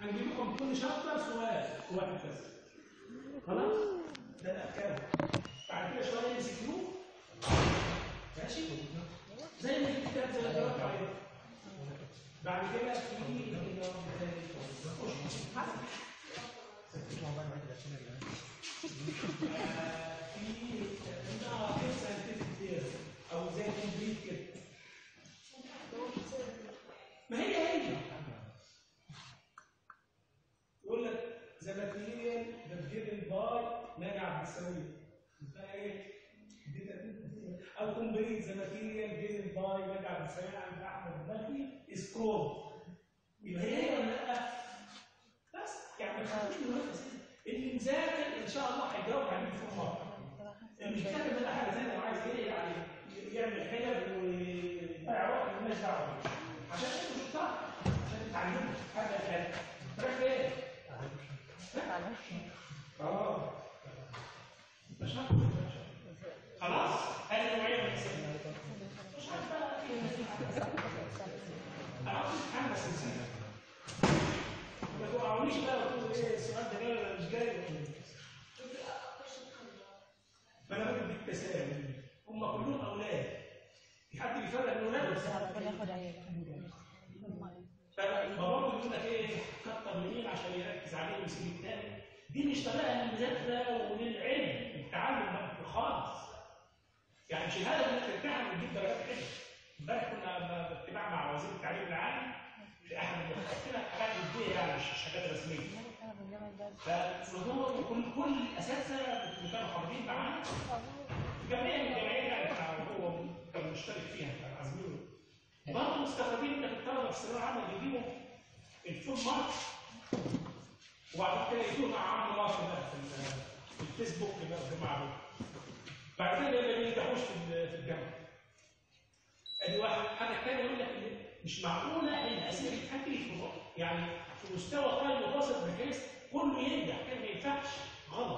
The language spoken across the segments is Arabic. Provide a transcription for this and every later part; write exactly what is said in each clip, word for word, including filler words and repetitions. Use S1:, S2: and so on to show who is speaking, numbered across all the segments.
S1: هنجيب لكم كل شابتر سؤال واحد بس. خلاص؟ ده الافكار. بعد كده شويه ام سي كيو. ماشي؟ زي ما الكتاب زي ما اتفرجت عليه. بعد كده في في او زي كومبليت كده. ما هي هي يقول لك ذا ماتيريال ذا جيفن باي ناجع بالسويه. ده ايه؟ او كومبليت ذا ماتيريال جيفن باي ناجع بالسويه عند احمد المهدي سكرول. يبقى هي ولا لا؟ بس يعني خليك دلوقتي اللي مذاكر ان شاء الله هيجاوب عليه في مره. اللي مش كاتب ولا حاجه زي ما عايز ايه يعني يعمل حجج ويضيع وقت مالناش دعوه بيه. عشان انتوا مش بتاع عشان تتعلموا حاجه حاجه. رايح فين؟ اه مش هاخد خلاص هذه نوعيه من الاسئله. مش عارف بقى انا عاوز اتحمس السنه. ما توقعونيش بقى وتقولوا ايه السؤال ده جاي ولا مش جاي. ما انا بدي اديك تساؤل. هم كلهم اولاد. في حد بيفرق بين الاولاد ولا فبابا بيقول لك ايه كتر منين عشان يركز عليه ويسيب الثاني. دي مش طريقه للمذاكره وللعلم التعلم خالص. يعني مش الهدف انك تمتحن وتجيب درجات حلوه. امبارح كنا باجتماع مع وزير التعليم العالي في احد اللقاءات كده حاجات وديه يعني مش حاجات رسميه. فهو كل كل الاساتذه اللي كانوا حاضرين معانا جمعيه من الجمعيه يعني هو كان مشترك فيها كان عازمينه. برضه مستفادين انك الطلبه في الثانويه العامه بيجيبوا الفول مارك وبعد كده يجوا مع عم مارك بقى في الفيسبوك بقى الجماعه دول. بعد كده ما بينجحوش في الجامعه. ادي واحد. حاجه ثانيه يقول لك مش معقوله الاسئله بتحكي في يعني في مستوى قليل متوسط بحيث كله ينجح كده ما ينفعش. غلط.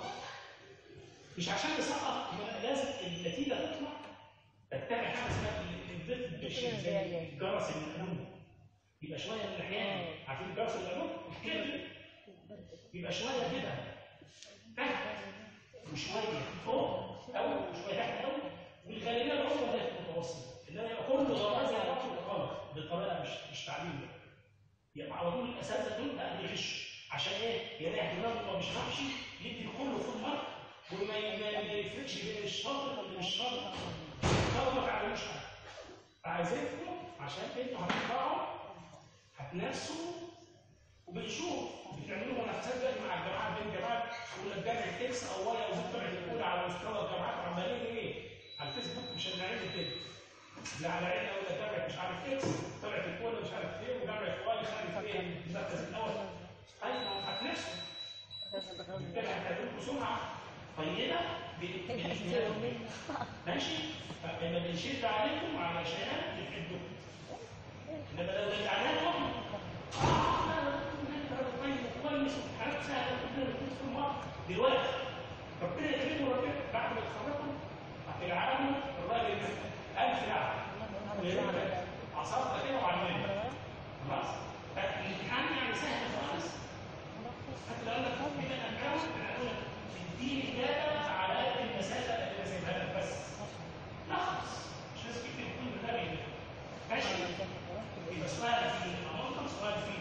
S1: مش عشان تسقط لازم النتيجه تطلع تتبع حاجه اسمها الفيرتيكال زي الجرس القانوني. يبقى شويه من الاحيان عارفين الجرس القانوني كده يبقى شويه كده تحت وشويه فوق او شويه تحت قوي والغالبيه العظمى ده المتوسط. انما يبقى كله ضربات زي بعض غلط بطريقه مش مش تعليم. يبقى على طول الاساتذه دول بقى بيغش عشان ايه؟ يريح دماغه وما بيشرحش يدي كله فول مارك وما يفرقش بين الشاطر واللي مش شاطر. طبعا ما تعملوش حاجه. عايزينكم عشان انتوا هتطلعوا هتنافسوا وبنشوف بتعملوا منافسات بقى مع الجامعات بين الجامعات يقول لك جامعه اكس او واي او زد طلعت الاولى على مستوى الجامعات عمالين ايه؟ على الفيسبوك مش هنعمل كده. لا على عيننا اقول لك جامعه مش عارف اكس طلعت الاولى مش عارف ايه وجامعه واي خدت ايه المركز الاول. ايوه هتنافسوا. كده هتعملوا سمعه طيبه بالاثنين. ماشي؟ فاحنا بنشد عليكم علشان نحبكم. انما لو رجعناكم اه لا لا طيب كويس وحاجات سهله جدا في المره دلوقتي ربنا يكرمه ربنا بعد ما يتخرجوا هتلعبوا الراجل ألف لعبه عصابه كده وعلمانه. خلاص؟ فالامتحان يعني سهل خالص. حتى لو قال لك كده انا عاوز اقول لك اديني اجابه على قد المساله اللي سايبها لك بس. لخص مش لازم تكتب كل ده بيه. ماشي؟ يبقى سؤال في المنطق سؤال في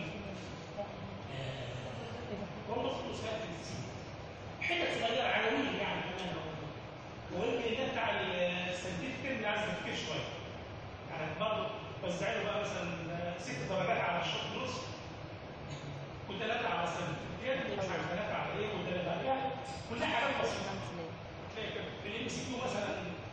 S1: منطق وسؤال في السين. حتت صغيره عناوين يعني كمان ويمكن ده بتاع السنتيفيك اللي عايز تفكير شويه. يعني برضه توزع له بقى مثلا ست درجات على الشوط نص وثلاثه على السنتيفيك ومش عارف ثلاثه على ايه وثلاثه على ايه كلها حاجات بسيطه. تلاقي كده في الام سي كيو مثلا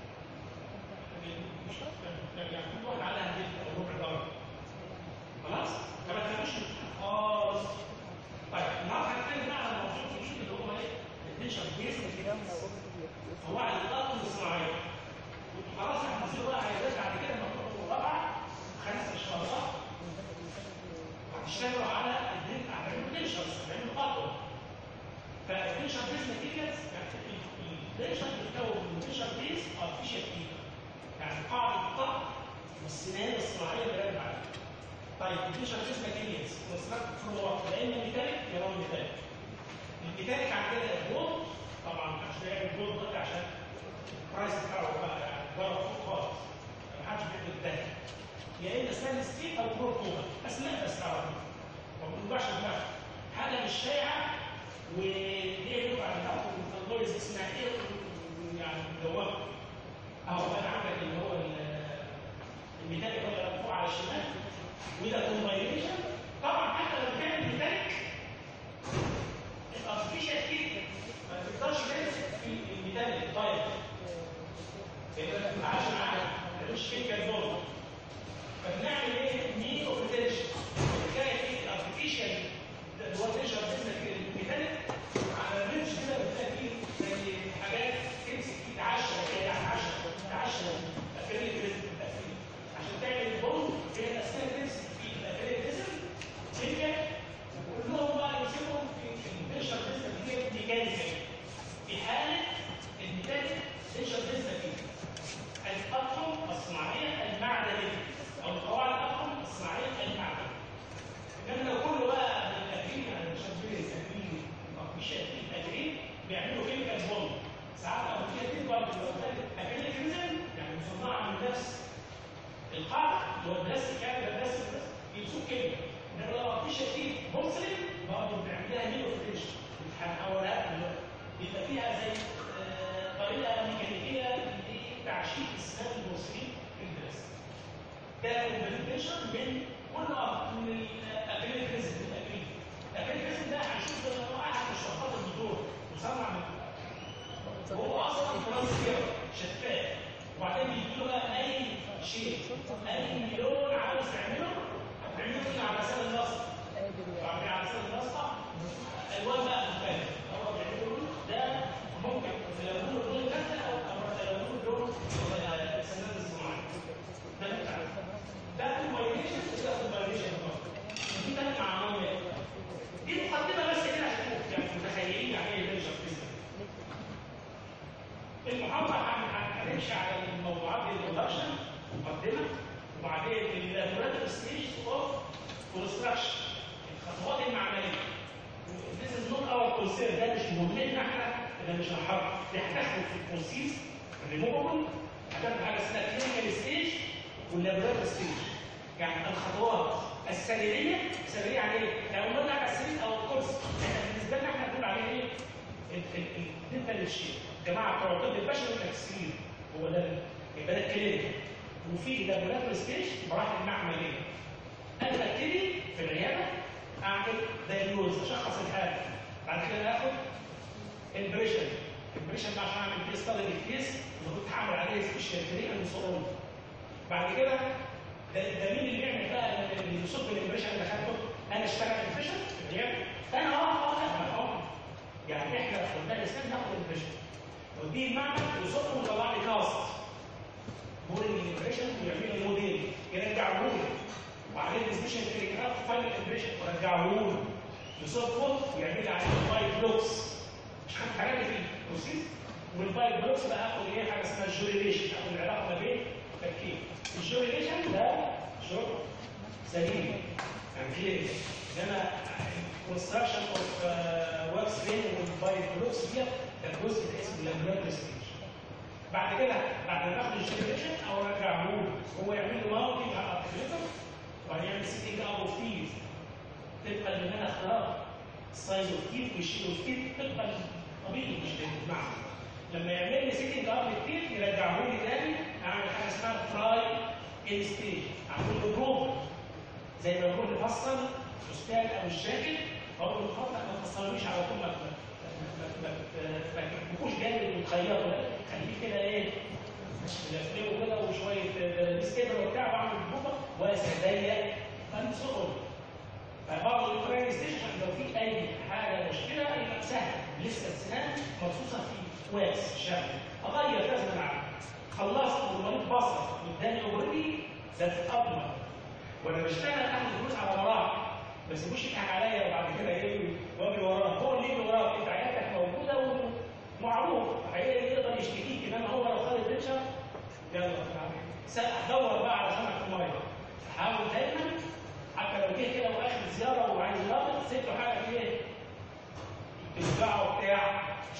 S1: يعني كل واحد عليها ربع درجه. خلاص؟ فما تخافوش خالص. طيب النهارده هنتكلم بقى عن موضوع الجديد اللي هو ايه؟ التنشن بيس هو على الارض الصناعيه. خلاص احنا هنصير بقى هيبقى بعد كده مطلوب رابعه خمس اشهرات هتشتغلوا على التنشن هتعملوا خطوه. فالتنشن بيس ماتيريالز يعني التنشن بيتكون من التنشن بيس ارتفيشال فيبر يعني قاعده القطع والسنان الصناعيه اللي راكبه عليها. طيب الفيشر فيس ماتيريالز كونستراكت فروم وات؟ يا اما ميتاليك يا نون ميتاليك. الميتاليك عندنا الجولد، طبعا ما حدش بيعمل جولد دلوقتي عشان البرايس بتاعه بقى يعني ضرب فوق خالص، ما حدش بيعمل الذهب. يا اما ستانلس ستيل او بروتوما، اسماء بس تعرفوا ما بنوجعش دماغك، حاجه مش شائعه وليه ينفع ناخد الفلويز اسمها ايه يعني مدوره. اهو انا عندك اللي هو الميتاليك اللي مرفوع على الشمال وده كومباينيشن. طبعا حتى لو كان ميتاليك الارتفيشال كيك ما تقدرش تمسك في الميتاليك دايركت عشان ملوش كيميكال بوند. فبنعمل ايه؟ نيو بوتنشال. بتلاقي في الارتفيشال اللي هو تنشر بيزنس الميتاليك على الرينج كده بتلاقي فيه زي حاجات تمسك فيه تعشى كده تعشى تعشى اكريليك ريزم عشان تعمل بوند هي الاسماء تمسك فيه الاكريليك ريزم كيميكال وكلهم بقى يمسكوا في التنشر بيزنس دي ميكانيكال. في حاله الميتاليك تنشر بيزنس دي الأطقم الصناعية المعدنية أو القواعد الأطقم الصناعية المعدنية. إنما لو كله بقى الأجرين يعني مش هتبين الأجرين مش هتبين الأجرين بيعملوا كيميكال بوند. ساعات لو فيها اتنين برضه لو كانت أكريليك ريزن يعني مصنعة من نفس القاعدة اللي هو البلاستيك يعني البلاستيك بس يمسك كيميكال. إنما لو مفيش اتنين بورسلين برضه بنعمل لها ميلو فريش هنحولها يبقى فيها زي طريقة ميكانيكية تعشيق السنان المصريين في الدراسه. ده كومبليكيشن من كل من الاكريليك ريزن الاكريليك. الاكريليك ريزن ده هنشوف ده واحد من شرطات البترول مصنع من هو اصلا ترانسفير شفاف وبعدين بيجي له بقى اي شيء اي لون عاوز تعمله هتعمله على لسان النصر. وبعدين على لسان النصر الوان بقى مختلفه. هو بيعملوا ده ممكن يلونوا اللون كذا او يلونوا اللون السنان الصناعي. ده بتاع ده كومباينيشن وده كومباينيشن برضه. دي ثلاث عوامل. دي مقدمه بس كده عشان يعني متخيلين يعني ايه فيرجن فيزيك. المحاضره هنمشي على الموضوعات الانترودكشن مقدمه وبعدين اللابوراتوري ستيج اوف كونستراكشن الخطوات المعمليه. This is not our concern. ده مش مهمتنا احنا ده مش هنحرك. دي هتاخد في البروسيس الريموفبل هتاخد حاجه اسمها كلينيكال ستيج واللابوراتوري ستيج. يعني الخطوات السريريه السريريه يعني ايه؟ لو قلنا على السرير او الكرسي احنا بالنسبه لنا احنا بنقول عليه ايه؟ الدنتال شيب. جماعه بتوع الطب البشري التكسير هو ده يبقى ده الكلينيكال. وفي اللابوراتوري ستيج مراحل المعمليه. انا ببتدي في العياده اعمل دايجنوز اشخص الحاله. بعد كده اخد البريشن. البريشن ده عشان اعمل كيس ستادي للكيس اللي كنت هعمل عليه سبيشال تريتمنت وصولون. بعد كده ده, ده مين اللي بيعمل بقى اللي يصب الامبريشن اللي خدته؟ انا اشتغل الامبريشن في العياده. انا اه اه اه يعني احنا قلنا الاسلام ناخد الامبريشن ودي المعمل يصب ويطلع لي كاست بورنج الامبريشن ويعمل لي موديل يرجعه لي وعليه السبيشال تريتمنت فاينل امبريشن ورجعه له يصبه ويعمل لي عليه بايب بلوكس. مش خدت حاجات في البروسيس والبايب بلوكس بقى اخد ايه حاجه اسمها الجوريليشن اخد العلاقه ما بين تركيب. الجوريليشن ده شغل سليم يعني كلينيك. انما كونستراكشن اوف ورك سبين والبايب بلوكس دي ده جزء اسمه اللابوراتوري ستيج. بعد كده بعد ما اخد الجوريليشن او ارجعه له هو يعمل لي ماونتنج على الارتفيتر وبعدين يعمل سيتنج اب اوف تيث تبقى ان انا اختار السايز اوف تيث والشيل اوف تيث تبقى طبيعي مش بالمعنى. لما يعمل لي سيتنج اب للتيث يرجعه لي تاني اعمل حاجه اسمها تراي ان ستيج اعمل له بروف زي ما بنقول نفصل الاستاذ او الشاكل اقول له خطأ ما تفصلوش على طول ما ما تكتبوش جامد وتخيطوا لا خليه كده ايه لفليه كده وشويه ديسكيبر وبتاع واعمل بروفه واسع ضيق فانصقه. فبرضه البراين ستيشن لو في اي حاجه مشكله يبقى سهل لسه السنان مرصوصه في واكس شغل اغير لازم عنه. خلصت والمريض بصر قدامي اوريدي ده تتقبل وانا بشتغل اخد فلوس على وراه ما تسيبوش يضحك عليا وبعد كده ايه واجري وراه. هو اللي يجري وراك انت عيادتك موجوده ومعروف هيقدر يقدر يشتكيك. انما هو لو خد البنشر يلا دور بقى على سمك الميه. حاول دايما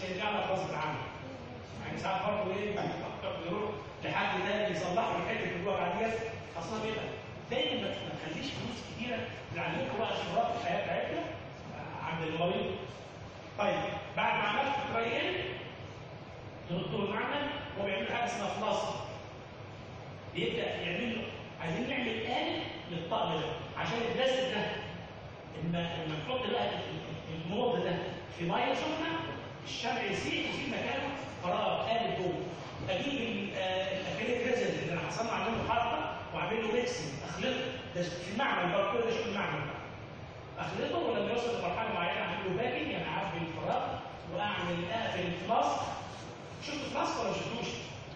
S1: يرجع لك غصب عنك. يعني ساعات برضه ايه يروح لحد تاني يصلح له الحته اللي جوه العمليات اصلا بيبقى دايما ما تخليش فلوس كتيره نعلمكم بقى خبرات الحياه بتاعتنا عند المريض. طيب بعد ما عملت ترايل تردوا المعمل هو بيعمل حاجه اسمها فلاسك. بيبدا يعمل له عايزين نعمل آلة للطقم ده عشان البلاستيك ده لما لما نحط بقى الموضوع ده في ميه سخنه الشمع يسيح ويسيب مكانه فراغ آلة جوه. اجيب الاكريليك ريزن اللي انا هصنع منه حركه واعمل له ميكسنج اخلطه ده في المعمل بقى كل ده شغل المعمل اخلطه ولما يوصل لمرحله معينه اعمل له باكينج يعني اعبي الفراغ واعمل اقفل الفلاسك. شفتوا الفلاسك ولا ما شفتوش؟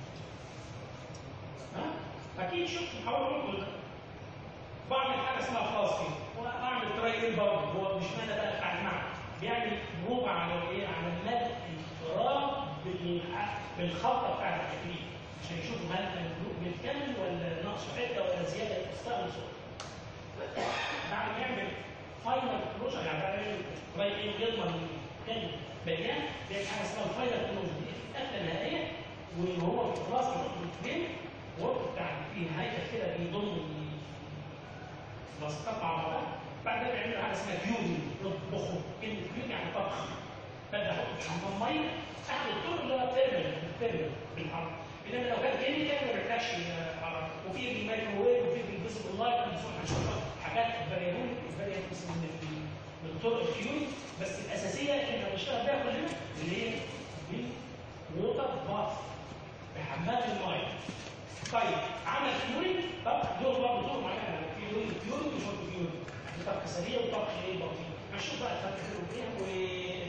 S1: ها؟ اكيد شفتوا هقول لكم ده. بعمل حاجه اسمها فلاسكينج واعمل ترايل برضه هو مش معنى بقى بتاع المعمل بيعمل بروفه على ايه؟ على مد الفراغ بالخلطه بتاعت الاكريل عشان يشوفوا هل المملوك بالكامل ولا ناقصه حته ولا زياده يستقبل صوت. بعد ما يعمل فاينل كلوجر يعني بعد ما يعمل ترايل يضمن كامل بيان بيعمل حاجه اسمها الفاينل كلوجر دي القفله النهائيه وهو خلاص بيحط الاثنين وقت بتاع فيه هيكل كده بيضم اللاصقات مع بعضها. بعد كده بيعملوا حاجه اسمها كيوبنج يطبخوا كلمه كيوبنج يعني طبخ. ببدا احط في حمام ميه اخد الطرق اللي هو بترمل بترمل بالحراره. انما لو كان كيميكال ما بيحتاجش حراره وفي بالميكروويف وفي بالفيزبل لايت هنشوف حاجات فاريبل فاريبل من من طرق الكيوبنج بس الاساسيه اللي احنا بنشتغل بيها كلنا اللي هي بالووتر باث بحمام الميه. طيب عمل كيورنج طب دول برضه طرق معينه في كيورنج وشورت كيورنج طبخ سريع وطبخ ايه بطيء. هنشوف بقى الفرق بينهم ايه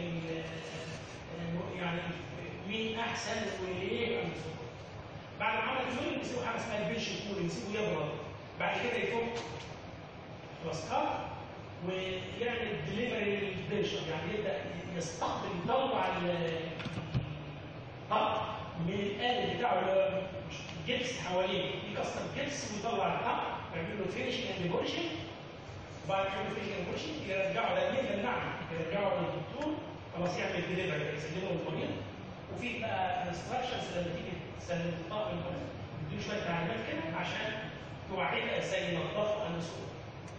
S1: و يعني مين احسن وليه. بعد ما عمل كيورنج يسيبوا حاجه اسمها البنش كولينج يسيبه يبرد. بعد كده يفك فلاسكات ويعمل دليفري للبنشر يعني يبدا يستقبل يطلع الطاقه من الآلة بتاعه الجبس حواليه يكسر الجبس ويطلع الطاقه ويعمل له فينشنج اند بولشنج. وبعد ما يعمل فينشنج اند بولشنج يرجعه للمعمل يرجعه للدكتور خلاص يعمل دليفري يسلمه للمريض. وفي بقى انستراكشنز لما تيجي تسلم الطاقه للمريض تديله شويه تعليمات كده عشان توعيه ازاي ينظفوا النسور.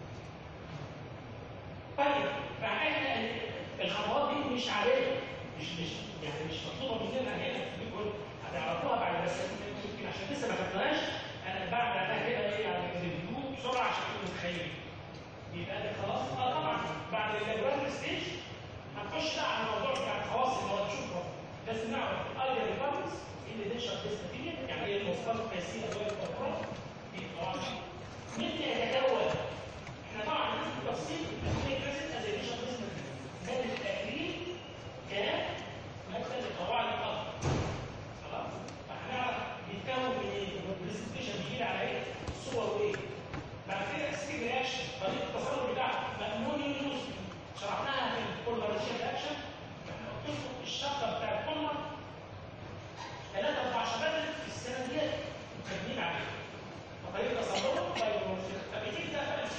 S1: طيب فاحنا الخطوات دي مش علينا مش مش يعني مش مطلوبه مننا هنا بيقول هتعرفوها بعد بس يمكن عشان لسه ما خدناهاش انا بعمل ده كده ايه يعني ريفيو بسرعه عشان تكونوا متخيلين. يبقى ده خلاص اه طبعا بعد اللابوراتوري ستيج هنخش بقى على الموضوع بتاع الخواص اللي هو نشوفه لازم نعرف الايديا ريكفرنس اللي دي شخص ماتيريال يعني ايه المواصفات القياسيه اللي هو الكوارث دي طبعا مين يتكون احنا طبعا لازم بالتفصيل الكريسيت از اديشن بزنس ماده الاكريل كان ماده القواعد الارض خلاص فهنعرف بيتكون من ايه البرزنتيشن بيجي على ايه الصور وايه بعد كده السكيب رياكشن طريقه التصرف بتاعها مأمون يوز شرحناها في البولاريزيشن رياكشن تظبط الشقه بتاع البولمر ثلاثه اربع شباتر في السنه ديت مكملين عليها طريقه تصرفها طيب فبتيجي ده بقى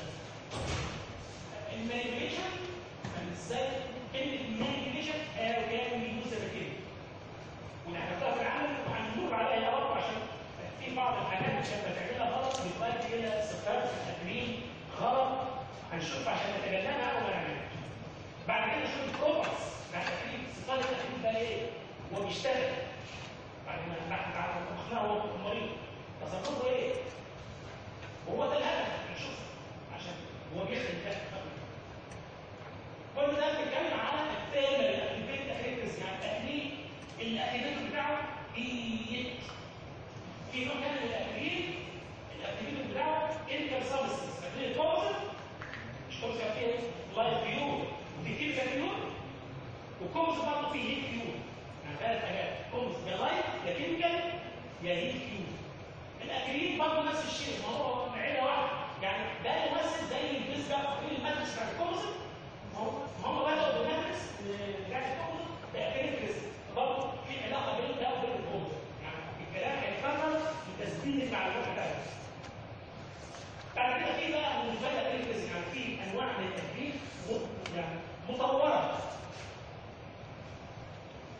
S1: المانيبيوليشن ازاي كلمه المانيبيوليشن او كان يوز كده ونحطها في العمل وهنمر عليها برضه عشان في بعض الحاجات لما تعملها غلط بتؤدي الى صفات في التكوين غلط هنشوف عشان نتجنبها او ما نعملهاش. بعد كده نشوف البروبرتس بتاع التكوين صفات التكوين ده ايه؟ هو بيشتغل بعد ما احنا طبخناه هو المريض تصرفه ايه؟ وهو ده الهدف نشوف عشان هو بيخدم ده كل ده بنتكلم على الثامن الاكتيفيت اكتيفيتس يعني التكوين الاكتيفيت بتاعه بيت في نوع كان من الاكريل الاكتيفيتي بتاعه انتر سبستنس اكريل كومبوزيت مش كومبوزيت فيه لايت بيور ودي كيميكال بيور وكومبوزيت برضه فيه هيت بيور يعني ثلاث حاجات كومبوزيت يا لايت يا كيميكال يا هيت بيور. الاكريل برضه نفس الشيء ما هو عيله واحده يعني ده يمثل زي البيز بقى في الماتريكس بتاع الكومبوزيت هم بدأوا بالماتريكس بتاع الكومبوزيت باكريل كريستال برضه في علاقه بين ده وبين الكومبوزيت الكلام هيتكرر في تسجيل المعلومات بتاعتك. بعد كده في بقى بالنسبه لك يعني في انواع من التكليف يعني مطوره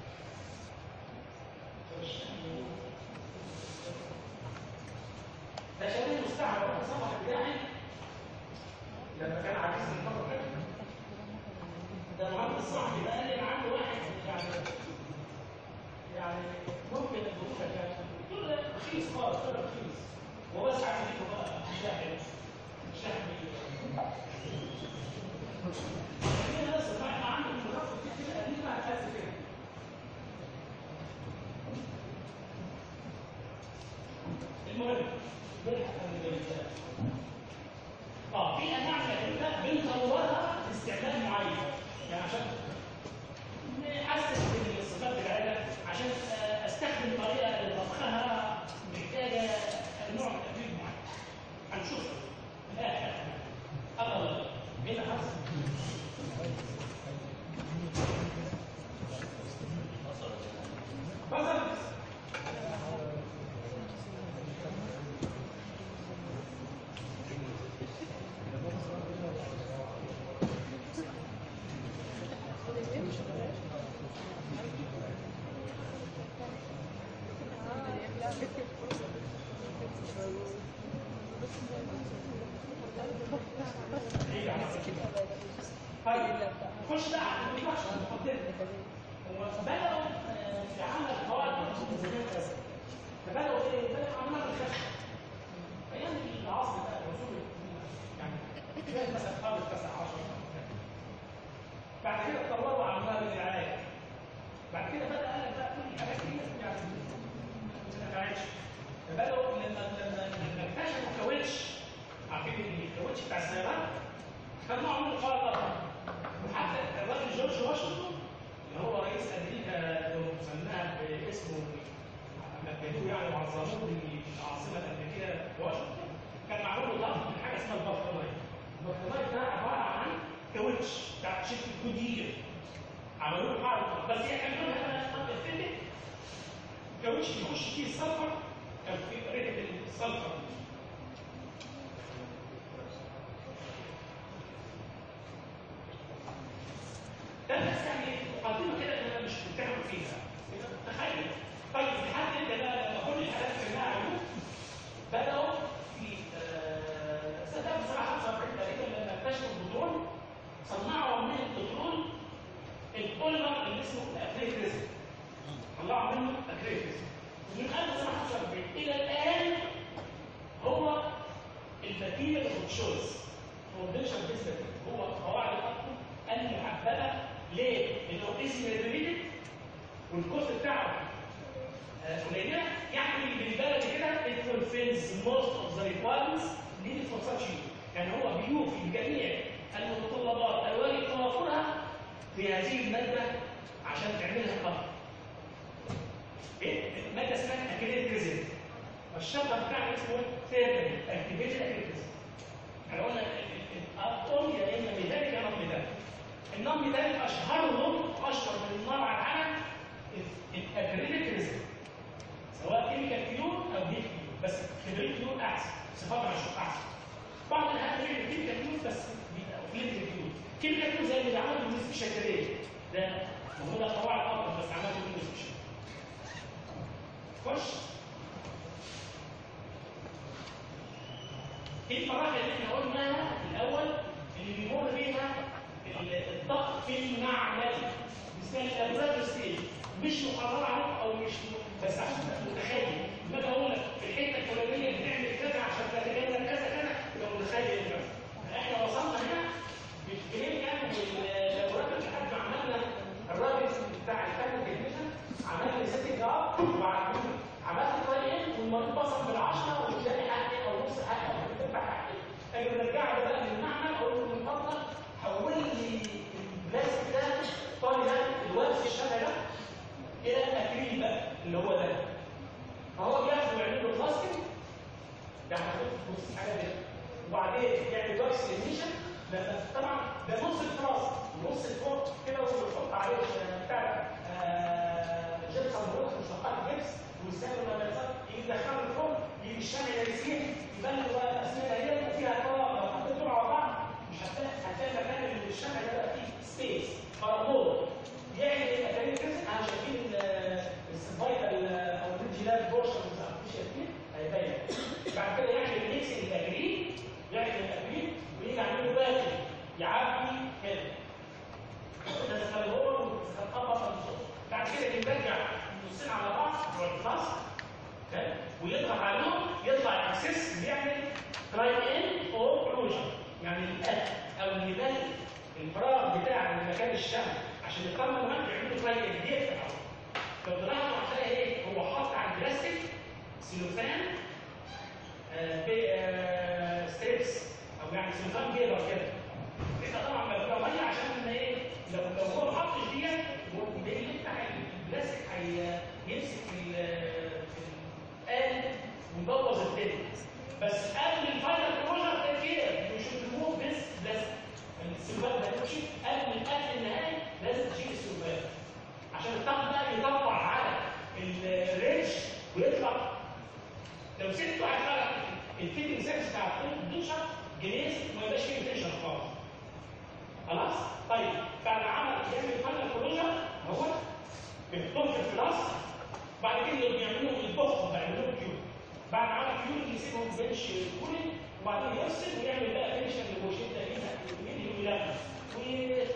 S1: طيب نخش بقى على الانتراكشن المقدمه. هو بداوا في عمل قواعد زمان كذا. فبداوا ايه؟ بداوا عملها بالخشب. ايام العصر بقى الرسول يعني جاء مثلا قبل التاسع عشر. بعد كده اتطوروا عملوها بالرعايه. بعد كده بدا قال لك بقى كل الحاجات دي يعني ما نفعتش. فبداوا لما لما لما اكتشفوا الكاوتش، عارفين الكاوتش بتاع السيارات؟ كانوا عملوا قاعده طبعا. وحتى الراجل جورج واشنطن اللي هو رئيس امريكا لو سماها باسمه مكنوه يعني وعظموه بالعاصمه الامريكيه واشنطن، كان معمول له ضغط من حاجه اسمها البطاريه. البطاريه ده عباره عن كاوتش بتاع شركه جودير. عملوا له قاعده بس هي كان لونها افندك. الكاوتش يخش فيه السلفر، كان في ريحه السلفر. ده بس يعني مقدمه كده ان انا مش بتعمل فيها. تخيل طيب لحد انت بقى لما كل الحالات اللي كلها عملوا بداوا في سنه ألف وتسعمائة وخمسة وأربعين تقريبا لما اكتشفوا البترول، صنعوا من البترول البوليمر اللي اسمه الاكريليك ريزن. طلعوا منه اكريليك ريزن. من ألف وتسعمائة وخمسة وأربعين الى الان هو الماتيريال اوف تشويس فاونديشن بيس. هو قواعد الاطقم المحببه. ليه؟ لانه اسم ريدميتد والكوست بتاعه قليله، يعني بالبلد كده it fulfills most of the requirements needed for such use. يعني هو بيوفي بجميع المتطلبات الواجب توافرها في هذه الماده عشان تعملها قطع. ايه؟ الماده اسمها اكريليك ريزن. والشطر بتاعها اسمه ثيرمال اكتيفيشن اكريليك ريزن. احنا قلنا الابطول يا اما ميتاليك يا نون ميتاليك. النون ميتاليك اشهرهم واشهر من النار على العالم الاكريليك ريزن، سواء كيميكال كيور او هيت كيور، بس كيميكال كيور احسن، صفاتها مش احسن. بعض الحاجات غير الكيميكال كيور بس بيبقى فليت كيور. كيميكال كيور زي اللي عمله بالنسبه للشكليه ده موجوده قواعد اكتر بس عملته بالنسبه للشكليه. خش ايه المراحل اللي احنا قلناها الاول اللي بيمر بيها الضغط في المعمل اسمها الابراج ستيج، مش مقرر عليك او مش بس عشان تبقى متخيل. لما اقول لك في الحته الفلانيه بنعمل كذا عشان تتجنب كذا كذا تبقى متخيل كذا. احنا وصلنا هنا بالكلينيكال واللابوراتوري لحد ما عملنا الراجل بتاع الفن تكنيشن عمل لي سيتنج اب وبعدين عملت تراي ان والمريض بصل بالعشره ومش لاقي حاجه او نص حاجه او بتدفع حاجه. اجي برجعه بقى للمعمل اقول له من فضلك حول لي البلاستيك ده طالع ده الوقت الشبه ده الى اكريل بقى اللي هو ده. فهو بياخده ويعمل له بلاستيك ده هنحط نص حاجه كده وبعدين يعمل واكس ليميشن. طبعا ده نص الفراس ونص الفوق كده ويحط عليه بتاع جبسه مروح مشتقات جبس ويستخدم لما يدخله الفوق يجي الشمع يرسيه يبان له بقى الاسمده هي وفيها طبقه. لو حطيتهم على بعض مش هتلاقي هتلاقي مكان اللي الشمع ده بقى فيه سبيس فراغ. يعمل اكريليك ريزن. انا شايفين السبايكال او الريجيلات بورشن بتاع الشايفين هيبين. بعد كده يعمل ميكس الاكريل يعمل الاكريل ويجي يعمل له باكل يعبي كده. ده سكالور وسكالور بعد كده بيرجع النصين على بعض بتوع الفصل ويضغط عليهم يطلع الاكسس بيعمل تراي ان اور كلوجر. يعني القلب او النبال الفراغ بتاع مكان الشمع عشان يطمن كمان بيعملوا تراي ان بيفتح. لو طلعتوا هتلاقي ايه؟ هو حاطط على البلاستيك سيلوفان آه ستريبس او يعني سيلوفان جيبر كده. انت طبعا مبلوع ميه عشان ايه؟ لو لو هو ما حطش ديت بيفتح البلاستيك هيمسك الآلة ويبوظ الدنيا. بس قبل الفاينل كلوجر ده كده مش ريموف بس بس السلوبات ما تمشي قبل القتل النهائي لازم تشيل السلوبات عشان الطاقم بقى يطبع على الريش ويطلع. لو سبته هيطلع الفيتنج سيرفيس بتاع الدوشر جنيس وما يبقاش فيه انفكشن خالص. خلاص؟ طيب بعد عمل يعمل الفاينل كلوجر هو بيحطهم في الفلاس. بعد كده بيعملوا البخ بيعملوا كيو. بعد عمل كيو يسيبهم بنش كولين وبعدين يفصل ويعمل بقى فينيشن للبوشيت ده هنا ويلمس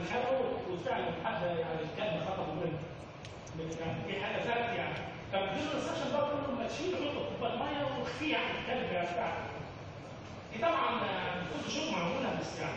S1: فنحاول وفعلا حد يعني الكلب خطبه منه. يعني دي حاجه فعلا يعني. طب دي الريسكشن بقى كله ما تشيل حطه في كوبايه ميه واخفيه عن الكلب بتاعك. دي طبعا كل شغل معموله بس يعني.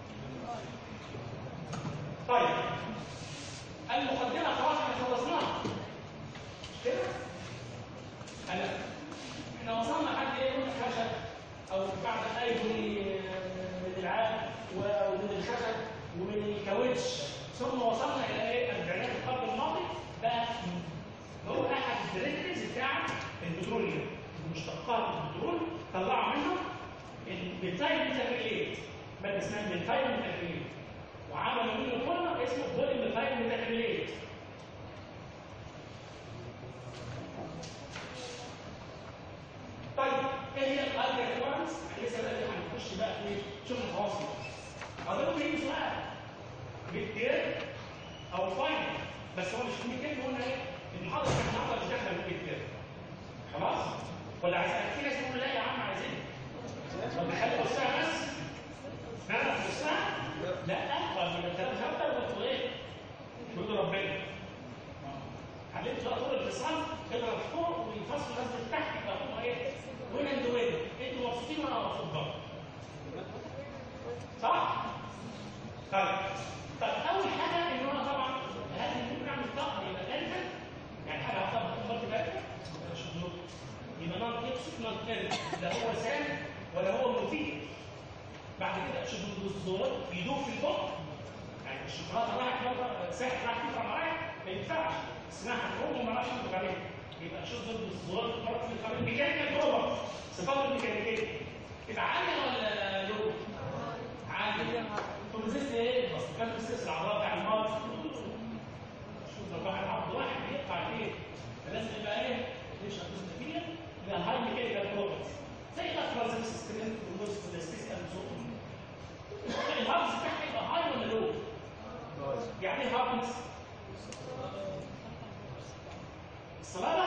S1: طيب المقدمه خلاص احنا خلصناها. مش كده؟ هلا احنا وصلنا لحد ايه؟ قلنا الخشب او بعد الايفوري من العاد ومن الخشب ومن الكاوتش، ثم وصلنا الى ايه؟ البيانات القرن الماضي بقى هو احد الديريكتيفز بتاع البتروليوم، مشتقات البترول طلعوا منه البنتايل ميثاكريليت، ماده اسمها البنتايل ميثاكريليت، وعملوا منه فورمولا اسمه بولي ميثايل ميثاكريليت. طيب ايه هي الالجا ريكويرمنتس؟ لسه بقى هنخش بقى في شغل التواصل. اظن في سؤال بالكير او فاينل، بس هو مش في كلمه قلنا ايه؟ المحاضره بتاعت النهارده مش داخله بالكير. خلاص؟ ولا عايز في ناس تقول لا يا عم عايزين. طب نخلي نصها بس؟ نعرف نصها؟ لا طب يبقى ثلاث شابتر وانتوا ايه؟ تقولوا ربنا. علمت بقى طول الاتصال تضرب فوق وينفصل نازل تحت يبقى هم ايه؟ وين اند وين؟ انتوا مبسوطين وانا مبسوط برضه. صح؟ طيب طب اول حاجه ان هو طبعا هذه ممكن نعمل طاقه يبقى ثالثه، يعني حاجه هحطها في خط ثالثه يبقى نون توكسيك نون كيرف، لا هو سام ولا هو مفيد. بعد كده اشوف الدكتور بيدوب في البق، يعني الشوكولاته راحت مره ساحت راحت تطلع معايا ما ينفعش اسمها حكومه وما راحش تطلع عليها. يبقى اشوف الدكتور مرات في الخارج ميكانيكال بروبر، صفات الميكانيكيه تبقى عاليه ولا لو؟ عاليه. تونزيست ايه؟ بس كان بيستسهل العضلات بتاع المرض. شوف لو واحد عض واحد يقطع ايه؟ فلازم يبقى ايه؟ ليش هتوصل كتير؟ يبقى هاي ميكانيكال بروبرز زي الافرازيس سترينث والنورس والستيس اند سو اون. الهابس بتاعها يبقى هاي ولا لو؟ يعني ايه هابس؟ الصلابه؟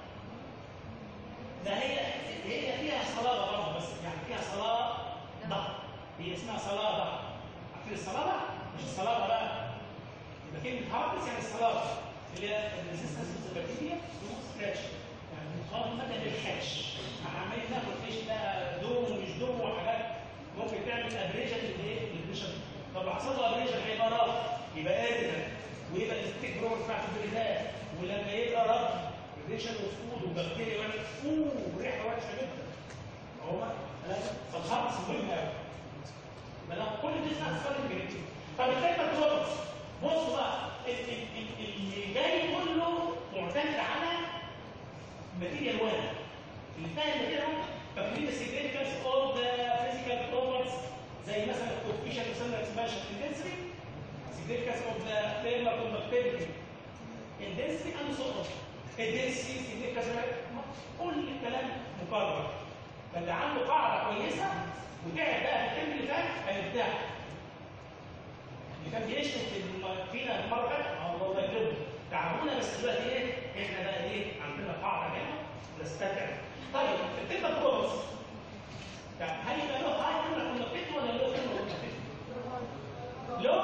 S1: لا هي هي فيها صلابه برضه، بس يعني فيها صلابه ضغط، هي اسمها صلابه. عارفين الصلابه؟ مش الصلابه بقى. يبقى كلمه هابس يعني الصلابه اللي هي الريزيستنس للبكتيريا والستريتش، يعني مقاومه للخدش. عمالين ناخد ايش بقى دوم ومش دوم وحاجات ممكن تعمل ابريشن للايه؟ للبريشر. طب لو حصل له ابريشن هيبقى رف، يبقى قادر ويبقى الستيك جروث بتاعت البريدات، ولما يبقى رف الريشن وفود وبكتيريا وحشه فوق وريحه وحشه جدا. هو فالخبص مهم قوي. يبقى كل دي اسمها صفات الجينيتيك. طب الكلمه توبس بصوا بقى اللي جاي كله معتمد على ماتيريال واحد. اللي فاهم ماتيريال واحد فاكرين السيجنيفيكانس اوف ذا فيزيكال بروبرتيز زي مثلا الكوفيشنت يسمى اكسبانشن انتنسيتي، سيجنيفيكانس اوف ذا ثيرمال كوندكتيفيتي انتنسيتي اند سو اون. الدنسيتي سيجنيفيكانس كل الكلام مكرر. فاللي عنده قاعده كويسه وتعب بقى في الترم اللي فات هيرتاح. اللي كان بيشتم فينا المره اللي فاتت الله يكرمه تعبونا، بس دلوقتي ايه؟ احنا بقى ايه؟ عندنا قاعده هنا نستمتع. طيب التبقى بروبس هل يبقى له هاي كنا كنا بتكتب ولا له كنا كنا بتكتب؟ له؟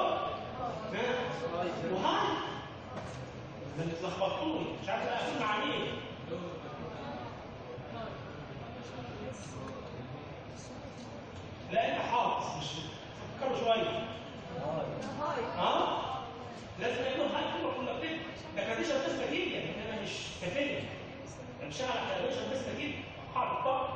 S1: وهاي؟ ما اتلخبطتوني مش عارف اقول مع مين. لا انت حافظ مش فكروا شويه. اه لازم يقولوا هاي كنا كنا بتكتب. ده كاديشن قسمه جديده انما مش كافيه. مش على كاديشن قسمه جديده. حاضر طب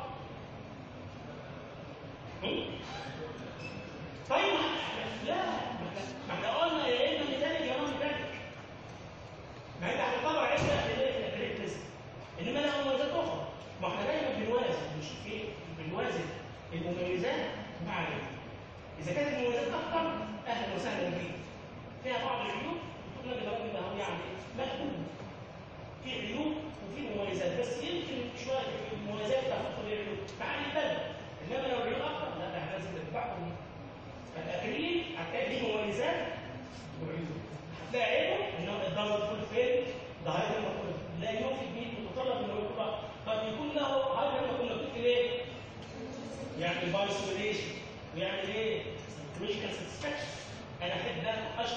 S1: طيب لا ما احنا قلنا يا اما ميكانيك يا اما ميكانيك. ما انت هتطلع عده الكتريك انما لها مميزات اخرى. ما احنا دايما بنوازن مش ايه؟ بنوازن المميزات مع العيوب. اذا كانت المميزات اكثر اهلا وسهلا بيك. فيها بعض العيوب تقول لك الراجل ده هو يعني مقبول. في عيوب وفي مميزات بس يمكن شويه المميزات تاخد العيوب تعالي البلد. انما لو العيوب اكثر لا ده احنا لازم نتبعهم. فالاكريل هتلاقي ليه مميزات وعيوب. هتلاقي عيبه انه الدواء يدخل فين؟ ده هيبقى لا يوفي به المتطلب انه يكون قد يكون له هذا لما كنا بنقول ايه؟ يعمل بايسوليشن ويعمل ايه؟ سيكولوجيكال ساتسفاكشن. انا احب ده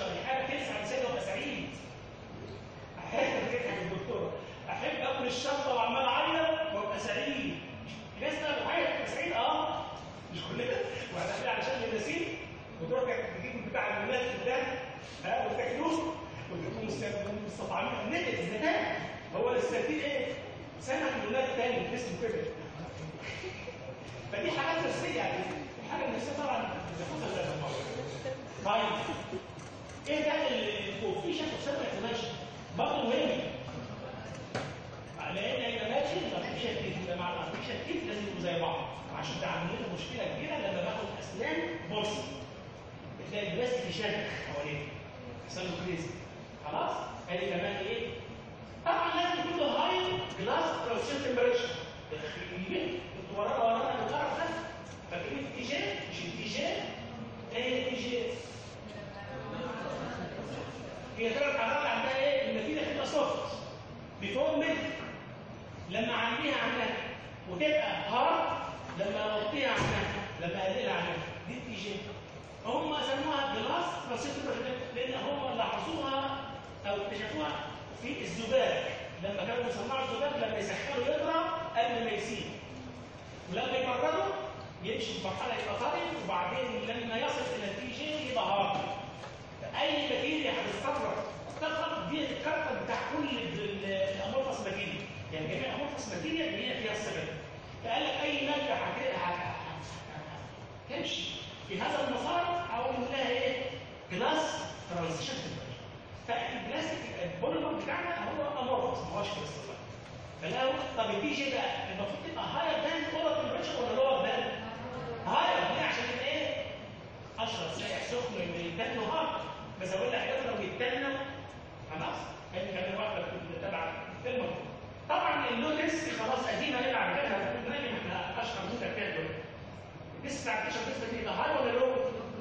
S1: والدكتور كانت بتجيب بتاع الولاد في الدم ها وتاكلوه وتبقوا مستطعمين النتج الذكاء هو الاستاتين ايه؟ سمح الولاد تاني جسمه كده. فدي حاجات نفسيه يعني الحاجه النفسيه طبعا بتاخدها زي ما طيب ايه ده الكوفيشنت اوف سيرفر انفلاميشن؟ برضه مهم لان الانفلاميشن الارتفيشال كيس مع الارتفيشال كيس لازم يبقوا زي بعض عشان ده عامل لنا مشكله كبيره لما باخد اسنان بورصه بتلاقي البلاستيك يشد حواليه يحصل له كريزي خلاص؟ ادي كمان ايه؟ طبعا لازم يكون له هاي جلاس ترانسيشن تمبريتشر انتوا ورانا ورانا الغرف ده فاكرين التي جي مش التي جي ايه التي جي؟ هي درجه حراره عندها ايه؟ النتيجه تبقى سوفت بيفور ميد لما اعليها عنها وتبقى هارد لما اوطيها عنها لما اقللها عنها دي التي جي هم سموها جلاس ترانسيشن لان هم لاحظوها او اكتشفوها في الزجاج لما كانوا بيصنعوا الزجاج لما يسخنوا يضرب قبل ما يسيب ولما يبردوا يمشي في مرحله يبقى طري وبعدين لما يصل الى التي جي يبقى هارد اي ماتيريا هتستغرق تقرب دي الكاركتر بتاع كل الامورفس ماتيريا يعني جميع الامورفس ماتيريا اللي هي فيها السبب فقال لك اي ماده هتمشي في هذا المسار هقول لها ايه؟ جلاس ترانزيشن فالبلاستيك البوليمر بتاعنا هو امورفس ما هوش كريستال فلو طب الدي جي بقى المفروض تبقى هاير ذان اورال تمبريتشر ولا لور ذان؟ هاير ليه؟ عشان يبقى ايه؟ اشرب ساقع سخن اللي يتنوا هارد بزود لها حاجات لو يتنوا خلاص كان كان واحده تبع الفيلم طبعا اللوتكس خلاص قديمه اللي على كده هتقول احنا اشهر منتج كده لسه بتاع التيشيرت لسه دي هاي ولا لو؟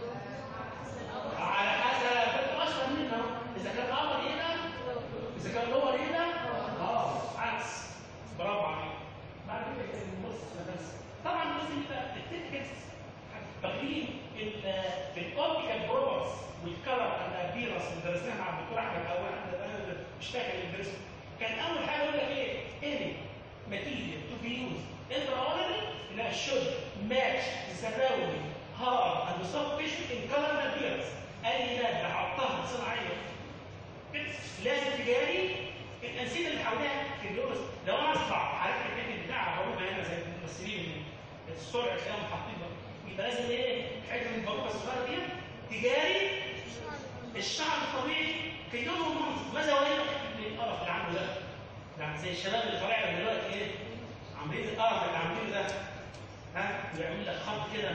S1: على حسب اشهر منها اذا كان ابر هنا اذا كان لور هنا اه عكس برافو عليك بعد كده النص بس طبعا لازم يبقى التكنيكس تقييم الاوبتيكال بروبرتيز والكلر الابيرنس اللي درسناها مع الدكتور احمد اول انا مش فاكر اللي درسه كان اول حاجه يقول لك ايه؟ ايه ماتيريال تو بي يوز انتراورالي انها شود ماتش سراوندينج هارد اند سوفت تيشو ان كلر ابيرنس اي ماده حطها صناعيه لازم تجاري الانسجه اللي حواليها في اللوز لو انا اصبع عارف الكاتب بتاعها بروبه هنا زي الممثلين الصورة تلاقيهم حاطين يبقى لازم ايه؟ حته من البروبه الصغيره دي تجاري الشعر الطبيعي في لونهم منظر ماذا هو القرف اللي عنده ده؟ يعني زي الشباب اللي طالع دلوقتي ايه؟ عاملين القرف اللي عاملينه ده ها؟ بيعمل لك خط كده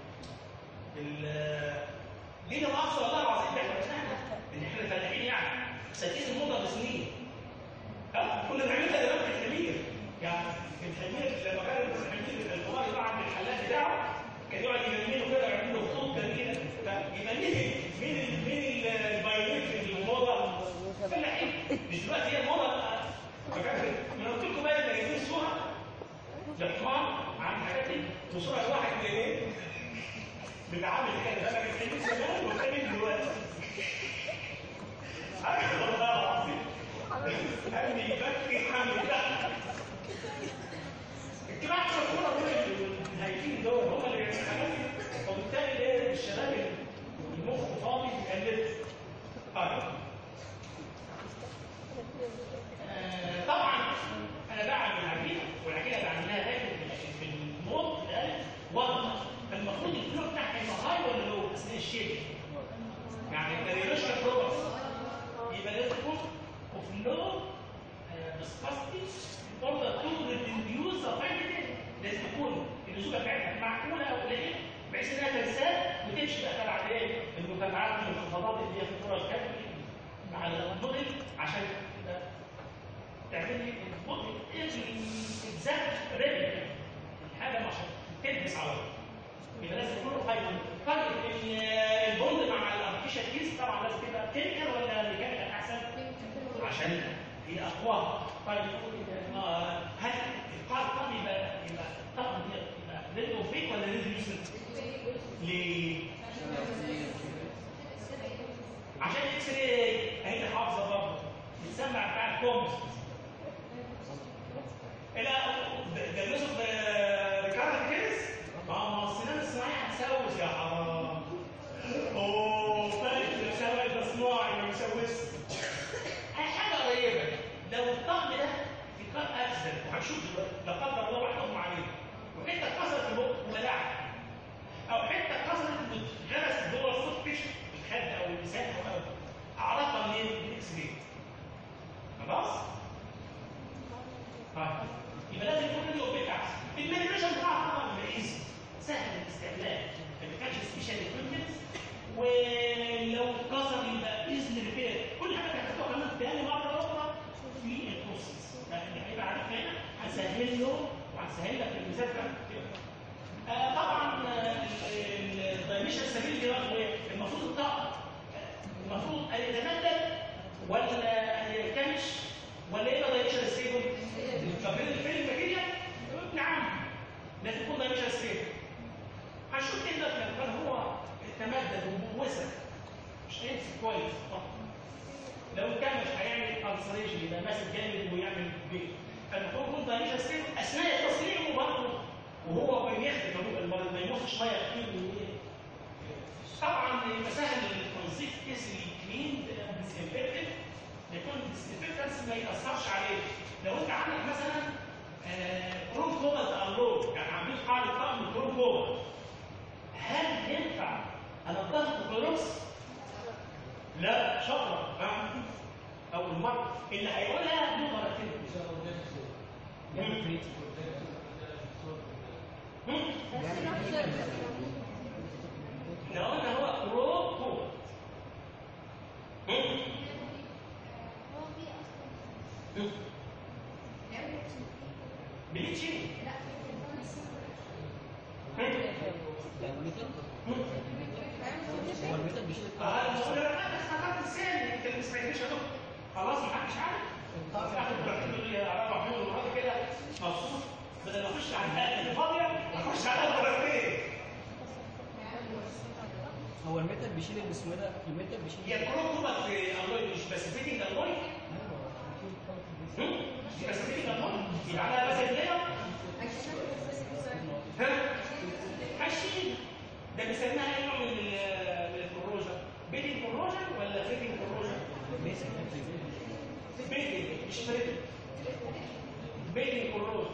S1: دي ده مقصر والله العظيم ده احنا ان احنا فلاحين يعني ساكين الموضه بسنين ها كنا بنعملها دلوقتي في التميير يعني التميير لما كان التميير الكبار يبقى عند الحلاق بتاعه كان يقعد يمينه كده ويعمل له خطوط جميله فيبقى مين مين مين البايونيك في الموضه فلاحين مش دلوقتي هي الموضه فاكر انا قلت لكم بقى ان جايبين صوره لحمار عن الحاجات دي وصوره لواحد من ايه بتعامل كده انا بتكلم زمان وبتكلم دلوقتي ايوه والله العظيم قال لي بكي حمل ده الجماعه الكوره دول الهايفين دول هم اللي بيعملوا وبالتالي ايه الشباب المخ فاضي بيقلد طيب آه طبعا انا بعمل العجينه والعجينه بعملها داخل في الموت الان واضحه المفروض الفلو بتاعها يبقى هاي ولا لو اثناء الشيب يعني الكاريولوجيكال بروبرتيز يبقى لازم يكون اوف لو فيسكوستي اوردر تو ريديوس افايتد لازم تكون النسوجه بتاعتها معقوله او قليله بحيث انها تنساب وتمشي بقى تبع ايه؟ المتابعات والانخفاضات اللي هي في الكره الكافيه مع الموديل عشان تعمل لي الموديل اكزاكت ريبل الحاجه عشان تلبس على طول يبقى لازم كله فايبر طيب البوند مع الارتفيشال كيس طبعا لازم تبقى كيميكال ولا ميكانيكال احسن عشان هي اقوى طيب هل القاع الطبي يبقى يبقى طبعا يبقى ريدو فيك ولا ريدو يوسف؟ ليه؟ عشان اكس راي اهي حافظه برضه بتسمع بتاع الكومبس الى ده يوسف ريكارد كيس ما هو السنان الصناعيه هتسوس يا حرام مسوسه. حاجه قريبه. لو الطقم ده في كار اكسيدنت وهنشوف دلوقتي لا قدر الله واحد اغمى عليه وحته اتكسرت في البق وبلعت او حته اتكسرت واتغرست جوه الفوت فيش الخد او اللسان او او اعرفها منين؟ من الاكس راي. خلاص؟ طيب يبقى لازم يكون له اوبيك احسن. المانيبيشن بتاعها طبعا ايزي سهل الاستعمال ما بيحتاجش سبيشال اكويبمنت ولو اتكسر يبقى ايزلي ريبير. كل حاجه هتحطوها كمان تاني مره اخرى في البروسيس لان هيبقى عارف هنا هنسهل له وهنسهل لك المذاكره. آه طبعا الدايميشن سبيل دي المفروض الطاقه المفروض ان يتمدد ولا ان يرتمش ولا يبقى دايميشن ستيبل؟ طب الفيلم ماتيريال نعم لازم يكون دايميشن ستيبل. هنشوف كده لما هو تمدد ووسع مش هيمسك كويس. لو كان مش هيعمل السريشن يبقى ماسك جامد ويعمل بيت. فالمفروض يكون دايميشن ستيبل اثناء التصنيع وبرضه وهو بيخدم المريض ما يمصش ميه كتير. طبعا المسائل التنظيف ايزلي كلين ديسانفكتد يكون الديسانفكتنس ما ياثرش عليه. لو انت عندك مثلا كروم كوبالت انلود يعني عاملين قاعده طقم كروم كوبالت هل ينفع انضفه بكلوروكس؟ لا شطره فاهم؟ اول مره اللي هيقولها له مرتين. لو قلنا هو كروم كوبالت بليتشنج هو الميتال بيشيل اه الموضوع ده انا استفدت الثاني انت ما سمعتنيش يا دكتور خلاص ما حدش عارف خلاص اخد برتين اللي على بعضهم المره كده مبسوط بدل ما اخش على الحلقه اللي فاضيه اخش على البرتين.
S2: هو الميتال بيشيل اللي اسمه ده الميتال بيشيل
S1: هي الكروم كوبالت الوي مش بس فيتنج الوي مش بس فيتنج الوي يبقى عليها بس الليله هشيل ده بيسميها ايه نوع من من الكروجن؟ بيتنج كروجن ولا فيتنج كروجن؟ بيتنج مش فريتنج بيتنج كروجن.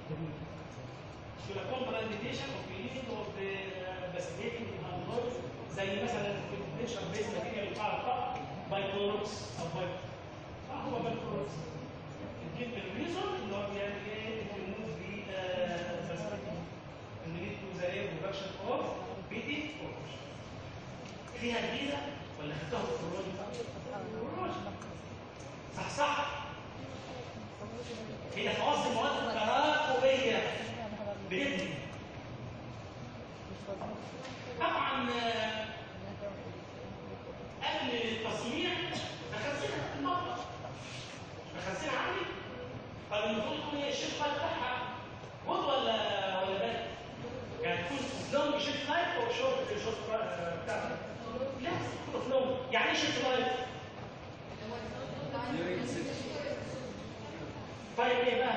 S1: يبقى كونترانديكيشن اوف يوزنج اوف بس بيتنج هاندلز زي مثلا الكونفنشن بيس ماتيريال بتاع الطاقه باي كلوروكس او باي اه هو باي كلوروكس. الجيب الريزون اللي هو بيعمل ايه؟ ريموف دي اللي ليد تو ذا برودكشن اوف بيتنج كروجن. فيها جديده ولا خدتها في الكروجن؟ صح صح هي خواص المواد التراكميه بتبني. طبعا قبل التصنيع بخزنها في المطبخ بخزنها عندي. طب المفروض تكون هي الشيف لايف بتاعها جود ولا ولا بارد؟ يعني تكون لونج شيف لايف او شورت شورت بتاعها؟ لا تكون لونج. يعني ايه شيف لايف؟ طيب ايه بقى؟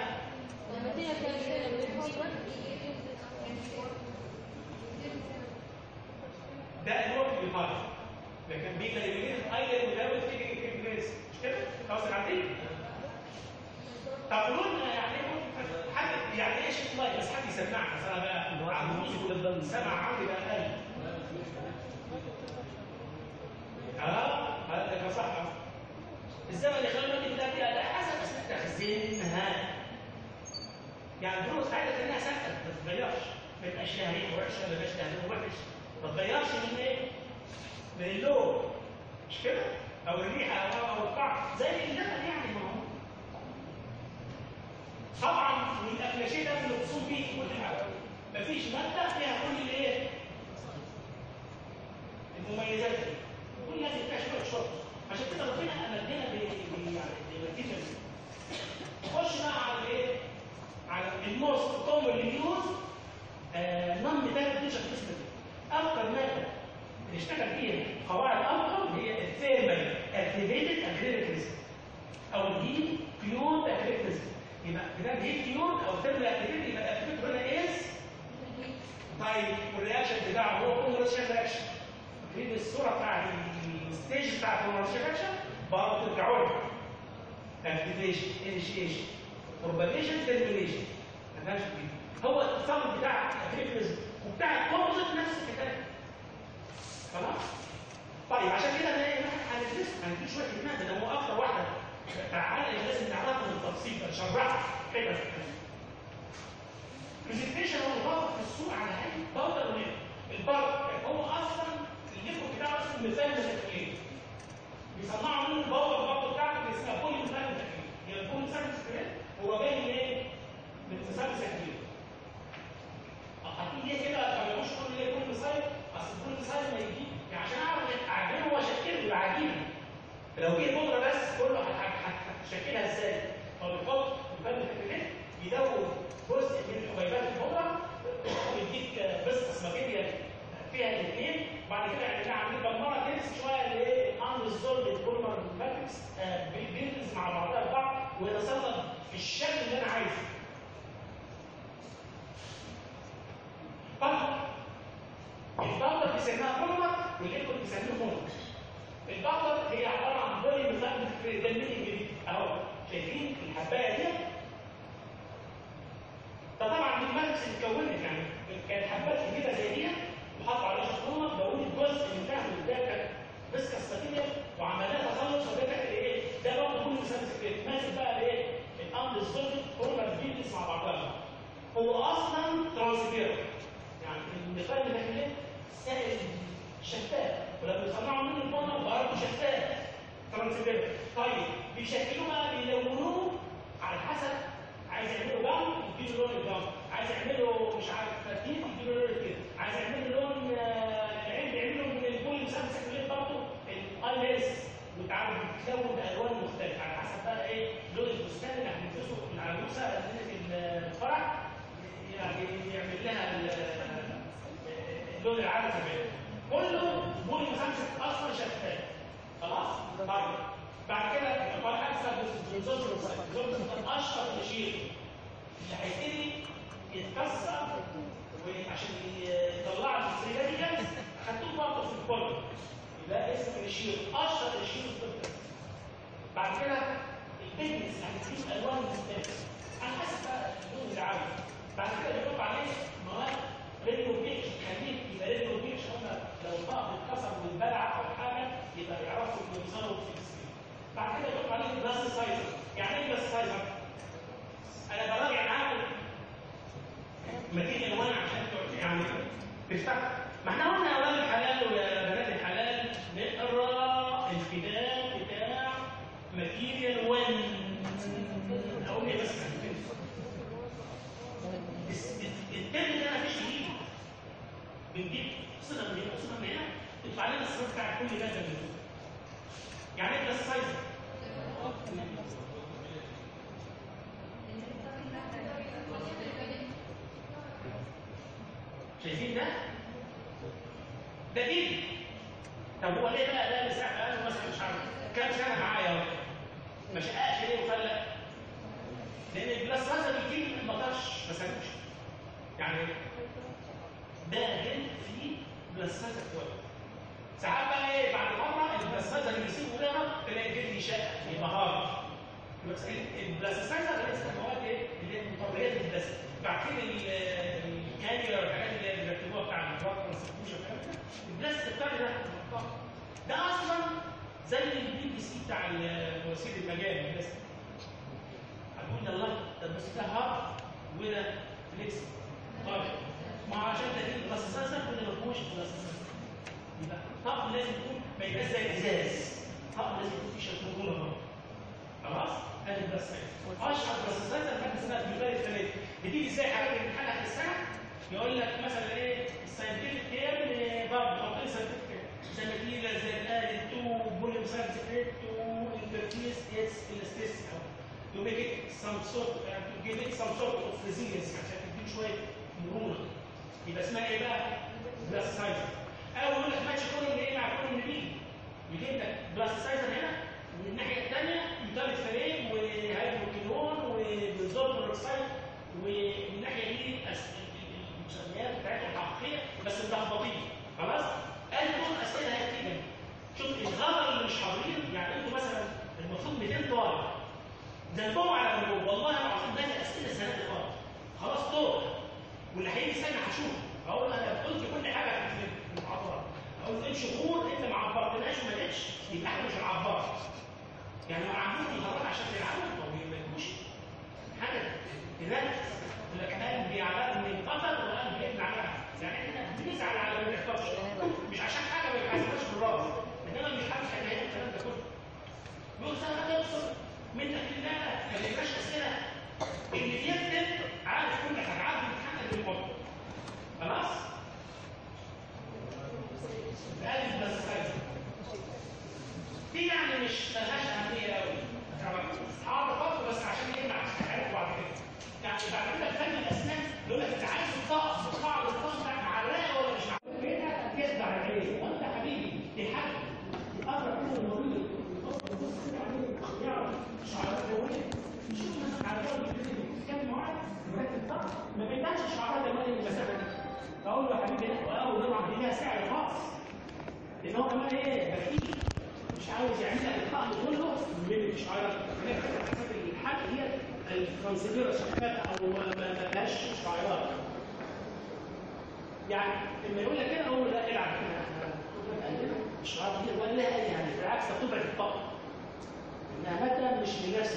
S1: ده الوقت بيطلع لكن بيقدر يمين ايضا وداوت تيجي في البريس مش كده؟ خلاص عارفين؟ طب قولوا لنا يعني حد يعني ايه شيف لايف بس حد يسمعنا بس انا بقى عندي سمع عندي بقى قلب. اه هذا صح. الزمن اللي خلال المادة بتاعتي على حسب اسم تخزينها. يعني الدروس بتاعتك انها ثابته ما تتغيرش ما تبقاش لها ريحه وحشه ما تبقاش لها لون وحش ما تتغيرش من ايه؟ من اللون مش كده؟ او الريحه او او الطعم زي اللبن يعني ما هو. طبعا والافلاشيه ده اللي بتصوم بيه كل حاجه مفيش ماده فيها كل الايه؟ المميزات دي كل لازم فيها شويه شرط عشان كده ربنا امدنا ب يعني نخش بقى على ايه؟ على الموست كومن يوز نون ميتال ديشن سيستم. اكثر ماده بنشتغل فيها قواعد الكحول هي الثيرمال اكتيفيتد اكريليك او الهيت بيور اكريليك. يبقى كده هيت بيور او ثيرمال اكتيفيتد يبقى الاكتيفيتد هنا از طيب والرياكشن بتاعه هو كونجريشن رياكشن اكريليك الصوره بتاعت الستيج بتاعت الريفراكشن برضه ترجعوا لها. اكتيفيشن، انيشيشن، بروباجيشن، ترمينيشن. ما فيهاش جديد. هو التصرف بتاع التريبلز وبتاع الكومبوزيت نفس الحكايه. خلاص؟ طيب عشان كده ده هندرسه هنديك شويه كلمات ده هو اكتر واحده تعالى لازم نعرفها بالتفصيل نشرحها كده. برزنتيشن هو الضغط في السوق على هيئه باودر ونيل. الباودر هو اصلا الليكو بتاعه اسمه مثال متكلين. بيصنعوا منه الباودر الباودر بتاعته اللي اسمها بولي مثال متكلين. يعني البولي مثال متكلين هو جاي من ايه؟ من مثال متكلين. هتيجي ايه كده ما يقولوش كل ايه كل مثال اصل كل مثال ما يجي يعني عشان اعرف اعجنه واشكله العجينه. لو جه بودره بس كله هتشكلها ازاي؟ هو بيحط مثال متكلين يدوب جزء من حبيبات البودره ويديك بسطه ماتيريال فيها الاثنين وبعد كده يعني عاملين بالمره تنس شويه لايه انريزولد البوليمر ماتريكس بينز مع بعضها البعض ويتصلب في الشكل اللي انا عايزه. طبعا البودر بيسميها بوليمر والليكويد بيسميه بوليمر. البودر هي عباره عن بوليمر ده الجديد اهو شايفين الحبايه دي. فطبعا دي الماتريكس اللي اتكونت يعني كانت حبات كبيره زي دي وحطوا عليها شطونه دورت جزء من تحت وده كانت فيسكس ماتيريال وعملناها تخلص وده كانت ايه؟ ده برضه كله سنسكريت ماسك بقى الايه؟ الاندرزولد بوليمر فيلز مع بعضها. هو اصلا ترانسبيرنت يعني المثال اللي ده سائل شفاف ولما بيصنعوا منه البوليمر برضه شفاف ترانسبيرنت. طيب بيشكلوه بقى بيلونوه على حسب عايز يعملوا جام يديله لون الجام، عايز يعملوا مش عارف ترتيب يديله لون كده، عايز يعملوا لون العين بيعملوا من البول مسامسك اللي برضه الاي ليس وتعالوا بتلون بالوان مختلفه على حسب بقى ايه لون الفستان اللي هتلبسه العروسه ليله الفرح يعني يعمل لها اللون العام كمان. كله بول مسامسك اصلا شفاف. خلاص؟ طيب بعد كده يبقى حاجه اسمها بروزوزر سايت اشهر تشير اللي هيبتدي يتكسر وعشان يطلع السريه دي خدتوه برضه في الكل ده اسمه الشير اشهر تشير في الطب. بعد كده البيجنس هتجيب الوان مختلفه على حسب بقى اللون اللي عاوزه. بعد كده بيحط عليه مواد رينوفيشن خليك يبقى رينوفيشن هم لو الطقم اتكسر واتبلع او حاجه يبقى يعرفوا يوصلوا في السريه. بعد كده يحط عليه بلاستيسايزر. يعني ايه بلاستيسايزر؟ انا براجع عامل ماتيريال وانا عشان يعني تفتح. ما احنا قلنا يا اولاد الحلال ويا بنات الحلال نقرا الكتاب بتاع ماتيريال وان. اقول ايه بس الترم ده مفيش جديد. بنجيب صيغه من هنا وصيغه من هنا يطلع لنا الصيغه بتاع كل ماده من دول. يعني ايه بلاستيسايزر؟ شايفين ده؟ ده جديد. طب هو ليه بقى ده مساحه بقى مثلا مش عارف كام سنه معايا اهو ما شقاش ليه وفلق؟ لان البلاستيسايزر بيجيب ما طرش ما سابوش. يعني ده جلد فيه بلاستيسايزر كويس. ساعات بقى ايه بعد مره البلاستيسايزر اللي بيسيبه ده تلاقي الجلد يشقق يبقى هارد. البلاستيسايزر اللي هي المواد ايه؟ اللي هي مطريات البلاستيك. بعدين الكانيولا والحاجات اللي بيركبوها بتاع البلاك ترانسفيوجن والكلام ده البلاستيك بتاعي ده ده اصلا زي البي بي سي بتاع وسيله المجال البلاستيك. هتقول يلا ده بس ده هارد وده فليكس. طيب ما عشان ده البلاستيسايزر كنا ما فيهوش بلاستيسايزر. يبقى طقم لازم يكون ما يبقاش زي الازاز. طقم لازم يكون فيه شكل برضه. خلاص؟ ادي البلاستيسايزر. اشهر بلاستيسايزر ماده اسمها البيبال الثلاثه. بتيجي ازاي حاجات بتتحقق في السنه؟ يقول لك مثلا ايه الساينتفك كير برضه حط لي ساينتفك كير زي ما تيجي زي الالين تو بوليم ساينتفك تو انترفيس اتس الاستيس تو ميك ات سم سورت تو جيف ات سم سورت اوف ريزيلينس عشان تديك شويه مرونه. يبقى اسمها ايه بقى؟ بلاستيسايزر. او يقول لك ماتش كولوم ايه مع كولوم بي يجيب لك بلاستيسايزر هنا ومن الناحيه الثانيه يطلع فريم وهيدروكينون وبنزول بروكسايد ومن الناحيه دي المسميات بتاعتهم حقيقيه بس ملخبطين. خلاص؟ قال دول اسئله هتيجي شهور انت ما عبرتناش وما لقيتش يبقى احنا مش هنعبرك. يعني لو عملوا النهارده عشان يلعبوا ما بيملكوش حاجه كذلك يقول لك قلبي على من قتل وقلبي ابن على يعني احنا بنزعل على ما بيحصلش مش عشان حاجه ما بيحصلش بالراس انما مش حاجه حاجه الكلام ده كله. يقول سنه هتوصل منك لله ما بيبقاش اسئله اللي بيكتب عارف كل حاجه عارف يتحقق بالموضوع خلاص؟ بألف بس خمسة دي يعني مش ملهاش أهمية أوي حاضر برضه بس عشان يمنع الحاجات بعد كده يعني بعد كده فن الأسنان يقول لك أنت عايز الطقس قاعد الطقس بتاعك معلقة ولا مش معلقة؟ كده يخدع العين وأنت حبيبي دي حاجة يقرب كده المريض يعرف شعرات جوية شوف مثلا على الجو بيتكلم معاك مركز الطقس ما بيبانش شعرات جوية المسافة دي فأقول له حبيبي لا أول طبعا دي ليها سعر خاص لأن هو كمان إيه بخيل مش عاوز يعمل لك الطقم كله من الشعيرات هي فكرة حسب الحل هي الترانسفير شفافة أو ما فيهاش شعيرات يعني لما يقول لك كده أقول لا العب كده الشعيرات دي ولا لها أي يعني بالعكس طبع الطقم إنها مادة مش من نفس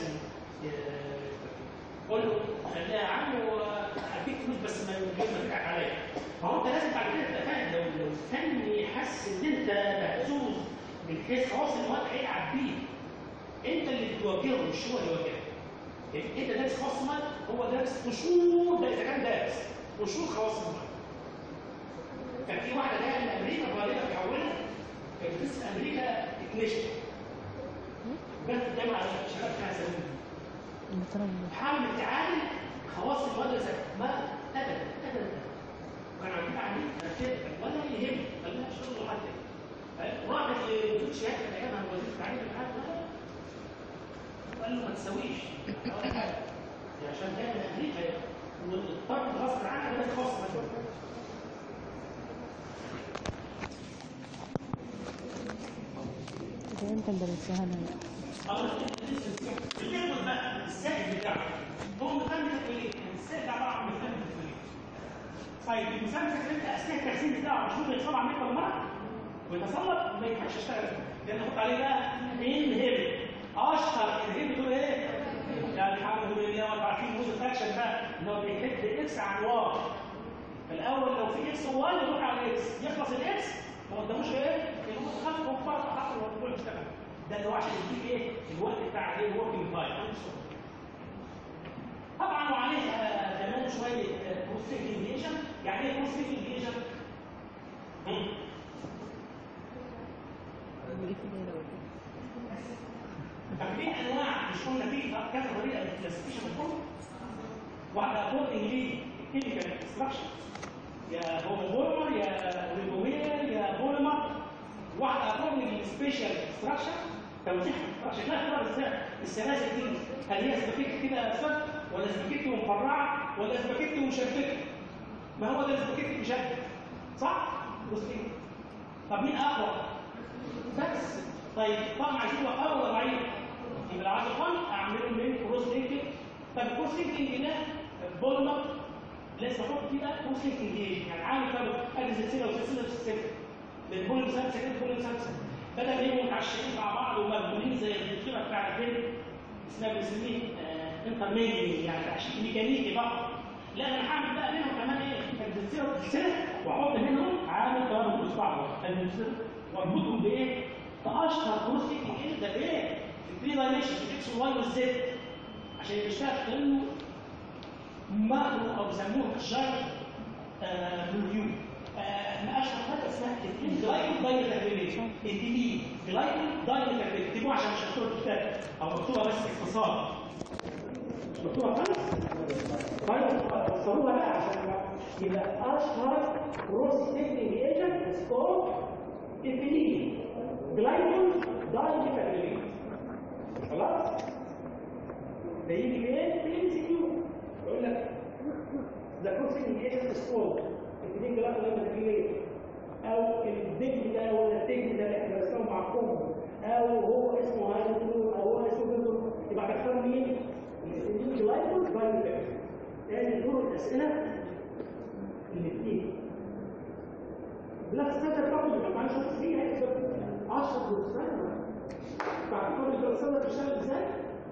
S1: قول له خليها يا عم وهديك فلوس بس ما تضحك عليا. فهو انت لازم بعد كده تبقى فاهم لو لو فني حس ان انت مهزوز من حيث خلاص الوقت هيلعب بيه انت اللي بتواجهه مش هو اللي يواجهه. انت دارس خواص المال هو دارس قشور ده اذا كان دارس قشور خواص المال. كان في واحده جايه من امريكا غالبا بيحولها كانت بتدرس في امريكا تكنيشن وجت قدام على شباب فيها سنين حاول تعالج خواص المال ما ابدا ابدا كان عندنا عليه كده ولا يهم خلينا نشتغل لحد كده راحت لدكتور شهاده كان ايامها وزير التعليم العام قال له ما تسويش عشان ده من امريكا واضطرت غصب عنها بدات خاص
S3: زي انت درستها انا
S1: الليفل بقى السائل بتاعه هو مكمل ايه؟ السائل ده عباره عن مكمل طيب المسمى اللي انت اثناء التخزين بتاعه مش ممكن يتصاب عمليه بالمره ويتصلب ما ينفعش اشتغل لان احط عليه بقى انهبل اشهر انهبل دول ايه؟ يعني الحمد لله وانتوا عارفين موز الاكشن بقى ان هو بيحب اكس عن واي الاول لو في اكس وواي يروح على الاكس يخلص الاكس ما قداموش غير يروح خلف وفرق حق الوضوء يشتغل ده اللي هو عشان يديك ايه؟ الوقت بتاع ايه؟ الوركينج تايم طبعا وعليه كمان شويه بروستيكينج ايجنت يعني ايه بروستيكينج ايجنت؟ فاكرين انواع مش قلنا في كذا طريقه للكلاسيفيكيشن الكل واحده اكوردنج ليه كيميكال اكستراكشن يا بوليمر يا ريبومير يا بوليمر واحده اكوردنج للسبيشال اكستراكشن توزيع شكلها كده ازاي السلاسل دي هل هي سباكيتي كده سد ولا سباكيتي مفرعه ولا سباكيتي مشبكه؟ ما هو ده السباكيتي مشبك صح؟ بصي طب مين اقوى؟ بس طيب طبعا عايزين اقوى ولا ضعيف؟ يبقى لو عايز اقوى اعمله من كروس لينكينج طب الكروس لينكينج ده بولمر لازم احط فيه بقى كروس لينكينج يعني عامل كده ادي سلسله وسلسله وسلسله للبول مسلسل كده بول مسلسل بدل ما يبقوا متعشقين مع بعض ومبنيين زي الخيمه بتاع الفيلم اسمها بنسميه انترميديت يعني تعشيق ميكانيكي بقى لا انا هعمل بقى منهم كمان ايه سلسله وسلسله واحط منهم عامل ترابط اصبعه واربطهم بايه؟ فاشهر كروس لينكينج ده بايه؟ الثري دايمنشن الاكس والواي والزد عشان يشتغل كانه ماكرو او بيسموه جاينت ريفيو اشهر حاجه اسمها الجلايكو دايمتربيليشن الدي جلايكو دايمتربيليشن اكتبوها عشان مش هتكتبوا الكتاب او مكتوبه بس اختصار مش مكتوبه خالص طيب اختصروها بقى عشان يبقى اشهر كروس لينكينج ايجنت سكول الدي جلايكو دايمتربيليشن خلاص ده يجي فين؟ في الام سي كيو يقول لك ذا كروس لينكينج ايجنت سكول الاثنين جلايكو دايمتربيليشن او الدج ده ولا الدج ده اللي احنا بنسميه معقوم او هو اسمه هايدرو او هو اسمه بيزو يبقى هتختار مين؟ الاثنين جلايكو دايمتربيليشن تاني دور الاسئله الاثنين بلا تستاذ تاخد يبقى معانا شخص فيها عشرة بالسنة بعد كل الدراسات بتشتغل ازاي؟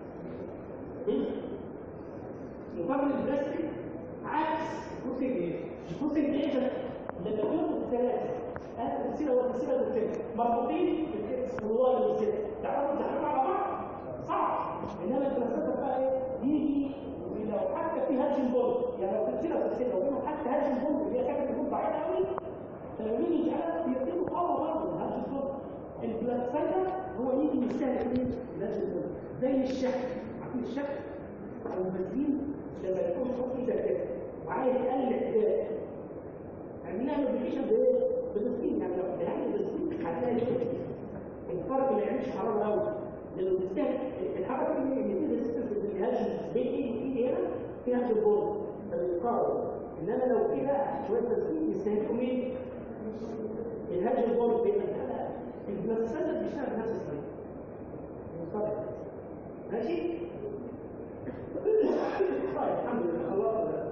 S1: مقابل البلاستيك عكس الكوتنج ايه؟ الكوتنج ايه ده؟ لما يكونوا الثلاثه هذا السيره والسيره والسيره مربوطين بالكتف والوالد والسيره تعرفوا تحكموا على بعض؟ صعب انما الدراسات بقى ايه؟ يجي لو حتى في هاجم بوند يعني لو في السيره والسيره وبينهم حتى هاجم بوند اللي هي كانت تكون ضعيفه قوي فلما يجي يجعلها بيقدموا قوه برضه هاجم بوند البلاستيك هو يجي يستهلك ايه؟ الهاجم بوند زي الشحن عارفين الشحن او البنزين لما يكون حط ايدك كده وعايز يقلل احتياج يعني نعمل ابلكيشن بايه؟ بتسخين يعني لو يعني بتسخين هتلاقي الفرق ما يعملش حراره قوي لانه بيستهلك الحراره اللي بتدي ريزيستنس للهاجم بين ايدي وايدي هنا فيها هاجم بورد فبيتقارب انما لو كده شويه تسخين يستهلكوا مين؟ الهاجم بورد بين البلاستيك بيشتغل بنفس الطريقه ماشي؟ طيب الحمد لله خلاص.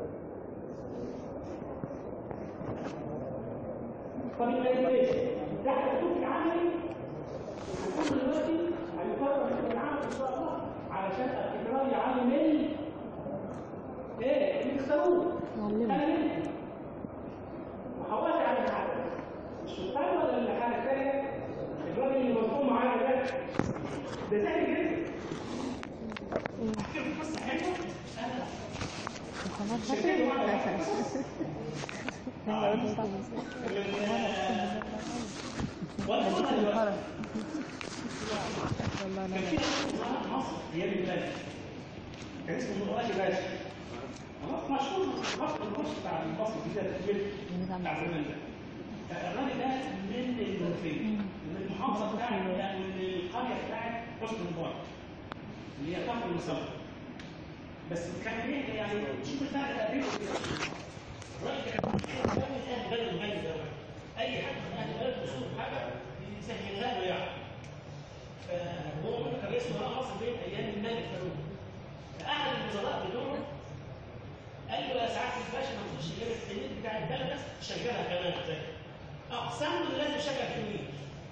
S1: طب الايزوليشن ده هتكون في عملي هنكون دلوقتي هنقرر في العمل ان شاء الله علشان التكرار يعلم ايه؟ ايه؟ اللي اختاروه انا منكم وحاولت على الحاجه الشطار ولا الحاجه الثانيه الراجل اللي مرسوم معانا ده ده سهل جدا احكي لكم قصه حلوه انا
S3: خلاص فاكر لا خلاص لا قلت طبعا
S1: والله
S3: والله انا
S1: كان في مصر ايام البلاد كان اسمه نقاش باشا مشهور مصر الوسط بتاع مصر الجديده الكبير بتاع زمان ده الراجل ده من المنوفيه من المحافظه بتاعت يعني من القريه بتاعت وسط المبارك اللي هي كفر المسمى بس كان ايه يعني شوف الفرق القديم الراجل كان من اهل بلد الغني ده اي حد من اهل بلد وصول حاجه يسهلها له يعني فهو كان اسمه بقى مصر بين ايام الملك فاروق فاحد الوزراء بتوعه قال له يا سعاده الباشا ما تخش غير التنين بتاع البلد بس تشغلها كمان زي اقسام له لازم تشغل تنين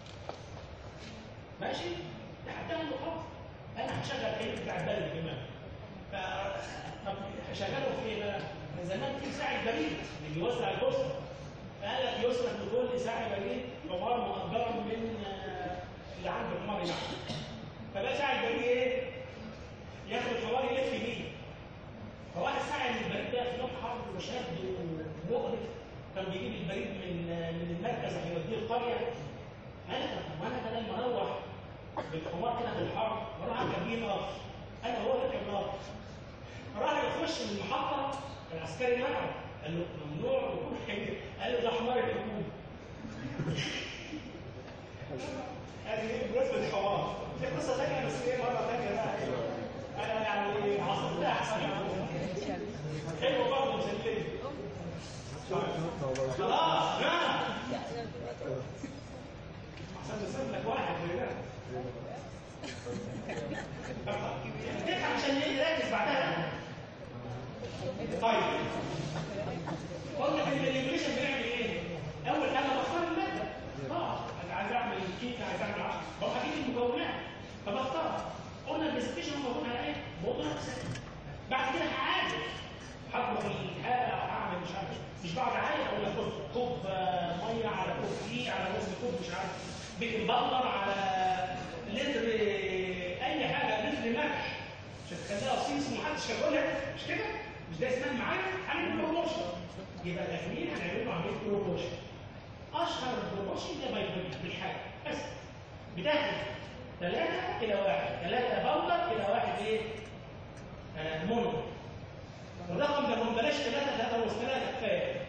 S1: ماشي لحد له خلاص انا هشغل التنين بتاع البلد كمان طب هشغله في ايه بقى؟ من زمان في ساعه بريد اللي بيوزع البوسطه فقال لك يصرف لكل ساعه بريد حمار مؤجر من اللي عنده حمار يعني فبقى ساعه بريد ايه؟ ياخد الحمار يلف بيه فواحد ساعه من البريد ده في يوم حرب وشاد ومقرف كان بيجيب البريد من من المركز هيوديه القريه قال لك طب وانا بدل ما اروح بالحمار كده في الحرب واروح اركب بيه نار انا هو ركب نار راح يخش من المحطه العسكري منعه قال له ممنوع ركوب حمير قال له ده حمار الركوب هذه بالنسبه للحمار في قصه ثانيه بس ايه مره ثانيه بقى انا يعني عصرتها احسن حلوه برضه مسليه خلاص نعم عشان نسيب لك واحد زي ده تفهم عشان نركز بعدها طيب قلنا في الانيميشن بنعمل ايه؟ اول حاجه بختار الماده اه انا عايز اعمل كيكه عايز اعمل عشرة بروح اجيب المكونات فبختار قلنا البرزنتيشن موجود على ايه؟ موضوع اساسي بعد كده هعالج هطبخ الحاجه او هعمل مش عارف مش بقعد اعالج اقول لك كوب ميه على كوب دي على نص كوب مش عارف بيكنج باودر على لتر اي حاجه لتر ملح مش هتخليها صيص ومحدش هياكلها مش كده؟ مش ده اسمها معانا هنعمل بروموشن يبقى الاثنين هنعملوا عمليه بروموشن اشهر بروموشن ده بايبريد بالحاجه بس بتاخد ثلاثة إلى واحد ثلاثة باودر إلى واحد إيه؟ آه مونو الرقم ده ما بلاش ثلاثة ثلاثة ونص ثلاثة كفاية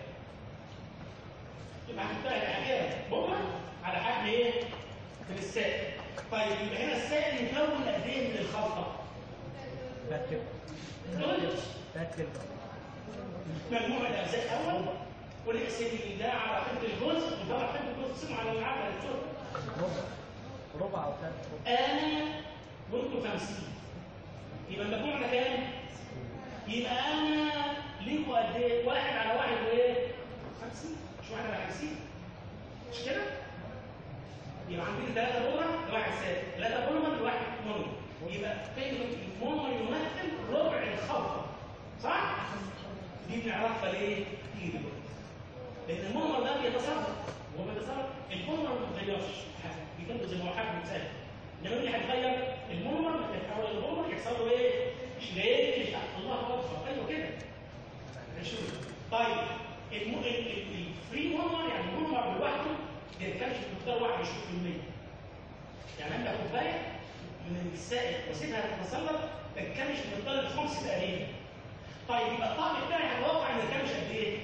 S1: يبقى هنحطها الأخيرة بكرة على حجم إيه؟ من السائل طيب يبقى هنا السائل يكون قد إيه من الخلطة؟
S2: ركب ركب
S1: مجموعة الأجزاء أول والإكسيدي ده على قد الجزء وده على قد الجزء تسمع على العقل الجزء
S2: ربع ربع أو ثلاث
S1: أنا وأنتوا خمسين يبقى المجموع ده كام؟ يبقى أنا ليكوا قد إيه؟ واحد على واحد وإيه؟ خمسين مش واحد على خمسين مش كده؟ يبقى عندنا ثلاثه بولمر لواحد سالب، ثلاثه بولمر لواحد مونومر، يبقى قيمه المونومر يمثل ربع الخلطه، صح؟ دي بنعرفها ليه؟ تيجي دلوقتي. لان المونومر ده بيتصرف وهو بيتصرف البولمر ما بيتغيرش حاجه، بيكمل زي ما هو حاجه مثال. انما اللي هيتغير المونومر لما يتحول للبولمر يحصل له ايه؟ شريك. الله اكبر، ايوه كده. شوف طيب الفري مونومر يعني المونومر لوحده ما يتكلمش بمقدار واحد وعشرين بالمية. يعني عندك كوبايه من السائل وسيبها تتسلط ما تتكلمش بمقدار الخمس تقريبا. طيب يبقى الطعم بتاعي هتوقع ان يتكلمش قد ايه؟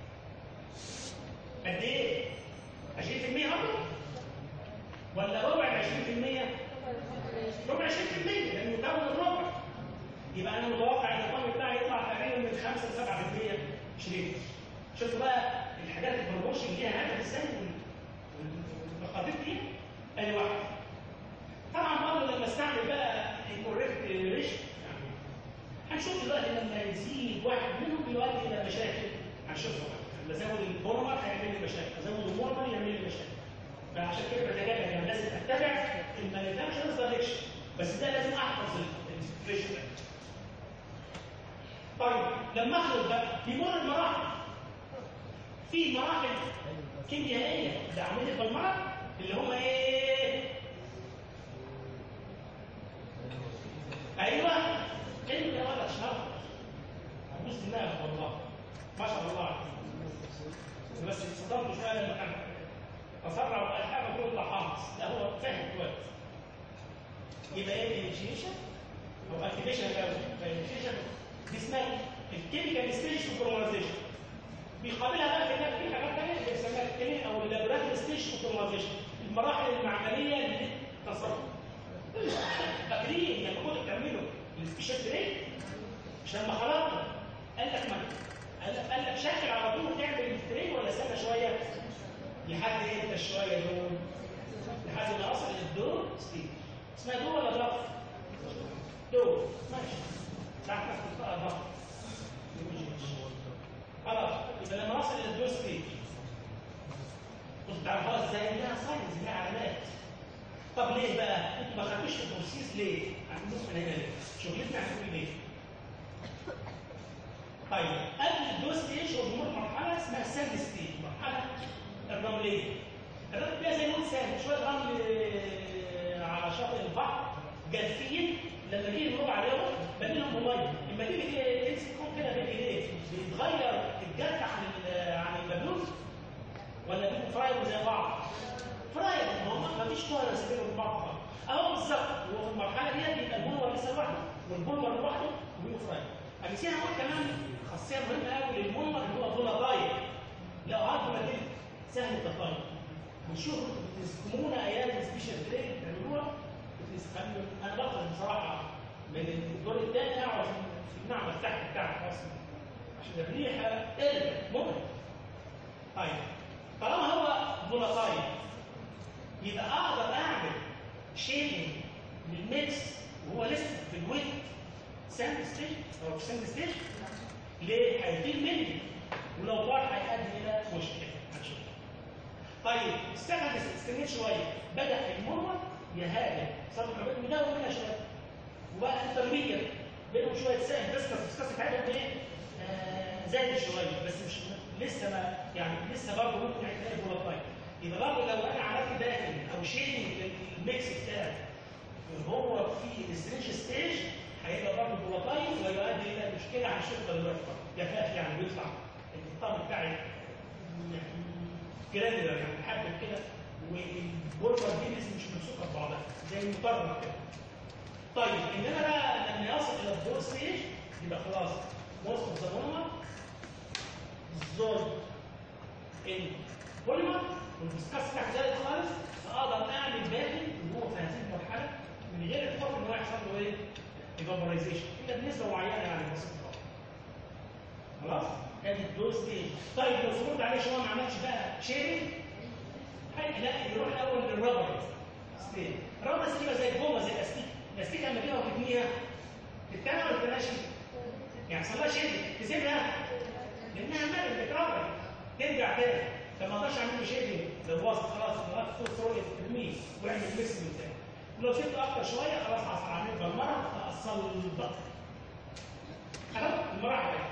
S1: قد ايه؟ عشرين بالمية برضه؟ ولا ربع ال عشرين بالمية؟ ربع عشرين بالمية لانه يكون الربع. يبقى انا متوقع ان الطعم بتاعي يطلع تقريبا من خمسة ل سبعة بالمية شريك. شفتوا بقى الحاجات البروموشن اللي ليها هدف ازاي والمخاطر دي؟ ادي واحده. طبعا برضه لما استعمل بقى الكوريكت ريش يعني هنشوف دلوقتي لما يزيد واحد منهم بيؤدي الى مشاكل. هنشوفها لما ازود البوليمر هيعمل لي مشاكل، ازود البوليمر يعمل لي مشاكل. فعشان كده بتجاهل يعني لازم اتبع المانيفاكتشرز دايركشن، بس ده لازم احفظ الفريش ده. طيب لما اخرج بقى بيمر المراحل. في مراحل كيميائيه لعمليه البلمره اللي هم ايه؟ ايوه انت يا ولد شهر ابوس دماغك والله ما شاء الله عليك. بس اتصدمت شويه لما كان تسرع والحاجه كله يطلع حافظ. لا هو فاهم كويس. يبقى ايه الانيشيشن او اكتيفيشن الانيشيشن دي اسمها الكيميكال ستيج اوبتمايزيشن. بيقابلها بقى كده في حاجات ثانيه اللي بنسميها الكيميكال او اللابوراتوري ستيج اوبتمايزيشن، المراحل المعمليه للتصرف. فاكرين لما كنتوا بتعملوا السبيشال تريد مش لما خلطنا قال لك ما قال لك قال لك شكل على طول تعمل التريد ولا استنى شويه؟ لحد امتى الشويه دول؟ لحد ما اوصل للدور ستيج. اسمها دور ولا ضغط؟ دور ماشي. ساعات تاخد بقى ضغط. خلاص يبقى لما اوصل للدور ستيج كنت تعرفوها ازاي؟ ليها ساينز ليها علامات. طب ليه بقى؟ انتوا ما خدتوش البروسيس ليه؟ هنبص من هنا ليه؟ شغلتنا هتقول ليه؟ طيب قبل الدور ستيج هو بيمر مرحله اسمها ساند ستيج، مرحله الرمليه. الرمل فيها زي ما قلت سهل شويه رمل على شاطئ البحر جافين لما تيجي نمر عليهم بديلهم ميه، لما تيجي تمسكهم كده بين ايديك بيتغير الجرح عن عن المبلول ولا بيبقوا فراير زي بعض؟ فراير ما فيش كويرنس بينهم بعض خالص. اهو بالظبط هو في المرحله دي بيبقى البولمر لسه لوحده والبولمر لوحده وبيبقوا فراير. انا نسيت اقول كمان خاصيه مهمه قوي للبولمر اللي هو فولاتايل. لو عارفوا نتيجه سهل التطاير. بنشوف بتسمونا ايام السبيشال تريد بتعملوها بتسخنوا. انا بخرج بصراحه من الدور الثاني اقعد في المعمل تحت بتاعك اصلا عشان الريحه قلبت ممكن. طيب طالما هو فولاتايل يبقى اقدر اعمل شيلنج للميكس وهو لسه في الويت ساند ستيج او في ساند ستيج. ليه؟ هيطير مني ولو طار هيؤدي الى مشكله. هنشوف. طيب استنى استنيت شويه بدا المرمر يهاجم صار الحبيب ده ومنها شويه وبقى انترميديت بينهم شويه سائل بس الفسكاسه بتاعتهم ايه؟ آه زادت شويه بس مش لسه ما يعني لسه برضه ممكن هتلاقي فولاتايل. يبقى برضه لو انا عملت داخل او شيلنج الميكس بتاعي وهو في الستريتش ستيج هيبقى برضه فولاتايل ويؤدي الى مشكله هنشوفها دلوقتي برضه. جفاف يعني بيطلع الطعم بتاعي جرانيولار يعني محبب كده والبولمر دي مش ممسوكه ببعضها زي المطرب كده. طيب انما بقى لما يصل الى الدور ستيج يبقى خلاص وصل الزمانه الزول البوليمر والفسكاس بتاعته زادت خالص فاقدر اعمل باقي اللي هو في هذه المرحله من غير الخوف ان هو يحصل له ايه؟ ايفابورايزيشن الا بنسبه معينه يعني بسيطه. خلاص؟ ادي الدور ستيج. طيب لو صبرت عليه شويه ما عملش بقى شيرنج لا يروح الاول للرابر ستيج. الرابر ستيج يبقى زي الجوه زي الاستيك. الاستيك لما تيجي وتتنيها تتنى ولا تتناش؟ يعني يحصل لها شيرنج تسيبها لانها مالت بترابر ترجع تاني فما اقدرش اعمل له شيدنج لو وصل خلاص لغايه فوق سوري ترميه واعمل ميكس من تاني. ولو سبت اكتر شويه خلاص هعمل بالمره اقصل البطن. خلاص المراحل دي.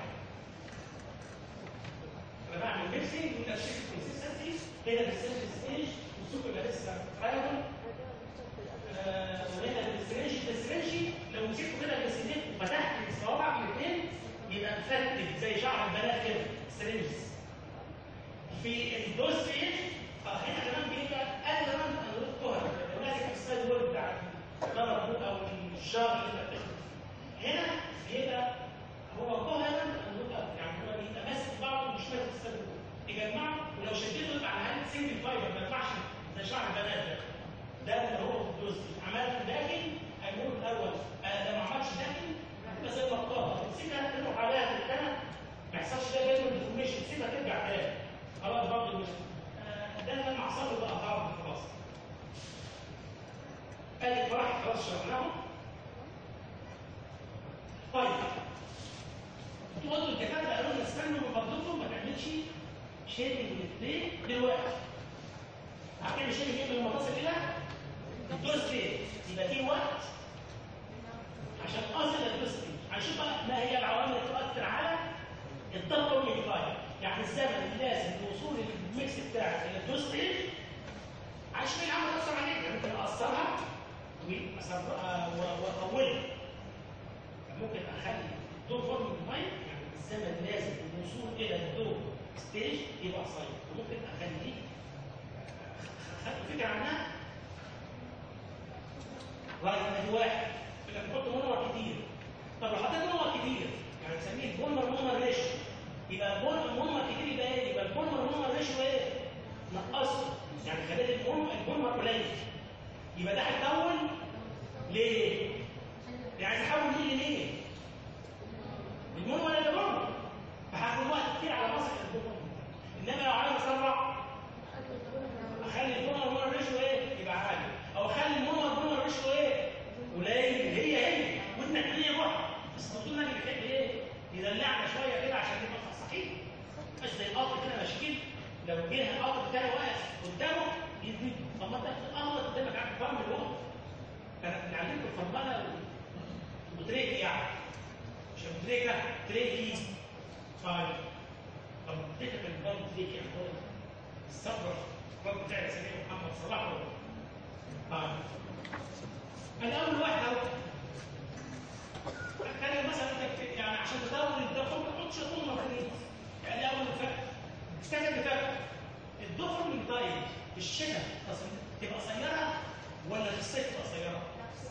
S1: انا بعمل ميكسنج وتشيك الكونسستنسي هنا في السيرش ستيج والسوق اللي لسه فايبل آه وهنا السترينجي السترينجي لو مسكته كده بالسنين وفتحت الصوابع الاثنين يبقى مفتت زي شعر البنات كده سترينجز. في الدوز ستيج هنا كمان بيبقى ادرى من الكهر ماسك في السايد وول بتاع الضرب او الشعر اللي انت بتاخده. هنا بيبقى هو كهر يعني هو بيبقى ماسك بعضه مش ماسك السايد وول يجمعه ولو شديته يبقى على الاقل سنجل فايبر ما يطلعش زي شعر البنات ده. ده اللي هو الدوز عملت داخل هيقول الاول آه ده ما عملش داخل هتبقى زي النقاطه تسيبها تروح عليها بالكلام ما يحصلش ده بين الديفورميشن تسيبها ترجع تاني خلاص برضه آه ده لما حصل له بقى هارد خلاص. ادي الفرح خلاص شرحناهم. طيب تقولوا الدكاتره قالوا لنا استنوا من فضلكم ما تعملش شيدنج للبلاي دلوقتي. هعمل شيدنج ايه لما تصل الى الدوز ستيج يبقى في وقت عشان اصل الدوز ستيج. هنشوف بقى ما هي العوامل اللي تؤثر على الضغط والميديفاير يعني الزمن اللي لازم لوصول الميكس بتاعك الى الدوز ستيج عشان العمل تاثر عليك. يعني ممكن اقصرها واطولها ممكن اخلي الدور فورم ميديفاير يعني الزمن اللي لازم للوصول الى الدوز ستيج يبقى قصير وممكن اخليه خدتوا فكره عنها؟ رايت ادي واحد انك تحط مونر كتير. طب لو حطيت مونر كتير يعني نسميه البولمر مونر ريشيو يبقى البولمر مونر كتير يبقى ايه؟ يبقى البولمر مونر ريشيو ايه؟ نقصه يعني خليت البولمر قليل يبقى ده هيطول ليه؟ يعني عايز احول مين لمين؟ المونر ولا البولمر؟ فهاخد وقت كتير على مسح البولمر. انما لو عايز اسرع اخلي البولمر مونر ريشيو ايه؟ يبقى عالي او اخلي المونر مونر ريشيو ايه؟ قليل هي هي ودنك ليه روح بس الدكتور اللي بيحب ايه؟ يدلعنا شويه كده عشان يبقى صحيح مش زي القطر كده ماشيين لو جه القطر بتاعي واقف قدامه يدي طب ما انت القطر قدامك قاعد تفرمل الوقت كانت بنعلمكم الفرمله وتريك يعني مش تريكه تريكي طيب طب تريكه كان برضه تريكي يعني هو الصبر الرب بتاع سيدنا محمد صلاح طيب الاول واحد اهو كان مثلا يعني عشان تدور الضفر ما تحطش طول مفروض يعني اول فرق السنه اللي فاتت الضفر من طيب في الشتاء تبقى قصيره ولا في الصيف تبقى قصيره؟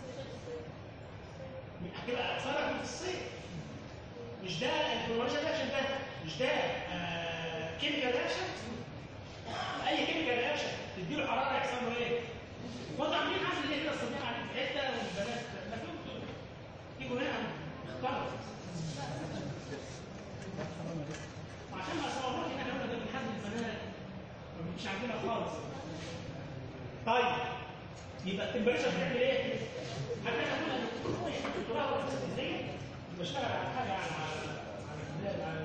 S1: هتبقى قصيره في الصيف مش ده الكلوريشن رياكشن ده مش ده آه كيميكال رياكشن اي كيميكال رياكشن تديله حراره يحصل له ايه؟ وانتوا عاملين حاجه ليه كده الصناعه على حته والبنات ما تقولوا يجوا هنا اختلط عشان ما صوروا هنا احنا قلنا بنحدد البنات مش عندنا خالص. طيب يبقى التمبريتشر بتعمل ايه؟ هتلاقي كلها الدكتوراه الفيزيائيه بشتغل على حاجه على على على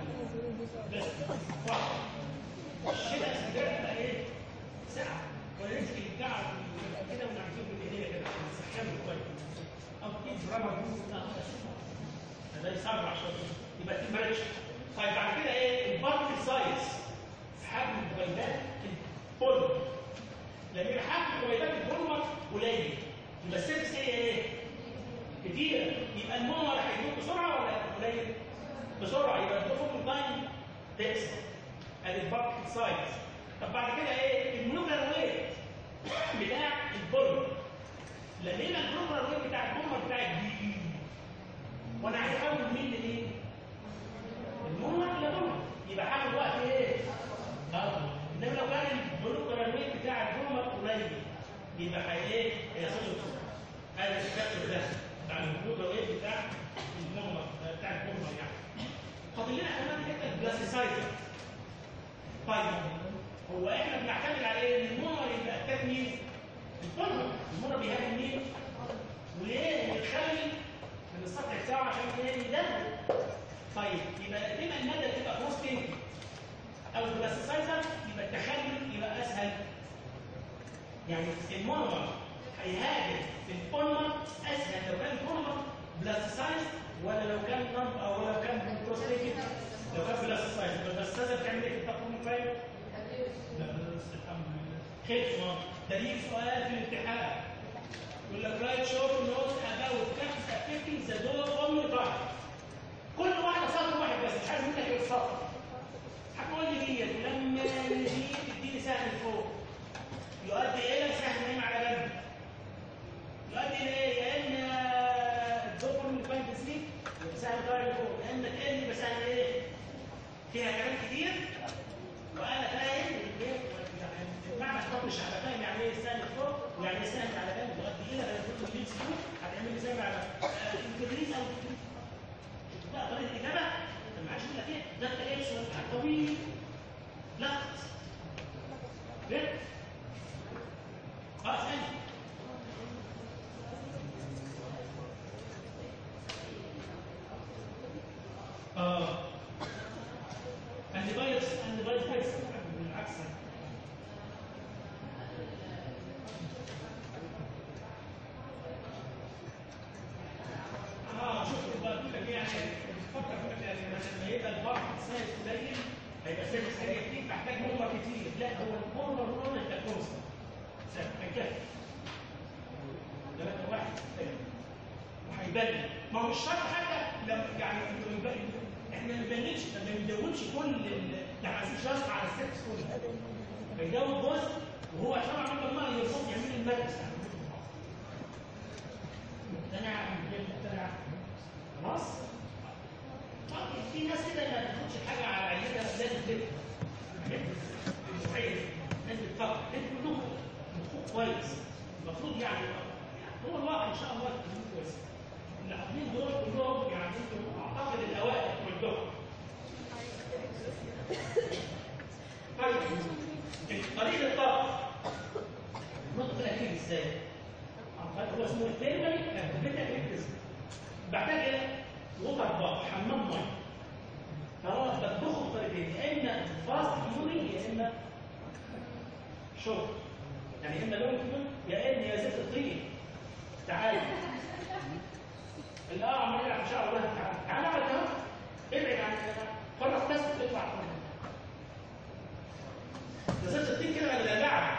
S1: الشتاء اسكندريه بتبقى ايه؟ ساعه ولا نمسك البتاع كده ونعمله بالايدينا كده نسخنه كويس او تجيب رمى ده يسرع شويه يبقى التمبريتشر. طيب بعد كده ايه؟ البارتكل سايز حجم الحبيبات البوليمر لما يبقى حجم حبيبات البوليمر قليل يبقى السيرفس هي ايه؟ كتيره يبقى المونر هيدوب بسرعه ولا قليل؟ بسرعه يبقى الدوفوكل تايم تقصر ادي البارتكل سايز. طب بعد كده ايه؟ المولكيولر ويت بتاع البوليمر لما يبقى المولكيولر ويت بتاع البوليمر بتاعك كبير وانا عايز احول مين لمين؟ المونر لبوليمر يبقى هاخد وقت ايه؟ برضه انما لو كان المولكيولر ويت بتاع البوليمر قليل يبقى هي ايه؟ هيصير هذا الكابتور ده بتاع المولكيولر ويت بتاع المونر بتاع البوليمر يعني. فاضل لنا كمان حته البلاسيسايزر. طيب هو احنا بنعتمد على ايه؟ ان المونر يبقى اتاك مين؟ البوليمر. المونر بيهاجم مين؟ وليه؟ بيتخلي من السطح بتاعه عشان ايه؟ يدمر. طيب يبقى دايما الماده بتبقى كروس لينك او البلاستيسايزر يبقى التخلل يبقى اسهل. يعني المونومر هيهاجم في البوليمر اسهل لو كان البوليمر بلاستيسايز ولا لو كان نون او لو كان بروستيكيد. لو كان بلاستيسايز البلاستيسايزر بتعمل ايه في التقويم الفايل؟ خير ده ليه سؤال في الامتحان يقول لك رايت شورت نوت اباوت كابس افكتنج ذا دور اونلي تايم. كل واحده سطر واحد بس مش عايز منك غير سطر. هتقول لي ديت ولما يجي تديني سهم فوق يؤدي الى سهم نايم على جنب. يؤدي الى ايه؟ يا اما الدور اونلي تايم تسليك سهم طالع لفوق، يا اما تقل بسهم ايه؟ فيها كلام كتير وانا فاهم معنى الطب مش على فاهم يعني ايه سهم فوق ويعني ايه سهم على جنب تؤدي الى لما تدخل فوق هتعمل لي سهم على التدريس او لا طريقه الاجابه لما عايز اقول لك ايه ده تلاقي سؤال طويل لخص ليه؟ اه اسالني اه انتي بايوس انتي بايوس بالعكس اه شفت بقى بقول لك يعني فكر في يعني لما يبقى البارت سايز قليل هيبقى سايز سريع كتير محتاج مونر كتير. لا هو المونر مونر انت كونستنت هيكفي ثلاثة واحد وهيبان. ما هو مش شرط حتى لما يعني احنا ما بنبنش ما بندونش كل يعني عايزين شرط على السكس كله بيدون جزء وهو عشان عمل الماء يوصل يعمل المركز مقتنع مقتنع خلاص. طيب في ناس كده ما بتاخدش حاجه على عينها لازم تبقى مستحيل لازم تفكر انتوا كلكم مخكم كويس المفروض يعني هو الواقع ان شاء الله يكون كويس. اللي حاطين دول كلهم يعني انتوا اعتقد الاوائل كلهم. طيب طريقه الطبخ النطق الاخير ازاي؟ هو اسمه الثيرمال كابيتال بعدها ايه؟ ووتر باث حمام ميه. خلاص بتطبخه بطريقتين يا اما فاست كيورنج يا اما شورت. يعني يا اما لون كده يا اما يا زيت الطين. تعالى اللي اه عمال يلعب ان شاء الله تعالى تعالى على الجو ابعد عن فرق بس تطلع زيت الطين كده ولا لعب.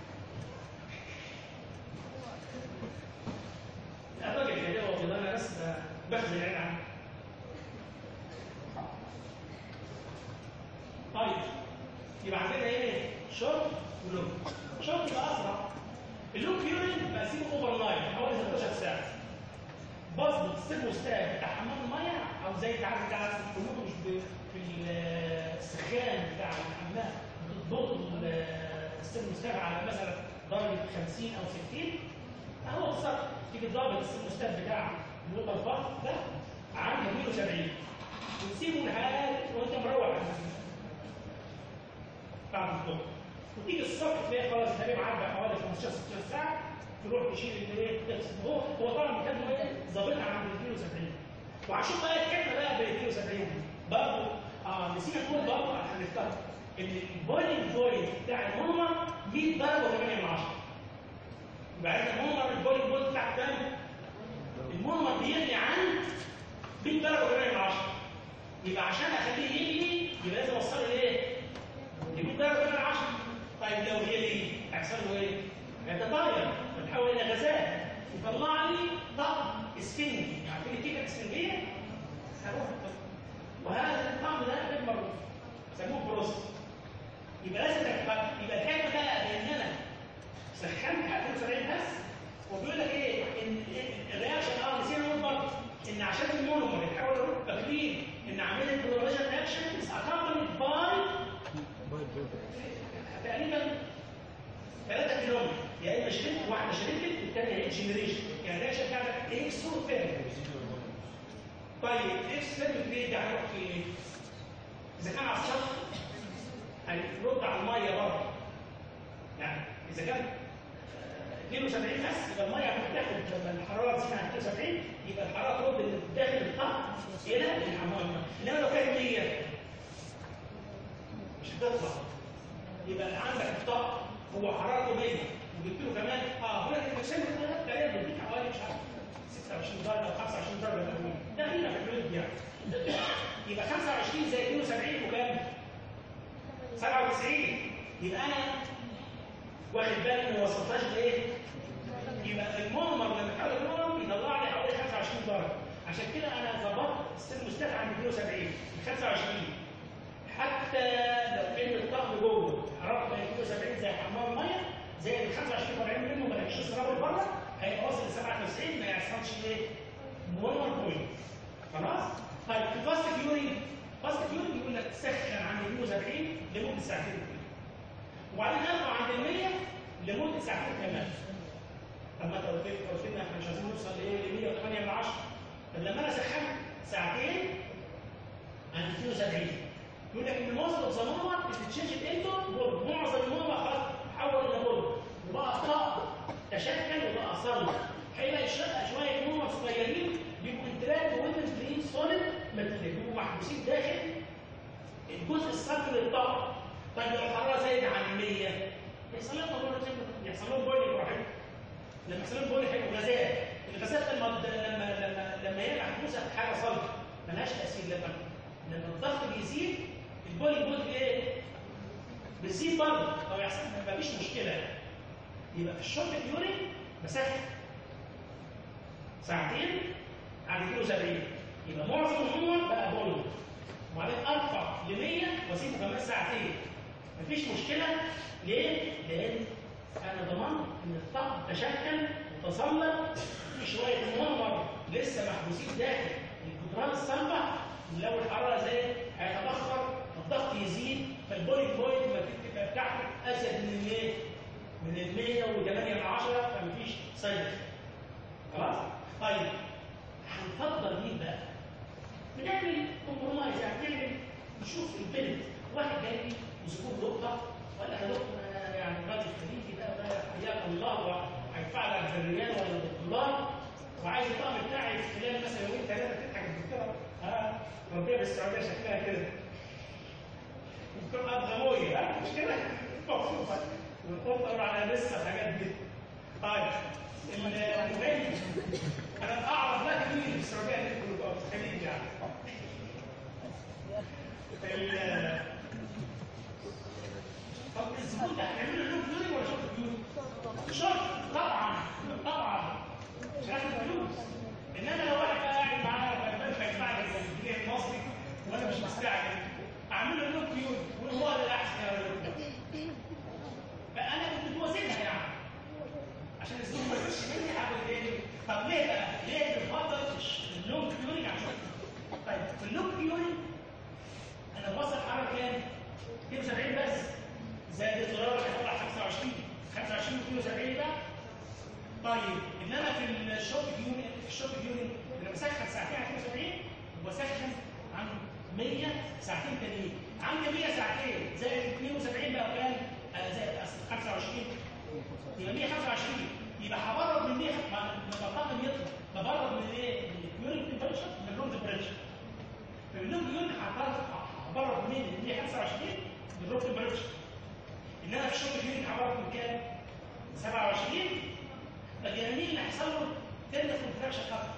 S1: الراجل كده والله انا بس بخزن العين عنه. طيب يبقى عندنا ايه؟ شورت ولون. شورت يبقى اسرع. اللون كيورين بقسمه اوفر نايت حوالي ستاشر ساعه. بظبط السيرموستات بتاع حمام الميه او زي تعرف بتاع كلكم مش في السخان بتاع الحمام بتضبط السيرموستات على مثلا درجه خمسين او ستين. هو بالظبط تيجي تظبط السيرموستات بتاع الوتر باث ده عند مية وسبعين وتسيبه لحد وانت مروح بعد الظهر. وتيجي الصبح تلاقي خلاص الحريم عدى حوالي خمستاشر ستاشر ساعه تروح تشيل الايه؟ هو هو طبعا بيكمل ايه؟ ظابطها عند مية وسبعين. وعشان بقى الكلمه بقى ب مية وسبعين برضه اه نسينا نقول برضه عشان نفتكر ان البويلنج بوينت بتاع المونومر مية درجه وثمانية من عشرة. يبقى عندنا المونومر البويلنج بوينت بتاعه كام؟ المونومر بيغلي عن مية درجه وثمانية من عشرة. يبقى عشان اخليه يغلي يبقى لازم اوصله لايه؟ ل مية درجه وثمانية من عشرة. طيب لو غلي هيحصل له ايه؟ هيتطاير ويتحول الى غازات يطلع لي طعم اسفنجي. عارفين الكيكه الاسفنجيه؟ هروح وهذا الطعم ده بيكبر يسموه بروست. يبقى لازم يبقى الحكمه بقى بان انا سخنت على مية وسبعين بس وبيقول لك ايه؟ ان الرياكشن اه نسينا نقول برضه ان عشان المونومر يتحول لروح فاكرين ان عمليه البلوريشن رياكشن is accompanied by تقريبا ثلاثة كيلومتر يا اما شريك واحده شريكت والثانيه هي جنريشن. يعني الرياكشن بتاعتك اكسو ثيرمال. طيب اكسو ثيرمال ليه ده هيروح في ايه؟ اذا كان على السطح هيرد على الميه برضه. يعني اذا كان اثنين وسبعين بس يبقى الميه هتاخد لما الحراره تزيد عن اثنين وسبعين يبقى الحراره ترد من داخل القاع الى الحمام. انما لو كانت مية مش هتطلع. يبقى عندك الطاقه هو حرارته مية وجبت له كمان اه بقول لك البرسنت ده تقريبا بيديك حوالي مش عارف ستة وعشرين درجه او خمسة وعشرين درجه تقريبا، ده هنا في البلد يعني. يبقى خمسة وعشرين زائد اثنين وسبعين وكام؟ سبعة وتسعين. يبقى انا واخد بالي ما وصلتهاش لايه؟ يبقى المونومر لما يحول المونومر بيطلع لي حوالي خمسة وعشرين درجه، عشان كده انا ظبطت الثرموستات عند اثنين وسبعين خمسة وعشرين. حتى لو كان الطقم جوه حرارته اثنين وسبعين زي حمام الميه زي ال خمسة وعشرين طالعين منه ما لقيتش سراب بره هيبقى واصل ل سبعة وتسعين ما يحصلش ايه؟ مونومر بوينت. خلاص؟ طيب في فاست كيورينج فاست كيورينج يقول لك تسخن عند اثنين وسبعين لمده ساعتين وبعدين ارفع عند ال مية لمده ساعتين كمان. طب ما انت قلت قلت لنا احنا مش عايزين نوصل لايه؟ ل مية وثمانية من عشرة. طب لما انا سخنت ساعتين عند اثنين وسبعين يقول لك ان معظم الزمامر بتتشنج انتو بول، معظم الموضوع خلاص تحول الى بول وبقى طاقه تشكل وبقى صلب. هيبقى شويه نوع صغيرين بيبقوا انتراك ويندوز جرين سوليد بيبقوا محبوسين داخل الجزء الصلب للطاقه. طيب لو الحراره زايده عن مية يحصل لهم يحصل لهم بويلنج واحد. لما يحصل لهم بويلنج هيبقوا غازات، الغازات لما لما لما لما هي محبوسه في حاجه صلبه ملهاش تاثير. لما لما الضغط بيزيد البولي بوينت ايه؟ بتزيد برضه لو يحصل مفيش مشكله. يبقى في الشورت كيورينج بسخن ساعتين عند اثنين وسبعين يبقى معظم الامور بقى بولي وبعدين ارفع ل مية واسيبه كمان ساعتين مفيش مشكله. ليه؟ لان انا ضمنت ان الطاقه تشكل وتصلب في شويه منور لسه محبوسين داخل الجدران الصلبه. لو الحراره زادت هيتبخر الضغط يزيد فالبولي بوينت تبقى بتاعته ازيد من الايه؟ من ال مية وثمانية من عشرة فمفيش سايد. خلاص؟ طيب هنفضل مين بقى؟ بنعمل كومبرومايز يعني بنعمل نشوف البنت واحد جاي لي وزبون نقطه ولا هدق يعني راجل خليجي بقى بقى حياك الله وهيدفع لك بالريال ولا بالدولار وعايز الطقم بتاعي في خلال مثلا يومين ثلاثه تضحك الدكتوره ها ربنا بالسعوديه شكلها كده بتكون ابغمويه ها مش كده؟ مبسوطه والقطه على لسه الحاجات دي. طيب المهم انا اعرف بقى مين اللي في السعوديه اللي بيقولوا في الخليج يعني. طب الزبون ده هنعمل له كيوري ولا شورت كيوري؟ شورت طبعا طبعا مش هاخد فلوس. انما لو واحد بقى قاعد معايا وكان هيدفع لي الجنيه المصري وانا مش مستعجل اعمل له لوك كيوري وهو اللي احسن يا ولد. فانا كنت بوازنها يعني عشان الزبون ما يخش مني هعمل ايه؟ طب ليه بقى؟ ليه بنفضل اللوك كيوري عن شورت كيوري؟ طيب في اللوك كيوري انا بوصل حراره كام؟ اثنين وسبعين بس زائد الزرار هيطلع خمسة وعشرين خمسة وعشرين واثنين وسبعين بقى. طيب انما في الشورت كيوري في الشورت كيوري انا بسخن ساعتين على اثنين وسبعين وبسخن عن مية ساعتين تانيين. عندي مية ساعتين زائد اثنين وسبعين بقى كام؟ آه زائد خمسة وعشرين يبقى مية وخمسة وعشرين يبقى هبرد من مية لما الطاقم يطلع ببرد من ايه؟ من الكيوري تمبريتشر من الروم تمبريتشر. في اللوك كيوري هبرد من مية وخمسة وعشرين من الروم تمبريتشر. انما في الشورت كيوري هبرد من كام؟ سبعة وعشرين. لكن مين اللي هيحصل له ترمي كونتراكشن اكتر؟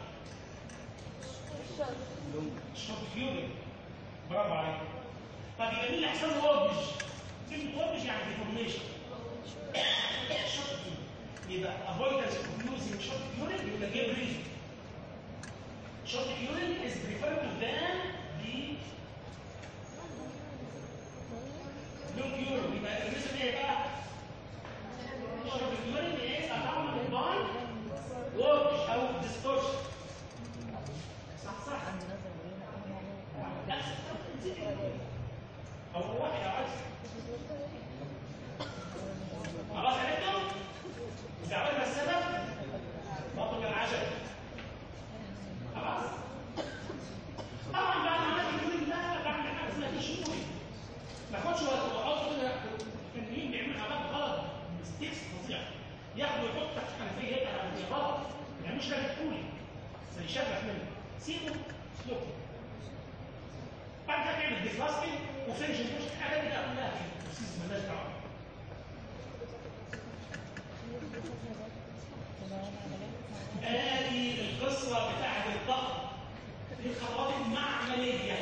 S1: الشورت كيوري. برافو عليك. طب يبقى مين اللي هيحصل له ووربج؟ كلمه ووربج يعني ديفورميشن. الشورت كيوري يبقى avoidance of using short curing يبقى give reason. Short curing is preferred than the long curing. يبقى الريزن ايه بقى؟ short curing is accompanied by warpage او distortion. صح صح. او واحد عايز خلاص عرفتم؟ إذا عرفنا السبب بطل العجب. خلاص؟ طبعا بعد ما عملت الكيورينج ده بعمل حاجه اسمها تشوي. ما اخدش وقت واقعد كده الفنيين بيعملوا حاجات غلط ميستيكس فظيعه. ياخدوا يحط تحت الحنفيه يقطع غلط ما يعملوش راجل كولي زي شبح منه. سيبه سلوكه. بعد كده تعمل ديفلاستنج وفينش البوش، الحاجات دي كلها في البروسيس مالناش دعوه. ادي القصه بتاعت الضغط دي الخطوات المعمليه.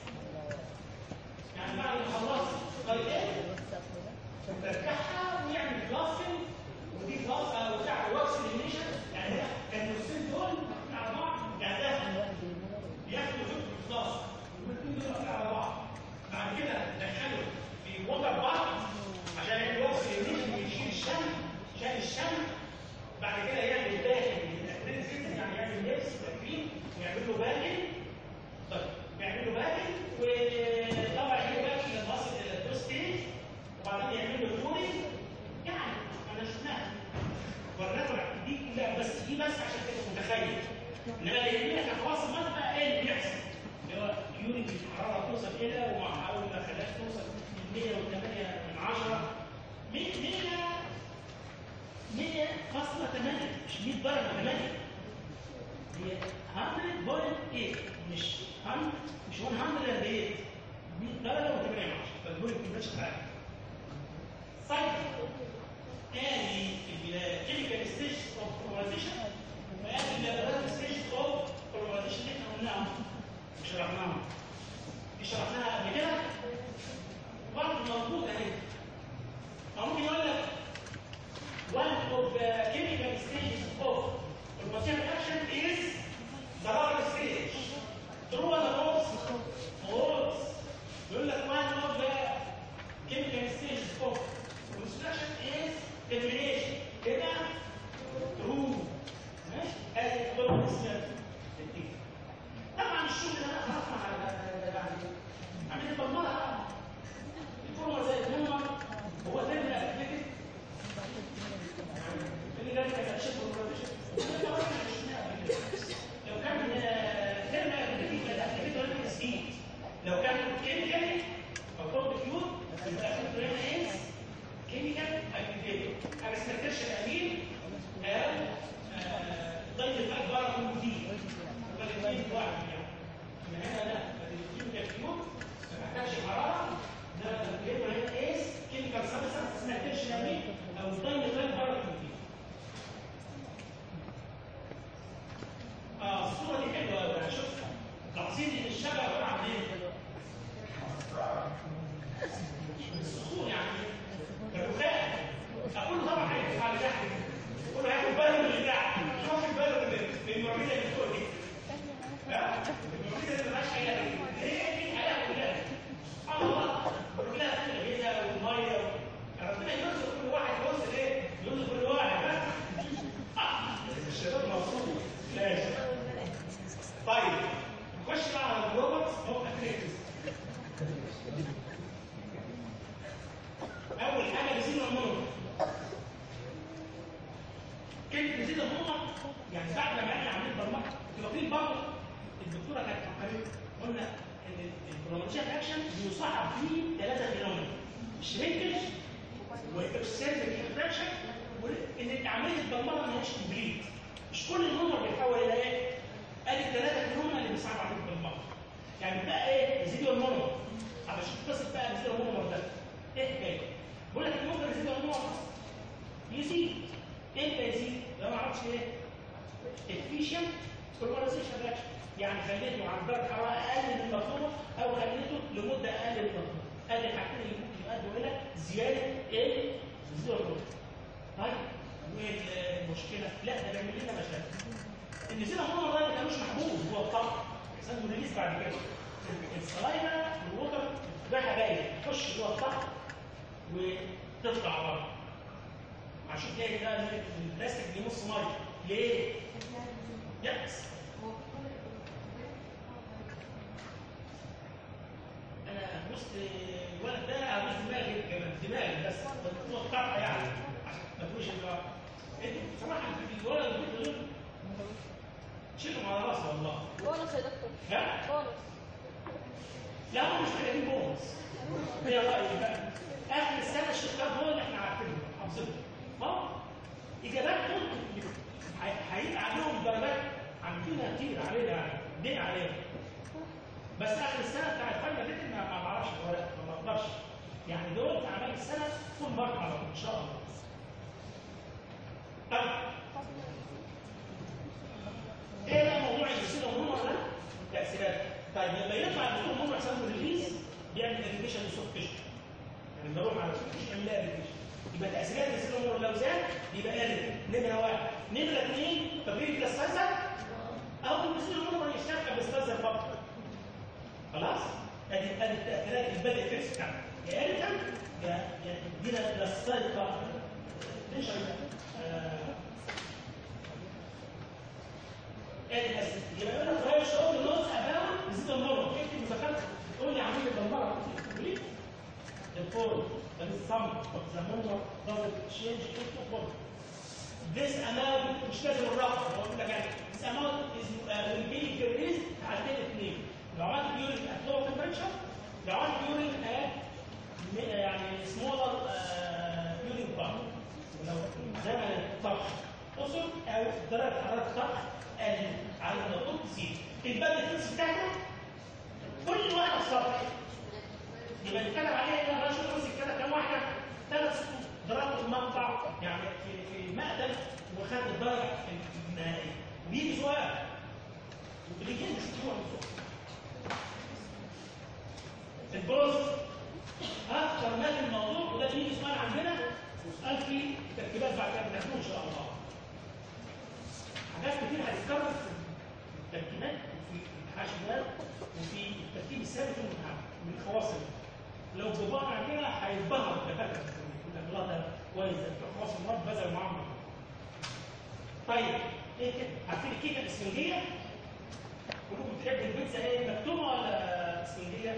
S1: يعني بعد ما خلصت طريقين ترجعها ويعمل بلاستنج ودي بلاس بتاع الوكس اليميشن. يعني كان النصين دول على بعض، يعني ده بياخدوا جزء بلاس والاثنين دول على بعض. بعد كده دخلوا في ووتر بارك عشان يعمل وكس اليميشن ويشيل الشمع، شال الشمع. بعد كده يعمل داخل الاكريليك سيستم، يعني يعمل لبس تكريم ويعمل له باكل. طيب يعمل له باكل وطبعا يعمل باكل للمصل الى ستيج، وبعدين يعمل له كوري. يعني انا شفناها وريتها دي كلها، بس دي بس عشان تبقى متخيل. انما اللي يهمنا كخواص المادة ايه اللي بيحصل؟ اللي هو يوريك الحراره توصل الى ومع اول ما خلاش توصل مية وثمانية من عشرة مية فاصلة ثمانية، مش مية درجة ثمانية، هي مية فاصلة ثمانية مش هم مش مية وثمانية، مية درجة و8 من عشرة، فالبوينت مش حاجة. طيب تاني الكيميكال ستيج اوف برومايزيشن، وادي اللابوراتوري ستيج اوف برومايزيشن اللي احنا قلناها وشرحناها. دي شرحناها قبل كده برضه موجودة اهي. أو ممكن يقول لك one of the chemical stages of pharmaceutical action is the laboratory stage. True or false? False. يقول لك one of the chemical stages of pharmaceutical action is termination. كده true. ماشي؟ هذه الدور الإسلامي. طبعا الشغل ده خلاص مع عملية البرمجة. الفورمة زي النمر هو تبدأ أبليكت اللي جاي كان شبه البروفيشن. لو كان ترمى أبليكت الأبليكت ولا تسكيت. لو كان كيميكال أو كود كيوت يبقى أخذ هنا إيه؟ كيميكال أبليكت. حاجة اسمها كرش الأمين أو ضيف الأكبر من جديد. والاثنين واحد يعني. من هنا لا الكيميكال كيوت ما تحتاجش حرارة. ده بيبقى هنا ايه؟ كيميكال سبستانس اسمها تيرشنري او دايميتال باركتين. اه الصورة دي حلوة قوي، انا شفتها. لاحظين ان الشجرة عبارة عن ايه؟ الصخور يعني الرخام. اقول طبعا هيدفع على تحت، اقول هياخد باله من اللي تحت، مش واخد باله من المرمية اللي فوق دي. ها؟ المرمية اللي ماشية هي هي دي الحياة كلها. الله كلها كده والميه ربنا يرزق كل واحد يوصل ايه؟ يرزق كل واحد ها؟ الشباب مبسوط ماشي. طيب نخش بقى على الروبوت هو اكتيفيتيز. اول حاجه نسينا المونر. كلمه نسينا المونر يعني بعد ما احنا عاملين برمجه واخدين برضه الدكتوره كانت فكرت قلنا ان البروماتيك اكشن بيصاحب فيه ثلاثه فينومينا: شرينكج واكسسيف اكستراكشن، وان عمليه البرمجه ما هيش كومبليت. مش كل النمر بيتحول الى ايه؟ ادي الثلاثه فينومينا اللي بيصعب عليك البرمجه. يعني بقى ايه؟ ريزيديوال مونر. علشان قصه بقى ريزيديوال مونر ده ايه حكايه؟ بقول لك المونر ريزيديوال مونر يزيد. امتى يزيد؟ لو ما اعرفش ايه؟ efficient polarization reaction. يعني خليته عند درجه حراره اقل من المطلوبه او خليته لمده اقل من المطلوبه. ادي الحاجتين اللي ممكن يؤدوا الى زياده ايه؟ زياده الروح. طيب وايه المشكله؟ لا ده بيعمل لنا مشاكل. ان زياده الروح ده ما كانوش محبوب هو الطبع. سموه ريليز بعد كده. السلايفه والوتر بقى باين تخش جوه الطبع وتطلع بره. عشان تلاقي ده البلاستيك دي نص ميه. ليه؟ يأس. انا بصت الولد ده ابوس دماغي كمان دماغي بس هو قطع يعني عشان ما تقولش انت انت بصراحه الولد اللي دول شيلهم على راسي والله.
S4: بونص يا دكتور.
S1: ها؟
S4: بونص.
S1: لا هم مش محتاجين بونص. ايه رايك بقى؟ اخر السنه الشطار دول احنا عارفينهم حافظينهم. اه اجاباتهم هيبقى عليهم درجات عندنا كتير علينا يعني دين علينا. بس اخر السنه بتاع الفاينل ريتن ما ما بعرفش الورق، ما بقدرش. يعني دول في اعمال السنه فول مارك على طول ان شاء الله. طيب ايه بقى موضوع الدكتور هومر ده؟ تاثيرات. طيب لما يطلع الدكتور هومر يحصل له ريليز بيعمل اريتيشن للسوفت تيشو. يعني لما اروح على السوفت تيشو يعمل لها اريتيشن. يبقى تاثيرات الدكتور هومر لو زاد يبقى اريتيشن. نمره واحد. نمره اثنين تبريد الاستاذه او الدكتور هومر يشتغل باستاذه فقط. خلاص؟ ادي ادي التاثيرات البدء فيكس بتاعتها. يا اريتيشن يا يا ادينا الاستاذه ليش يبقى يقول لك غير شغل نوتس اباوت نسيت المره اكتب مذاكرتك تقول لي عمليه الدمره ليه؟ الفور ده الصم ذا مونر دازنت تشينج انتو فور This amount مش لازم الرقم هو بيقول لك يعني this amount is uh, will be increased عدين اثنين لو عملت during at lower temperature لو عملت during at يعني smaller uh, during part لو زمن الطرح قصر او درجه حراره الطرح قلت على الضغوط تزيد البدء الفلس بتاعته كل واحده سطح يبقى نتكلم عليها هنا رشا راسي كده كام واحده ثلاث سطوح ضربت المقطع يعني في في مقتل وخد الدرجه النهائيه بيجي سؤال بيجي مش اسبوع البروز اكثر ما في الموضوع وده بيجي سؤال عندنا وسؤال فيه تركيبات بعد كده بناخدها ان شاء الله حاجات كتير هتتكرر في التركيبات وفي الحشوات وفي التركيب الثابت من الخواص لو الجبار عندنا هيتبهر الدكاتره يقول لك الله ده كويس ده خواص المرض بذل معامله. طيب ايه كده؟ عارفين الكيكه الاسفنجيه؟ كلكم بتحبوا البيتزا ايه مكتومه ولا اسفنجيه؟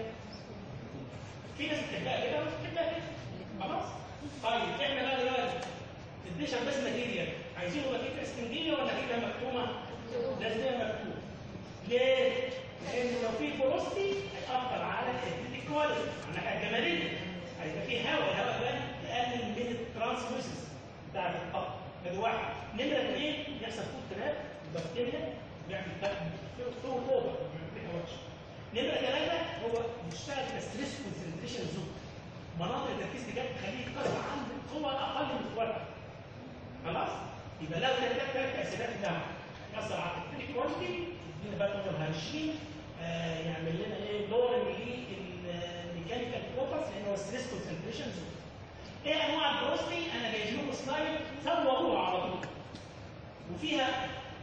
S1: في ناس بتحبها كده وناس بتحبها كده. خلاص؟ طيب احنا بقى دلوقتي الديشر بس ماتيريال عايزينه يبقى كيكه اسفنجيه ولا كيكه مكتومه؟ لازم يبقى مكتوم. ليه؟ لانه لو في بروستي هيأثر على الاستيتيك كواليتي على الناحيه الجماليه. هيبقى في هواء، الهواء ده يقلل من الترانسميسيس بتاع الخط. ده واحد. نمره اثنين يحصل فود تراب البكتيريا بيعمل فلو اوفر بيعمل وحش. نمره ثلاثه هو بيشتغل كستريس كونسنتريشن زون. مناطق التركيز دي جت تخليه يتكسر عند القوه الاقل من الورقه. خلاص؟ يبقى لو كانت ثلاث تاثيرات ده يأثر على التكنيك كواليتي يدينا بقى نقدر هنشيل آه يعمل لنا ايه لورنج للميكانيكال بروبرز لان هو ستريس كونسنتريشن زون. ايه انواع البروستي؟ انا جايب لكم سلايد صوروها على طول. وفيها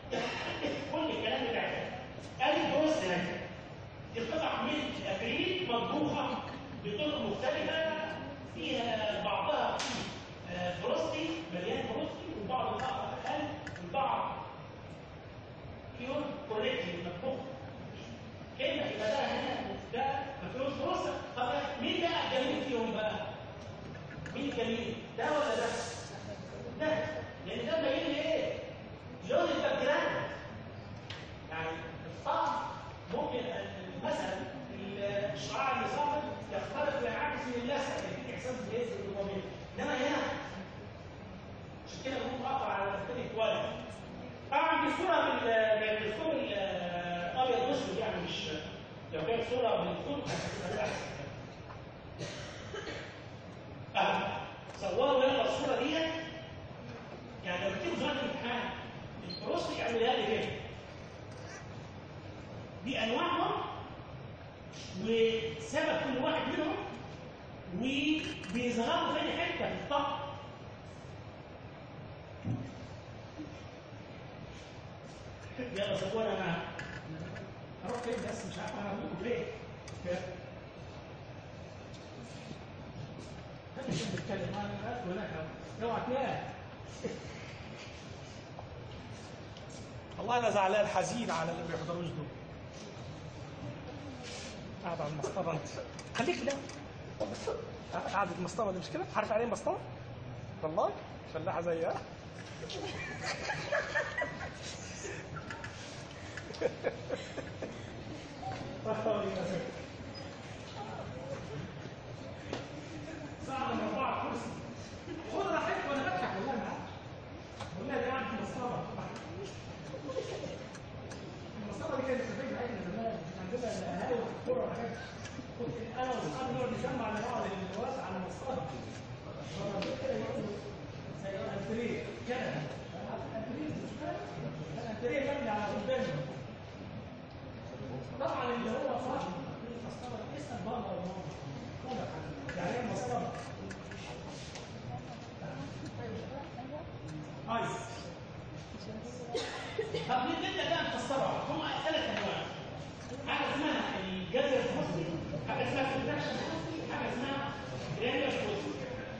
S1: كل الكلام بتاعها. ادي البروستي اهي. دي قطع من الاكريل مطبوخه بطرق مختلفه فيها بعضها فيه بروستي مليان بروستي وبعض القطع اقل والبعض بيور كوريكتلي مطبوخ. كده يبقى ده هنا ده ما فيهوش بروستي. طب مين بقى الجميل فيهم بقى؟ مين الجميل؟ ده ولا ده؟ ده لان ده باين لي ايه؟ لون الباك جراوند. يعني الطعم ممكن مثلا الشعاع اللي صابت يختلط وينعكس من اللثه يديك احساس بالهز والدوبامين. انما هنا عشان كده بنقول اقرا على التفكير كويس. طبعا دي صوره بالدكتور الابيض واسود يعني مش لو كانت صوره بالخط هتبقى احسن. اه صوروا يلا الصوره ديت يعني لو بتيجوا زمان الامتحان البروستي يعملها لي كده. دي انواعهم وسبب كل واحد منهم وبيظهروا في اي حته في الطاقه. يلا صورنا انا هروح فين بس مش عارف هعمل لكم فين. خلينا نتكلم معانا هناك اوعى تنام. والله انا زعلان حزين على اللي ما بيحضروش دول. قاعد على المسطره انت خليك لا قاعد المسطره دي مش كده؟ عارف يعني ايه مسطره؟ والله فلاحه زيها. صعب مربعه كرسي خد راحتك وانا بضحك والله معاك. والله دي قاعد في المسطره. المسطره دي كانت في البيت بتاعتنا زمان عندنا القهاوي كنت انا واصحابي نقعد نسمع لبعض الوقت على المصطلح كده يقولوا زي الانتريه كده الانتريه مبني على قدامه طبعا اللي هو صاحب المصطلح اسال بابا وماما يعني ايه المصطلح؟ ايس طب نبدا بقى نفسرها هم ثلاث انواع حاجه اسمها الجذر الفصلي حاجه اسمها الكونتراكشن حاجه اسمها جرانيولار فصلي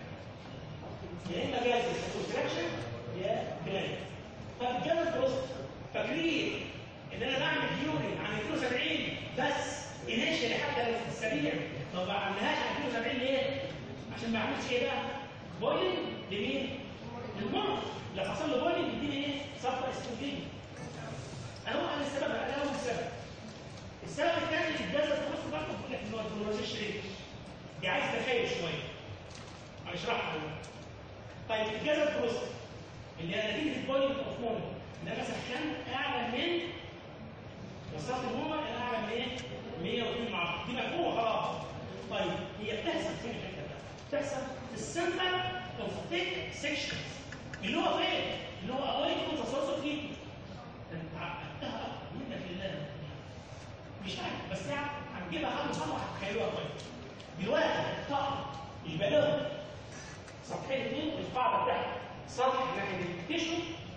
S1: يا اما جذر كونتراكشن يا جرانيولار طب الجذر الفصلي فاكرين ان انا بعمل ديوري عن اثنين وسبعين بس انيشال حتى لو في السريع ما بعملهاش عن اثنين وسبعين ليه؟ عشان ما اعملش ايه بقى؟ بويلنج لمين؟ للمرض لو حصل له بويلنج يديني ايه؟ صفقه استروجين انا هو انا السبب انا هو السبب السبب الثاني الجذر في نص برضه بقول لك ان هو البروزيشن ريت دي عايز تخيل شويه هنشرحها دلوقتي طيب الجذر في نص اللي هي نتيجه البويلنج اوف مونو ان انا سخنت اعلى من وصلت المومه انا اعلى من ايه؟ مية واثنين من عشرة دي مفهومه خلاص طيب هي بتحصل فين الحته ده؟ بتحصل في السنتر اوف ثيك سيكشنز اللي هو فين؟ اللي هو اواي فروم ذا سورس اوف هيت انت عقدتها اكتر منك لله مش عارف بس يعني هنجيبها خطوه خطوه هتخيلوها كويس دلوقتي الطاقه يبقى له سطحين اثنين والقاعده بتاعتها سطح ناحيه التيشو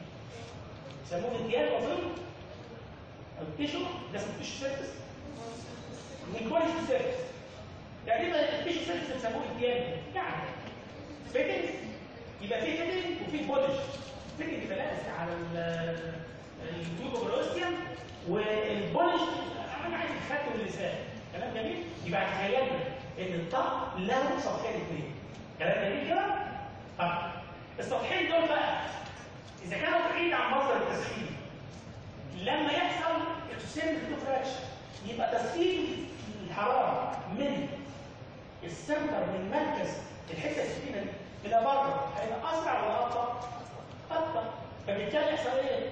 S1: يسموه الديال اظن او التيشو ده اسمه تيشو سيرفيس والبوليش سيرفيس تقريبا التيشو سيرفيس بيسموه الديال يعني فيتنج يبقى في فيتنج وفي بوليش فيتنج يبقى لابس على الجلوكوبروستيوم والبوليش انا عايز الخد واللسان كلام جميل يبقى تخيلنا ان الطاق له سطحين اثنين كلام جميل كده طيب السطحين دول بقى اذا كانوا بعيد عن مصدر التسخين لما يحصل اكسسيف فراكشن يبقى تسخين الحراره من السنتر من مركز الحته السخينه دي الى بره هيبقى اسرع ولا ابطا؟ ابطا فبالتالي يحصل ايه؟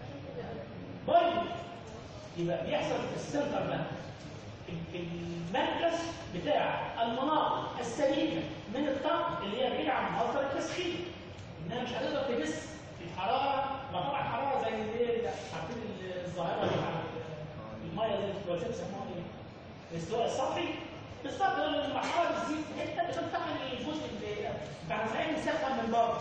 S1: بويلنج يبقى بيحصل في السنتر ده في المركز بتاع المناطق السليمه من الطاقه اللي هي بعيده عن مصدر التسخين انها مش هتقدر تبث في الحراره ما طبعا الحراره زي الايه عارفين الظاهره بتاع الميه اللي بتوزع بيسموها ايه؟ الاستواء السطحي بالظبط لما الحراره بتزيد انت بتنتقل للجزء اللي بعد ما يسخن من بره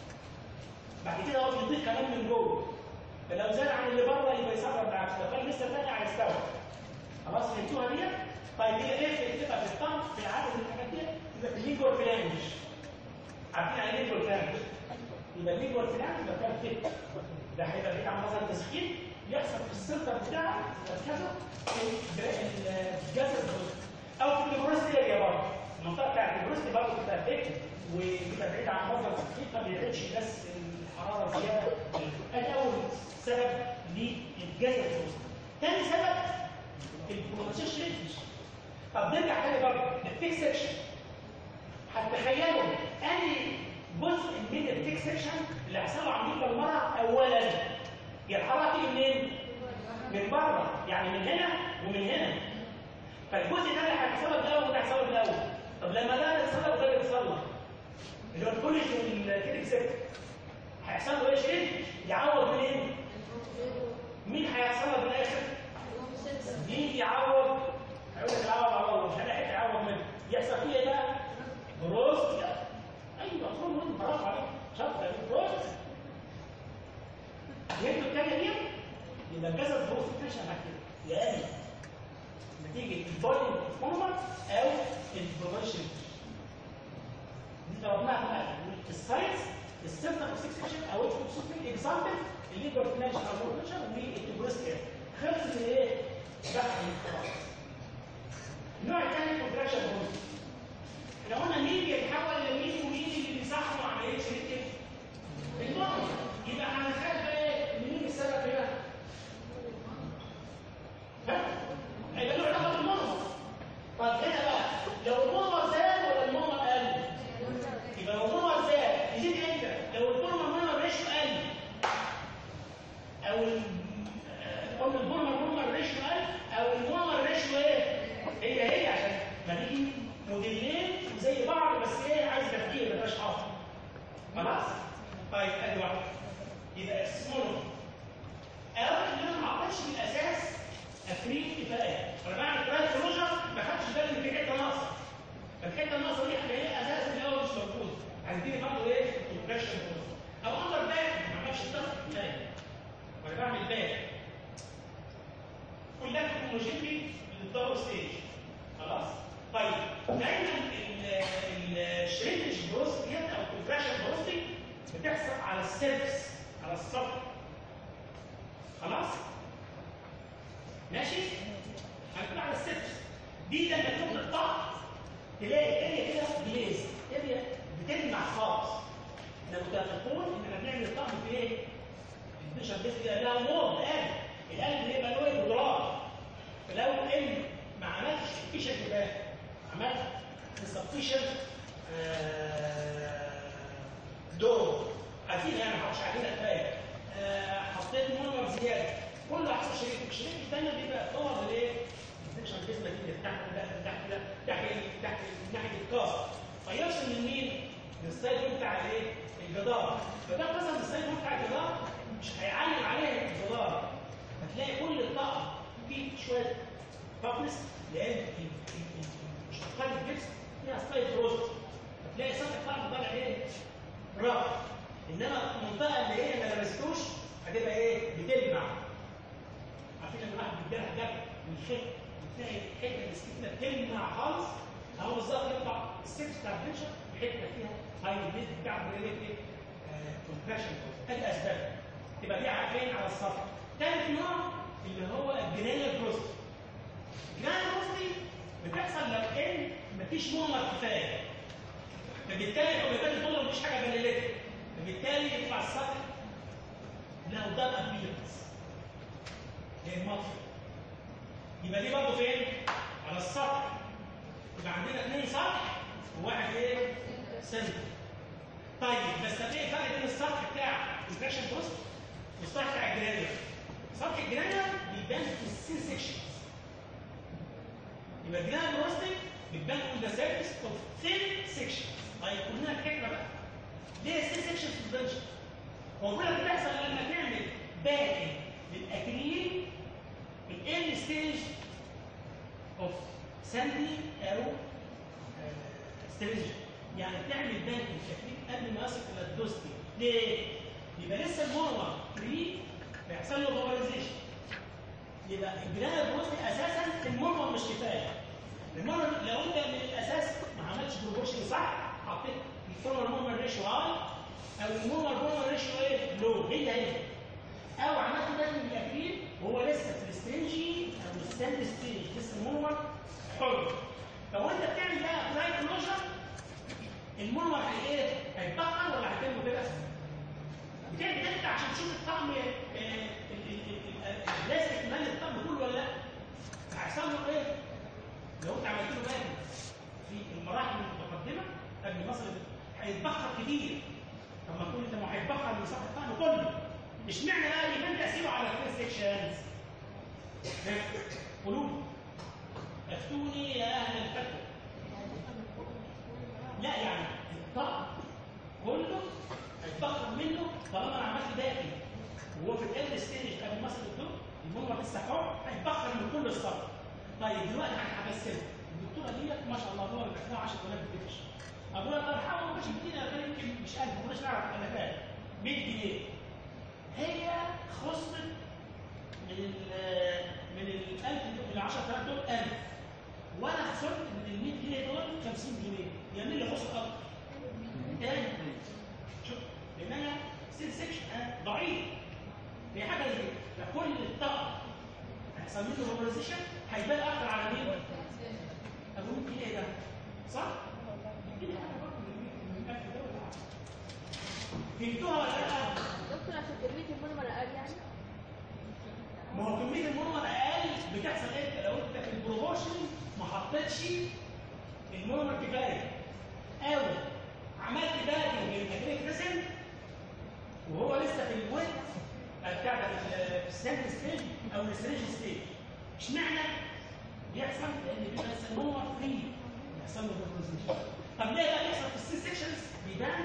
S1: بعد كده هو بيضيف كمان من جوه فلو زاد عن اللي بره يبقى يسرب بالعكس لو كان لسه ثاني هيستوعب خلاص فهمتوها دي؟ طيب هي ايه بتبقى في الطعم في العدد من الحاجات دي يبقى في اللينجور فلانج عارفين يعني ايه لينجور فلانج؟ يبقى اللينجور فلانج يبقى كان فيت ده هيبقى بعيد عن مصدر التسخين يحصل في السنتر بتاعه مركزه في الجسد او في البروست اريا برضه المنطقه بتاعت البروست برضه بتبقى فيت وبيبقى بعيد عن مصدر التسخين ما بيعيدش بس الحراره زياده ادي اول سبب للجسد الوسطى. ثاني سبب البروسيشن. طب نرجع تاني برضه التيك سكشن. هتخيلوا اني جزء من التيك سكشن اللي هيحصلوا عمليه المرض اولا هي الحراره تيجي منين؟ من بره يعني من هنا ومن هنا. فالجزء ده اللي هيحصل لك الاول وده هيحصل لك الاول. طب لما ده يحصل لك وده يحصل لك اللي هو الكوليج والكيتك سكشن هيحصل له ايه شيء؟ يعوض منين؟ مين هيحصل له في الاخر؟ مين يعوض؟ هيقول لك يعوض عوض مش هلاقي يعوض منه. يحصل فيه ايه بقى؟ بروست. ايوه طول منه برافو عليك شاطر بروست. فهمتوا الثانيه دي؟ يبقى الجسد بروست فيشن بعد كده يا اما نتيجه البولينج مونومر او البروبريشن. دي ضربناها في الاخر الساينس السيرتر اوف سكشن او الفوكسوفين اكزامبل الليبر فينانش او البروبريشن والبروست خلصت الايه؟ بحث خلاص. النوع الثاني كونتراكشن هرمون. احنا قلنا مين بيتحول لمين ومين اللي بيصحوا عمليه شريك المرض. يبقى هنخاف بقى ايه؟ مين السبب هنا؟ ها؟ هيبقى له علاقه بالمرض. طب هنا بقى لو المرض زاد ولا المرض قل؟ يبقى لو المرض زاد يزيد امتى؟ لو المرض ما بقاش قل او قافلين كفايه. انا بعمل ترايل كلوجر ما خدتش بالي ان في حته ناقصه. فالحته الناقصه دي اللي هي اساسا الاول مش موجوده. هتديني برضه ايه؟ كومبريشن او اندر باك ما عملش الضغط كفايه. وانا بعمل باك كلها تكنولوجيتي للدبل ستيج. خلاص؟ طيب دايما الشرينج بروستي او الكومبريشن بروستي بتحصل على السيرفس، على السطح. خلاص؟ ماشي؟ هنكون على السيرفس. دي لما تكون الطاقه تلاقي اريا كده جليز، اريا بتلمع خالص. احنا متفقون ان احنا بنعمل الطقم في ايه؟ البشر بس كده لها نور القلب، القلب بيبقى له جدران. فلو ان ما عملتش فيشن كده عملت سبفيشن دور عايزين يعني ما حطش علينا كفايه حطيت مونر زياده كله هيحصل شريك الشريك دايما بيبقى دور للايه؟ الفيشن جسمك كده تحت تحت تحت تحت تحت ناحيه الكاست فيوصل من مين؟ من السايد بتاع الايه؟ الجدار. فده مثلا السايد بتاع الجدار مش هيعلم عليه الجدار. هتلاقي كل الطاقه فيه شويه طقس لان مشتقات الجسم فيها سايد روست. هتلاقي سطح الطاقه طالع ايه؟ رافع. انما المنطقه اللي هي ما لمستوش هتبقى ايه؟ بتلمع. عارفين لما واحد بيتجرح جرح من الخيط بتلاقي الحته المسكينه بتلمع خالص. اهو بالظبط يطلع السيكس بتاع الفينشر حته فيها هاي البيت بتاع بريليت ايه؟ كومبريشن. ادي اسباب. تبقى دي فين؟ على السطح. ثالث نوع اللي هو الجرانيال بروست. الجرانيال بروستي بتحصل لو ان مفيش مونر كفايه. فبالتالي هو بالتالي طول مفيش حاجه بريليت. فبالتالي يطلع السطح له دار ابيرنس. هي المطفى. يبقى دي برضه فين؟ على السطح. يبقى عندنا اثنين سطح وواحد ايه؟ سنتر. طيب بس طب ايه الفرق بين السطح بتاع الكومبريشن بروست والسطح بتاع الجرانيول؟ سطح الجرانيول بيبان في السين سيكشنز. يبقى الجرانيول بروستي بتبان on the surface of thin sections. طيب قلنا الفكره بقى. ليه السين سيكشنز ما بتبانش؟ هو كل اللي بيحصل لما تعمل باكن للاكريل الايرلي ستيج اوف ساندي او سترينج. يعني بتعمل بانك للاكريل قبل ما يصل الى الدوستي. ليه؟ يبقى لسه المونر فري بيحصل له فابرايزيشن. يبقى الجرانيول بروستي اساسا المونر مش كفايه. المونر لو انت من الاساس ما عملتش بروبورشن صح حطيت الفورمر مونر ريشيو هاي او المونر مونر ريشيو ايه؟ لو هي هي او عملت بانك للاكريل وهو لسه في السترينجي او الساند ستيج لسه المونر حر. لو انت بتعمل بقى تراي كلوجر المونر هي ايه؟ هيتبخر ولا هتعمل كده؟ بتعمل كده عشان تشوف الطعم البلاستيك مال الطعم كله ولا لا؟ هيحصل له ايه؟ لو انت عملت له باكن في المراحل المتقدمه قبل ما يصل هيتبخر كتير. طب ما تقول انت ما هيتبخر من سطح الطعم كله. اشمعنى بقى يبان تاثيره على الكريس سيكشنز؟ قولوا لي افتوني يا اهل الفتوى. لا يعني الطعم كله هيتبخر منه طالما انا عملت باكن وهو في الاند ستيج قبل ما يصل الدكتور المونر لسه حر هيتبخر من كل السطح. طيب دلوقتي هنحبسها. الدكتوره ديت ما شاء الله دور بتاعها عشرة آلاف بتفش. ابويا الله يرحمه ما كانش بيدينا كان يمكن مش ألف ما كناش نعرف الالافات مية جنيه. هي خسرت من ال من ال ألف من عشرة آلاف دول ألف وانا خسرت من ال مية جنيه دول خمسين جنيه. يعني اللي خسر اكتر. تاني شوف لان انا سيل سكشن ضعيف. هي حاجه زي كده كل الطاقه هيحصل له فابرايزيشن هيبان اكتر على مين؟ ابو مية جنيه ده صح؟ فهمتوها ولا لا؟
S4: دكتور عشان كمية المونومر أقل يعني؟
S1: ما هو كمية المونومر أقل بتحصل إمتى؟ لو أنت في البروبورشن ما حطيتش المونومر كفاية أو عملت باكن للأكريليك ريسن وهو لسه في الويت بتاع في الساند ستيج أو السترينج ستيج. اشمعنى؟ بيحصل لأن بيبقى لسه المونومر فري بيحصل له فابرايزيشن. طب ليه بقى بيحصل في السي سيكشنز؟ بيبان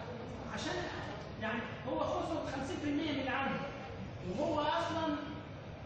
S1: عشان يعني هو خسر خمسين بالمية من اللي عنده وهو اصلا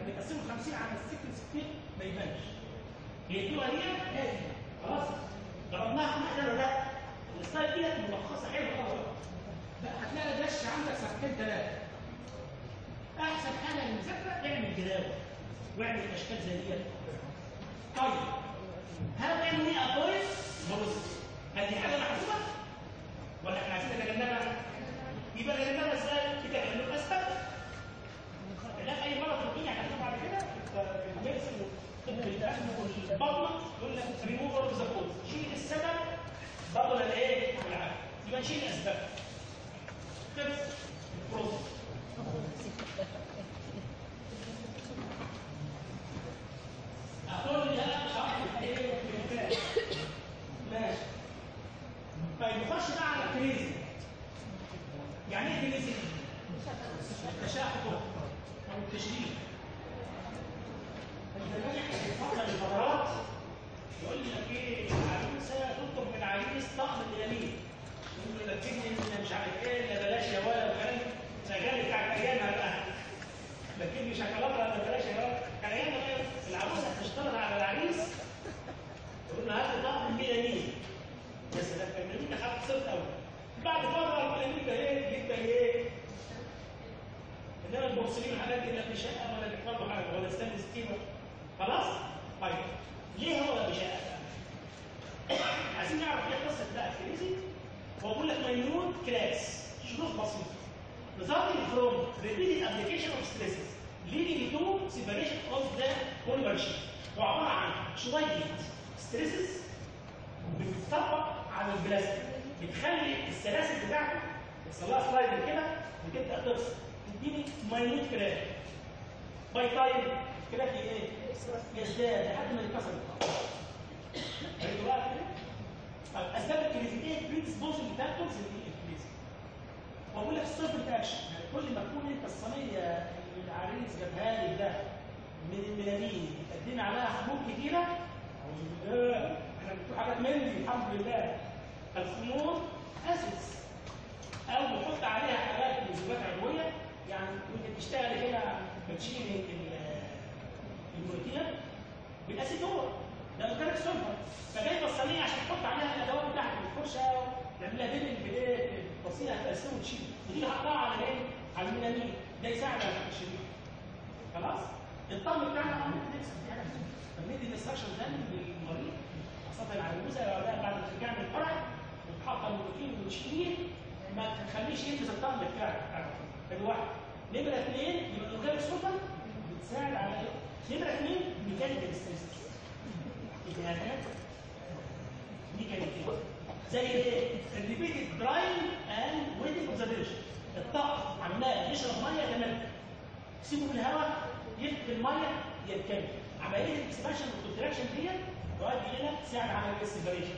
S1: لما يقسموا خمسين على السكن ستين ما يبانش. يدوها هي هادي خلاص ضربناها في محل ولا لا؟ الستايل ديت ملخصه حلوه قوي. هتلاقي دش عندك صفحتين ثلاثه. احسن حاجه للمذاكره اعمل جداول واعمل اشكال زي ديت. طيب هل كان لي ابويز؟ بص هل دي حاجه محسوبه؟ ولا احنا عايزين نتجنبها؟ يبقى نتجنبها ازاي؟ بتجنب اسباب. لا اي مرض في الدنيا هتاخده بعد كده في الميديسن والبطنه يقول لك ريموفر اوف ذا كوز، شيل السبب بدل الايه؟ العافيه. يبقى نشيل الاسباب. خلص البروسيس. اقول لي انا مش عارف ايه الكلمات. ماشي. طيب نخش بقى على الكريزي. يعني ايه كريزي؟ التشاؤم او التشريح. في فتره من الفترات يقول لك ايه العروسه تطلب من العريس طقم اليمين. يقول له لكني مش عارف ايه لا بلاش يا ولد وكلام شغال بتاع ايامها بقى. لكني شوكولاته لا بلاش يا ولد. كان ايامها العروسه هتشتغل على العريس تقول له هات لي طقم الميلانين. يا سلام الميلانين ده خد صفر قوي. بعد فتره الميلانين ده ايه؟ يبقى ايه؟ انما البورسلين والحاجات دي لا بشقه ولا بيحفظوا حاجه ولا ستانلس ستيل خلاص؟ طيب ليه هو لا بشقه؟ عايزين نعرف ايه قصه بقى الكريزي؟ هو بيقول لك ماينوت كلاس شروط بسيطه. resulting from repeated application of stresses leading to separation of the polymer sheet. هو عباره عن شويه ستريسز بتطبق على البلاستيك بتخلي السلاسل بتاعته يحصل لها سلايد كده وتبدا تفصل. تديني ماينوت كراك. باي تايم كراك ايه؟ يزداد لحد ما يتكسر. عرفتوا بقى كده؟ طيب اسباب الكريزي ايه؟ بريدسبوزنج فاكتورز للكريزي. واقول لك السيرفنت اكشن، يعني كل ما تكون انت الصينيه اللي العريس جابها لك ده من الميلانين بتقدمي عليها حبوب كتيره، اعوذ بالله احنا بنقول حاجات من دي الحمد لله. الخمور اسس او بتحط عليها حاجات مذوبات عضويه، يعني وانت بتشتغل كده بتشيل المولكيولر بالاسيتون ده مكانك سلفر، فجايبه الصينيه عشان تحط عليها الادوات بتاعتك الفرشه تعمل لها بيبل بايه؟ التصنيع الاسيتون وتشيل ودي حطها على ايه؟ على الميلانين ده يساعد على الشريك. خلاص؟ الطقم بتاعنا ممكن نكسب دي حاجه فبندي ديستراكشن ثاني للمريض خاصه العجوزه بعد ما ترجع من الفرع وتحط المولكيول وتشيل ما تخليش يلبس الطقم بتاعك. ادي واحد. نمره اثنين يبقى الاورجانيك سولفر بتساعد على ايه؟ نمره اثنين ميكانيكال ستريس. اجهادات ميكانيكيه زي ايه؟ الريبيتد دراينج اند ويتنج اوبزرفيشن. الطقم عمال يشرب ميه تمام سيبه في الهواء يدخل الميه يتكمل. عمليه الاكسبانشن والكونتراكشن ديت تؤدي الى تساعد على الاستيبريشن.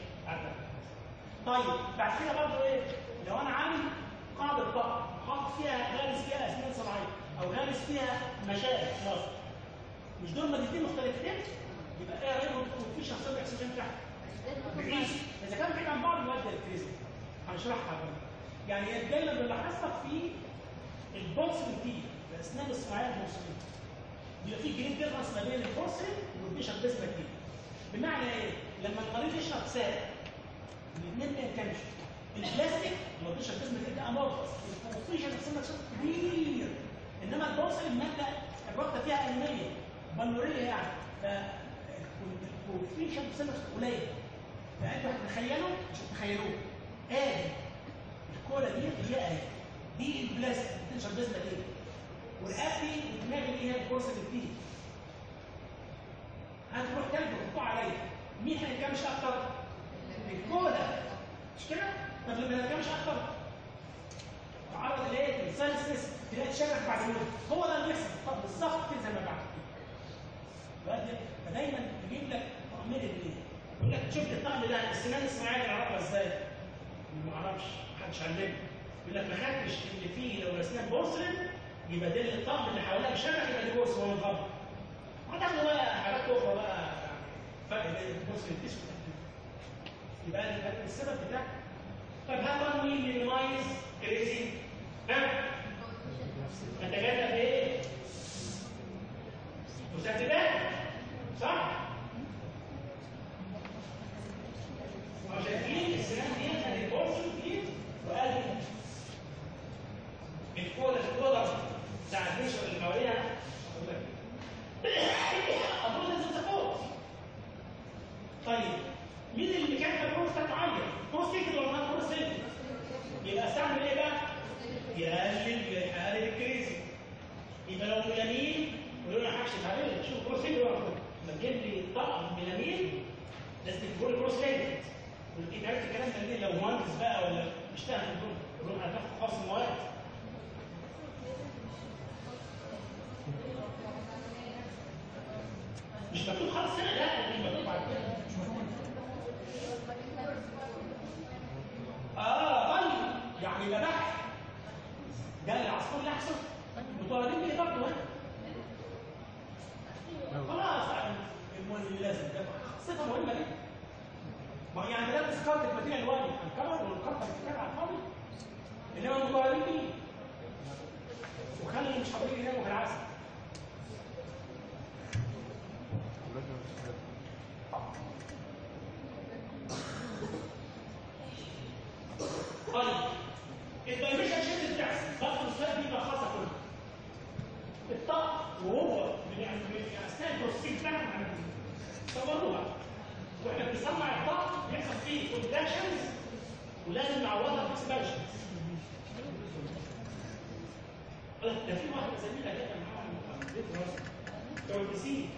S1: طيب بعد كده برضه ايه؟ لو انا عامل قاعده طاقه حاطط فيها غارس فيها اسنان صناعيه او غارس فيها مشابك خلاص مش دول مادتين مختلفتين يبقى ايه رايكم في شخصيه الاكسجين بتاعها؟ بعيد. اذا كان بعيد عن بعض يؤدي الكريزي. هنشرحها بقى. يعني يتجلى اللي حصل في البورسلين دي الاسنان الصناعيه البورسلين. بيبقى في جريد ديفرنس ما بين البورسلين والبيشر بيزما دي. بمعنى ايه؟ لما المريض يشرب سائل الاثنين ما يتكلمش. البلاستيك لو بيشرب بيزما ده امورفس الكونفيشن بتاعها كبير. انما البورسلين ماده الرابطه فيها الميه بلوريه يعني فالكونفيشن بتاعها قليل. فانتوا هتتخيلوا مش هتتخيلوه. ادي الكوره دي اللي هي اهي دي البلاستيك بتنشر بيزما دي والابي ودماغي اللي هي البورسلين دي. هتروح تلج وتحطوها عليا مين هيتكمش اكتر؟ الكولا مش كده؟ طب لما نتكمش اكتر تعرض لايه؟ للسالسس تلاقي تشرخ بعد اليوم هو ده اللي بيحصل. طب بالظبط كده زي ما بعمل كده. فدايما يجيب لك طعمين الاثنين يقول لك شفت الطعم ده السنان الصناعيه اللي اعرفها ازاي؟ ما اعرفش محدش علمني. يقول لك ما خدتش اللي فيه لو الاسنان بورسلين يبقى ده الطعم اللي حواليها بيشرخ يبقى دي بورسلين هو متغمر. هتاخدوا بقى حاجات اخرى بقى فرق بين البورسلين والتيشو يبقى السبب بتاعك. طب هات مين اللي يميز كريزي؟ ها؟ نتجنب ايه؟ الكولا الكولا بتاع النشر اللي حواليها ابروز الزفوت. طيب مين اللي كان البروز بتاعته عاليه؟ كروس ليكد ولا نون كروس ليكد؟ يبقى استعمل ايه بقى؟ يقلل يقلل الكريزي. يبقى لو ميلامين يقول انا هكشف عليه شوف كروس ليكد ولا لما تجيب لي طقم ميلامين لازم تقول كروس ليكد. انت عارف الكلام ده ليه؟ لو مهندس بقى ولا بيشتغل في الدول يقول انا هتاخد خاص المواد. مش مكتوب خالص هنا، لا مش مكتوب بعد كده. اه طيب يعني ده بحث ده العصفور الاحسن مطالبين بيه برضه ها خلاص المهم اللي لازم ده صفه مهمه دي. ما يعني ده تذكرت المدينه الوالي هنكرر والكرة هتتكرر على الفاضي انما مطالبين بيه وخلي اللي مش حاضرين يناموا في العسل. طيب الدايميشن شيفت بتحصل ضغط السلب دي خاصه كلها الطاقه وهو يعني اثناء البروسيس بتاعنا صوروها واحنا بنصنع الطاقه بيحصل فيه كونتراكشنز ولازم نعوضها باكسبانشنز. ده في واحده زميله كده معاها في البيت بتوع البسين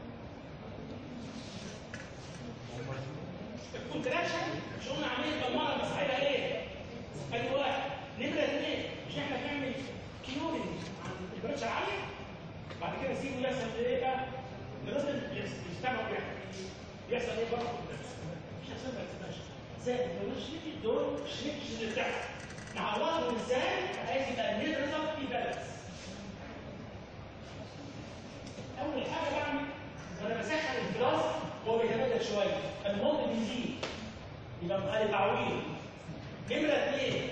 S1: الكونتراكشن مش قلنا عمليه دمار مساحتها ايه؟ ادي واحد. نمره اثنين مش احنا بنعمل كيورنج عن البريشر عاليه بعد كده نسيبه يحصل ايه بقى؟ لازم يستمر يحصل ايه برضه؟ مش هيحصل اكسبانشن زي التكنولوجي دول الشيكس اللي بتحصل نعوضهم ازاي؟ عايز يبقى النت ريزلت في بالانس. اول حاجه بعمل وانا بسخن الجلاس هو بيتمدد شويه الموت بيزيد يبقى مقال تعويض. نمره اثنين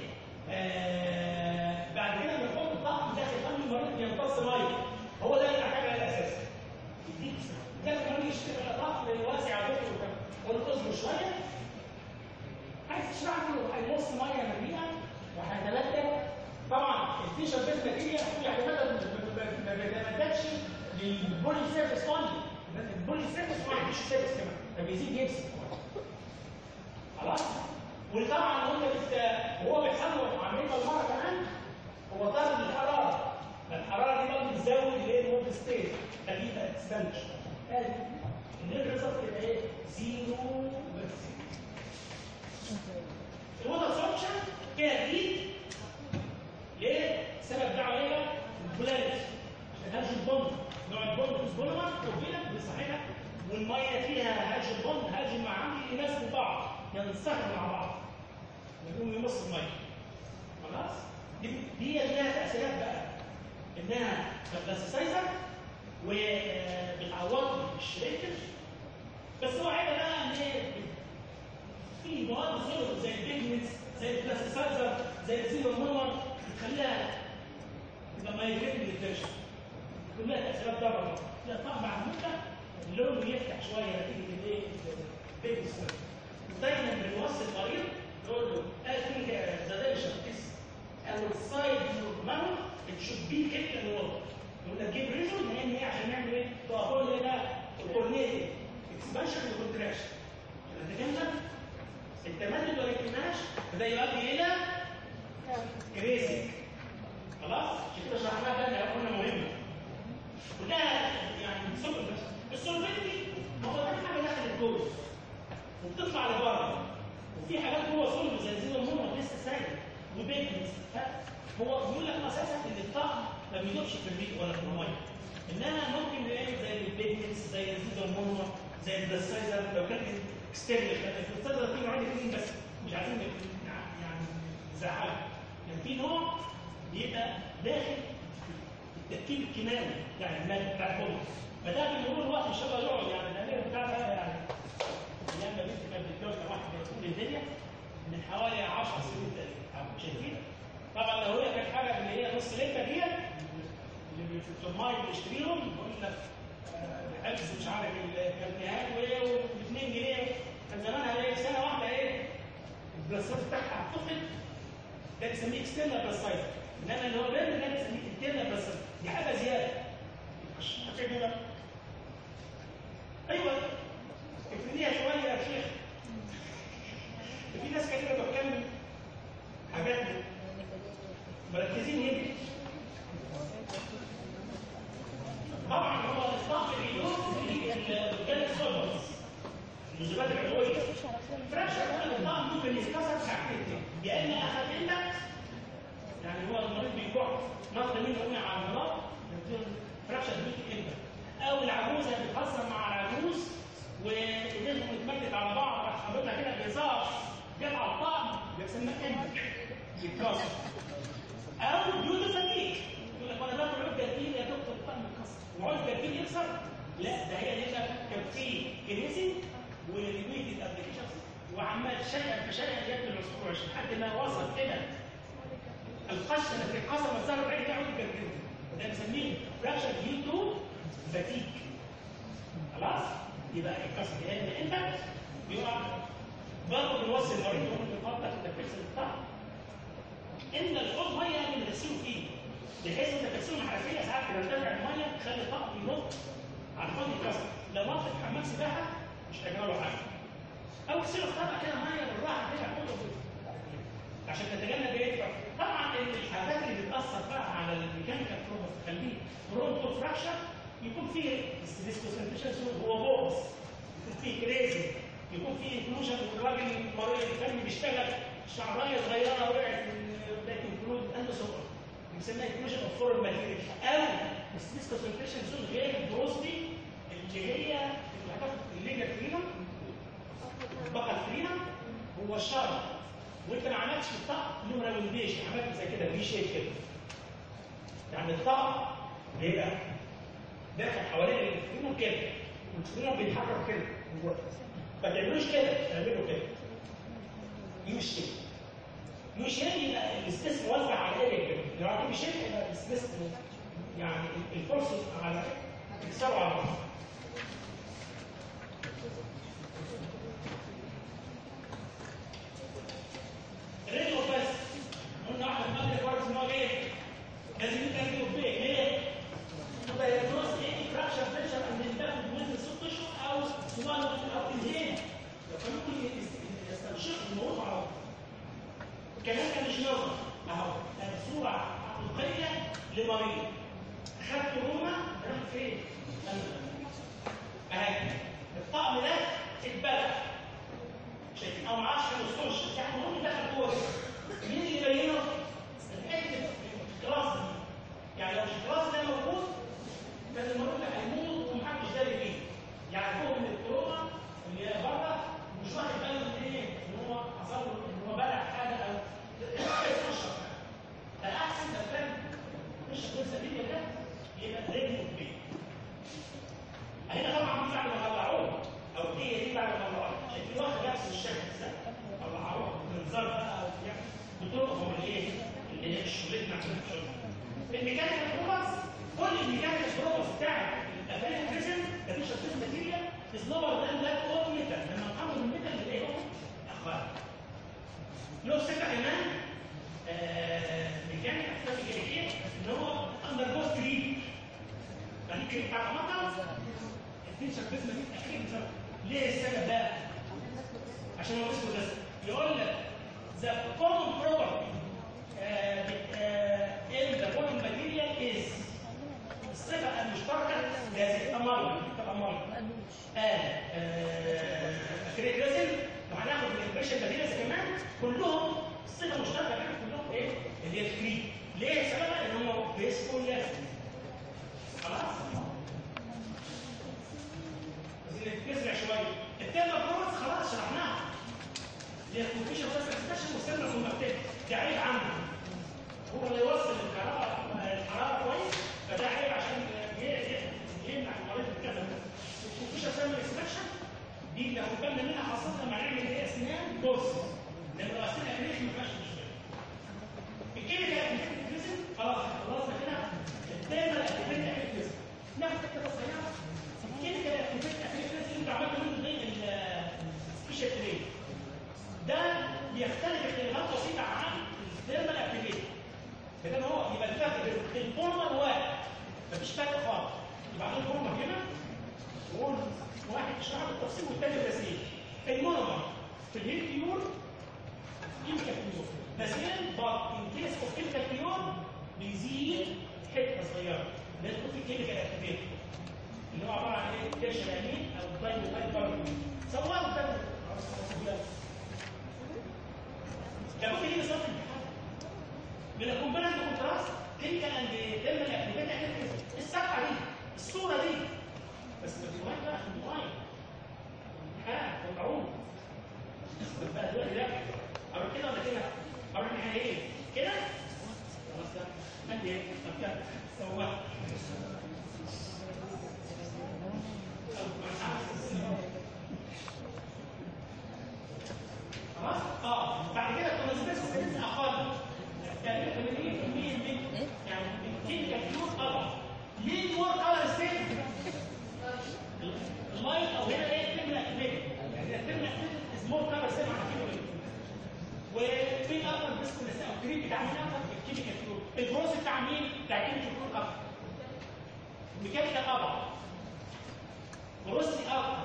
S1: آه بعد كده بنحط الطعم داخل قلب المريض يمتص ميه هو ده اللي الحاجه الاساسيه. يديك ده كمان يشتغل طعم واسع دكتور ولا تصبر شويه عايز تشرح له هينص ميه مرميه وهيتمدد. طبعا الفيشر بيز ماتيريال ما بيتمددش للبولي سيرفيس اونلي البولي سيرفيس ما يعملش سيرفيس كمان فبيزيد يمسك خلاص. وطبعا وانت وهو بيحصل له عمليه المره كمان هو طالب الحراره الحراره دي برضه بتزود الايه الووتر ستيت تخليه يبقى اكسبانشن. النيل ريزلت يبقى ايه؟ زيرو بس. الووتر سوربشن فيها جديد ليه؟ السبب بتاعه ايه؟ البولاريتي عشان هاج البوند نوع البوند بوليمر وفينا بصحيح والميه فيها هاج البوند هاج مع عامل يناسبوا بعض ينسحبوا مع بعض يقوم يمص الميه خلاص. دي دي لها تاثيرات بقى انها بلاسيسايزر وبتعوض الشريكر بس هو عيبها بقى ان في مواد صلب زي البيجمنتس زي البلاسيسايزر زي الزيرو مونر بتخليها تبقى مايجريت للفيرجن كلها تاثيرات ضاره فيها طعم عمودة اللون بيفتح شويه نتيجه الايه؟ البيجمنتس. دايما بنوصي المريض نقول له اثنيك ذا ديليشن از outside your mouth it should be kept in water. يقول لك جيب ريزون لان هي عشان نعمل ايه؟ تقول لي بقى الكورنيتي اكسبانشن وكونتراكشن. انت فهمت؟ التمدد والاكتماش ده يؤدي الى كريزي خلاص؟ عشان كده شرحناها بقى قلنا مهمه كلها يعني سوبر بس السولفنتي هو ده حاجه داخل الجوز وبتطلع لبره وفي حاجات جوه صلب زي زي المونر لسه سايب وبيجمنتس هو بيقول لك اساسا ان الطعم ما بيدوبش في الريق ولا في الميه انما ممكن نلاقي زي البيجمنتس زي زي المونر زي البلاسيزر لو كان اكسترنال البلاسيزر فيه نوعين اثنين بس مش عايزين يعني نزعلها يعني في نوع بيبقى داخل التركيب الكيماوي بتاع الماده بتاع البوليس فده بنقول الوقت ان شاء الله يقعد يعني الامير بتاعنا يعني ايام ما بنت كانت بتتجوز واحد بيكون الدنيا من حوالي عشر سنين تقريبا شايفين طبعا لو هي كانت حاجه اللي هي نص لتر ديت اللي في الجماعي بيشتريهم يقول لك عجز مش عارف النهايه وايه ب اتنين جنيه كان زمانها ايه سنه واحده ايه البلاستيك بتاعها هتفقد ده بنسميه اكسترنال بلاستايزر انما اللي هو الذبابات العضويه. فراكشر الطعم ممكن يتكسر في حاجتين، يا اما اخذ منك يعني هو المريض بيجوع نقض منه قوي على المرض فراكشر بيجي امتى؟ او العجوزه بتهزر مع العجوز وايديهم اتمدت على بعض راح حاططها كده بهزار جت على الطعم بيسمى امتى؟ يتكسر. او ديوتو فاتيك يقول لك وانا باكل عود جرجير يا دكتور الطعم اتكسر وعود جرجير يكسر؟ لا ده هي دي كان في كريسي وليميتد ابلكيشنز وعمال شيئا فشيئا يبني العصفور عشان لحد ما وصل الى القشه التي انقسمت ظهر العين دي عود الجرجير وده بنسميه فراكشر ديو تو فاتيك. خلاص؟ يبقى الكسر يا اما انت بيقع برضه بنوصل المريض يقول له بفضلك انت بتغسل الطعم ان الحوض ميه بنغسله فيه بحيث انت تغسله محركيه ساعات بترتفع الميه تخلي الطعم ينط على الحوض يتكسر. لو نط في حمام سباحه مش هيجرى له حاجه. او تغسله في طبق كده ميه بالراحه كده حوضه عشان تتجنب ايه؟ طبعا الحاجات اللي بتاثر بقى على الميكانيكال بروبس تخليه برونتو فراكشر يكون فيه ديسكونسنتريشن هو بوكس يكون فيه كريزي يكون فيه انكلوجن والراجل المريض الفني بيشتغل شعرايه صغيره وقعت بدايه انكلود عنده سكر بنسميها انكلوجن اوف فورن ماتيريال او ديسكونسنتريشن زون غير البروستي اللي هي الحاجات الليجر فريدم البقى الفريدم هو الشرط وانت ما عملتش في الطاقه له راونديشن عملت زي كده في شيب كده يعني الطاقه بيبقى داخل حوالين الفريدم كده والفريدم بيتحرك كده ما تعملوش كده تعملوا كده يو شيب يو شيب يبقى السبيس موزع على ايه كده لو عملت شيب يبقى السبيس يعني الفورس على تكسره على بعض. رينو بس قلنا واحد من الفرز ان هو ايه؟ لازم انت تجيب بيك ليه؟ يبقى يدرس ايه؟ فراكشر فيشر ان تاخد مده ست اشهر او سؤال او انهين لو ممكن يستنشق الموضوع على طول. الكلام كان مش نظر اهو كان صوره حقيقيه لمريض خدت روما راح فين؟ اهي الطقم ده اتبلع شايفين او معاش في الاسطوش يعني ممكن دخل جوه مين اللي يبينه؟ الحته الكلاس دي يعني لو الكلاس ده موجود كان المريض هيموت ومحدش داري بيه يعني هو من التروما اللي بره مش واخد باله من ايه؟ ان هو حصل له ان هو بلع حاجه او اشرب ده احسن ده فاهم مش هتكون سبيل ده يبقى رجله بيه. هنا طبعا بعد ما طلعوه او هي دي بعد ما طلعوه شايفين واخد نفس الشكل ازاي؟ طلعوه منظار بقى او يعني بطرقهم اللي هي اللي هي شغلتنا عشان الشغل. الميكانيكال بروبس كل الميكانيكال بروبس بتاعت الافلام بريزن مفيش تشخيص ماتيريال سلور ذان ذات اور ميتال لما نقارن الميتال بنلاقيهم اقل. له صفه كمان ميكانيكال افلام ميكانيكيه ان هو اندر جو كريب يعني الكريب بتاع المطر اثنين شخص ماتيريال اكيد بسبب ليه السبب ده؟ عشان هو اسمه ده يقول لك the common property uh, uh, in the common material is الصفة المشتركة لهذه الأمر الأمر أكريك ريزن وهناخد الإمبريشن ماتيريالز كمان كلهم الصفة المشتركة بينهم كلهم إيه؟ اللي هي الكريك. ليه سببها؟ إن هم بيسكوا لازم. خلاص؟ عايزين نسمع شوية. الترم بروز خلاص شرحناها. اللي هي الكوفيشن بس اكسبشن والسيرفر كونتاكتيف ده عيب عنده. هو اللي يوصل الحرارة الحرارة كويس فده عيب عشان يمنع المريض من كذا. الكوفيشن سيرفر اكسبشن دي اللي هناخد بالنا منها خاصة لما نعمل ايه اسنان كورس. لأن لو اسنان اكريليك ما فيهاش مشكلة. الكيميكال اكتيفيتي خلاص خلصنا كده الترمال اكتيفيتي اكتيفيتي. ناخد كده صغيرة. الكيميكال اكتيفيتي اكتيفيتي انت عملت منه زي السبيشال تريد. ده بيختلف اختلافات بسيطه عن الثيرمال اكتيفيتي. كده هو يبقى الفرق بين الفورمال واحد مفيش فرق خالص. يبقى عندنا فورمال هنا نقول واحد يشرح بالتفصيل والثاني بالتسهيل. المونومر في الهيل كيور كيميكال كيور مثلا بعض ان كيس اوف كيميكال كيور بيزيد حته صغيره لازم يكون في كيميكال اكتيفيتي اللي هو عباره عن ايه؟ كيرش الامين او الدايموتايل بارامين صوروا الدم لابد يجي صوت الامتحان من الكومبوننت كونتراست كلينيكال اند تيرمال اكتيفيتي الصفحه دي الصوره دي بس ما تبقاش بقى في الموبايل ها طلعوه بقى دلوقتي لا اروح كده ولا كده؟ اروح ناحيه ايه؟ كده؟ خلاص ده قد ايه؟ طب كده سواه خلاص؟ اه بعد كده الترانسفيرس بنسبه اقل يعني ثمانين بالمية من يعني الكيميكال فلوس طبعا ليه مور كلر ستيت اللايت او هنا ايه الترمينال اكتيفيتي يعني الترمينال اكتيفيتي از مور كلر ستيت على الكيميكال ومين اكتر بس او الكريم بتاع مين اكتر الكيميكال فلوس البروز بتاع مين بتاع الكيميكال فلوس اكتر ميكانيكال طبعا بروسي اكتر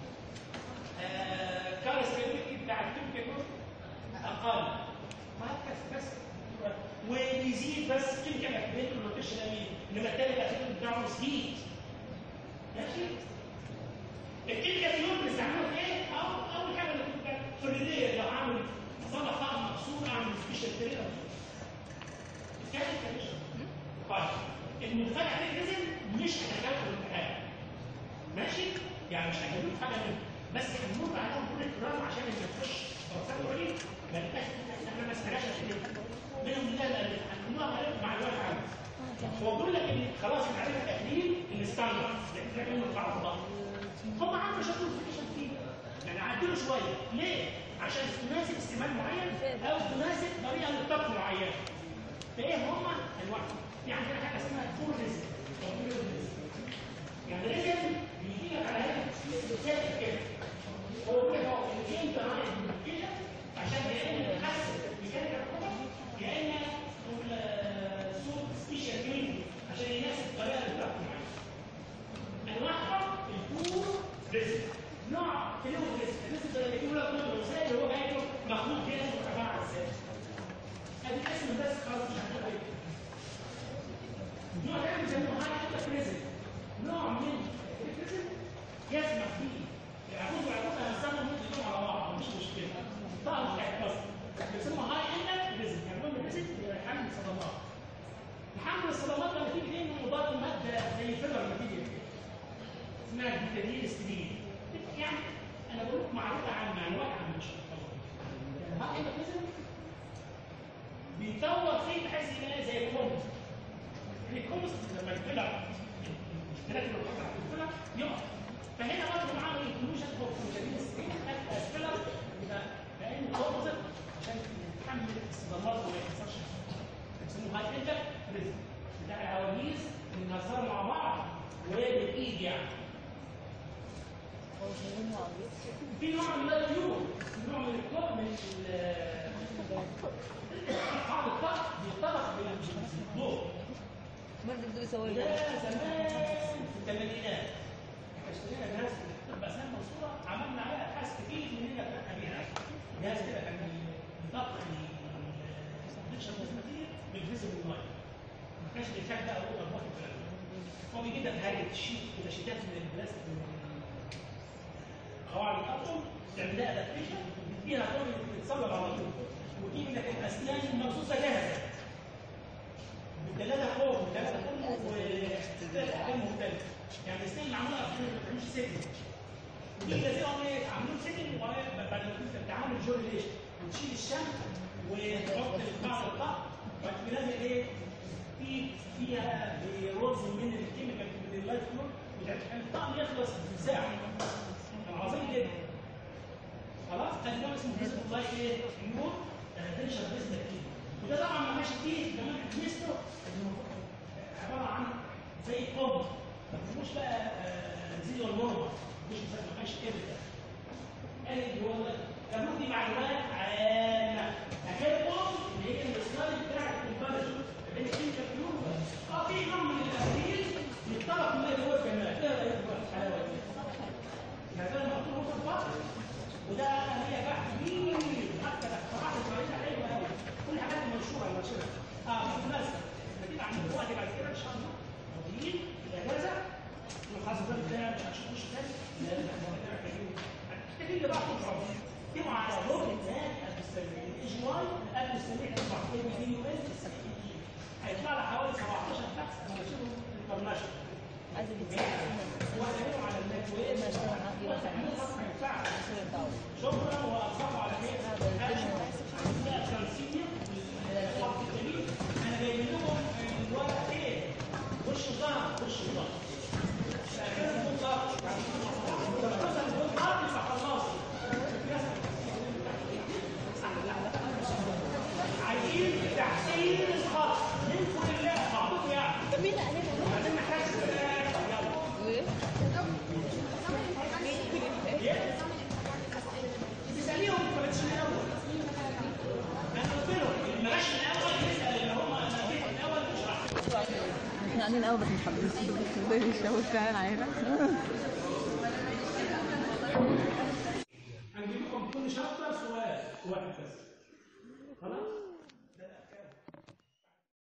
S1: كلر ستيت بتاع الكيميكال فلوس اقل ما هكذا بس وبيزيد بس كيميكال اكتيفيتي ما فيش مين انما التاني الاكتيفيتي بتاعه يزيد ماشي الكيميكال فلوس بنستعمله في ايه؟ او اول حاجه اللي كنت في الريديه لو عامل صنع طعم مقصود اعمل سبيشال تريقه كان الكاليشن طيب المدفعه تنزل مش هتجاوب الامتحان ماشي؟ يعني مش هجيب حاجه منه بس هنمر عليهم كل الكرام عشان ما تخش فرصات قليله ما نبقاش احنا ما استناش منهم لا لا هنمر عليهم مع الوقت عادي هو بيقول لك ان خلاص احنا عرفنا تحليل الستاندرد لكن منه بعض بعض هم عملوا شكل فيكشن فيه يعني عدلوا شويه ليه؟ عشان تناسب استعمال معين او تناسب طريقه للطبخ معينه فايه هم انواع في عندنا حاجه اسمها فول ريزن يعني ريزن بيجي لك على هذا الكتاب كده هو بيقول لك هو ان انت رايح كده عشان يا اما تحسن ميكانيكا الكوره يا اما تقول صوت سبيشال كلينيك عشان يناسب الطريقه للطبخ معينه انواعها الفول ريزن نوع فلوس ريزن الريزن ده اللي بيقول لك نوع ازاي اللي هو جاي مخلوط كده عباره عن ازاي ادي اسم بس خلاص مش هنقول ايه نوع تاني بيسموه هاي بريزن نوع من البريزن يسمح فيه العروض والعروض هنستخدم ممكن يكونوا على بعض مش مشكله طبعا بتاعت بس بيسموه هاي اند بريزن يعني المهم البريزن حمل الصدمات حمل الصدمات لما تيجي تاني مضاد ماده زي فيلر ماتيريال اسمها البيتادين سترين يعني انا بقول لكم معلومه عامه عن واقع مش هاي اند بريزن بيطور فيه بحيث ان زي الكومس الكومس لما الفيلر الاشتراك اللي بيقطع في الفيلر يقف فهنا برضه معاه الكلوجن او الكلوجين سترين الفيلر يبقى كانه كومبوزيت عشان يتحمل الصدمات وما يحصلش اسمه هاي اند بريزن بتاع العواجيز بنهزروا مع بعض وبالايد يعني في نوع من الطيور نوع من الكوب من بعض الطبخ بيطبخ بالضوء
S3: برضه بدو يسوي
S1: ده زمان في الثمانينات احنا اشترينا جهاز طب اسنان منصوره عملنا عليه ابحاث كتير مننا بنعملها جهاز كده كان بيطبخ الدكشن كتير بالجزء من الميه ما كانش بيحتاج بقى هو طباخ الكلام هو بيجيب لك حاجه شيت كده شيتات من البلاستيك من قواعد الأطقم تعمل لها ادابتيشن فيها كل بتتصلب على طول وتجيب لك الاسنان المرصوصه جاهزه بالثلاثه فوق بالثلاثه كله وثلاث احكام مختلفه يعني السن اللي عملوها في ما بتعملش سكن ودي لازمهم ايه؟ عاملين سكن بعد ما كنت بتعامل الجوري ليش؟ وتشيل الشمع وتحط بعض الطق وبعد كده لازم ايه؟ في فيها رز من الكيميكال من اللايف فلور وتعمل الطقم يخلص في ساعه عظيم جدا خلاص ادي نوع اسمه ريزن والله ايه النور تنشر ريزن اكيد وده طبعا ما ماشي فيه كمان ميزته عباره عن زي كومب ما تسموش بقى زي النورمال مش ما كانش كده قال اللي هو كمان دي معلومات عامه اخرهم اللي هي السلايد بتاع الكومباريزون بين الكيميكال فلور اه في نوع من الاسيل يتطلب من اللي هو كمان ايه رايك بقى الحلاوه دي هذا المقطوع في البطن وده هي بحث كبير حتى الاختراعات الفرعيه حلوه قوي كل حاجات مشهوره المشهوره اه بالمناسبه نتيجه عن الوقت بعد كده ان شاء الله موجودين في الاجازه وخاصه ده مش هتشوفوش تاني لا لا
S3: احنا قاعدين قوي بس مش حابين زي الشاور فعلا عارفه.
S1: هنجيب لكم كل شابتر سؤال واحد بس.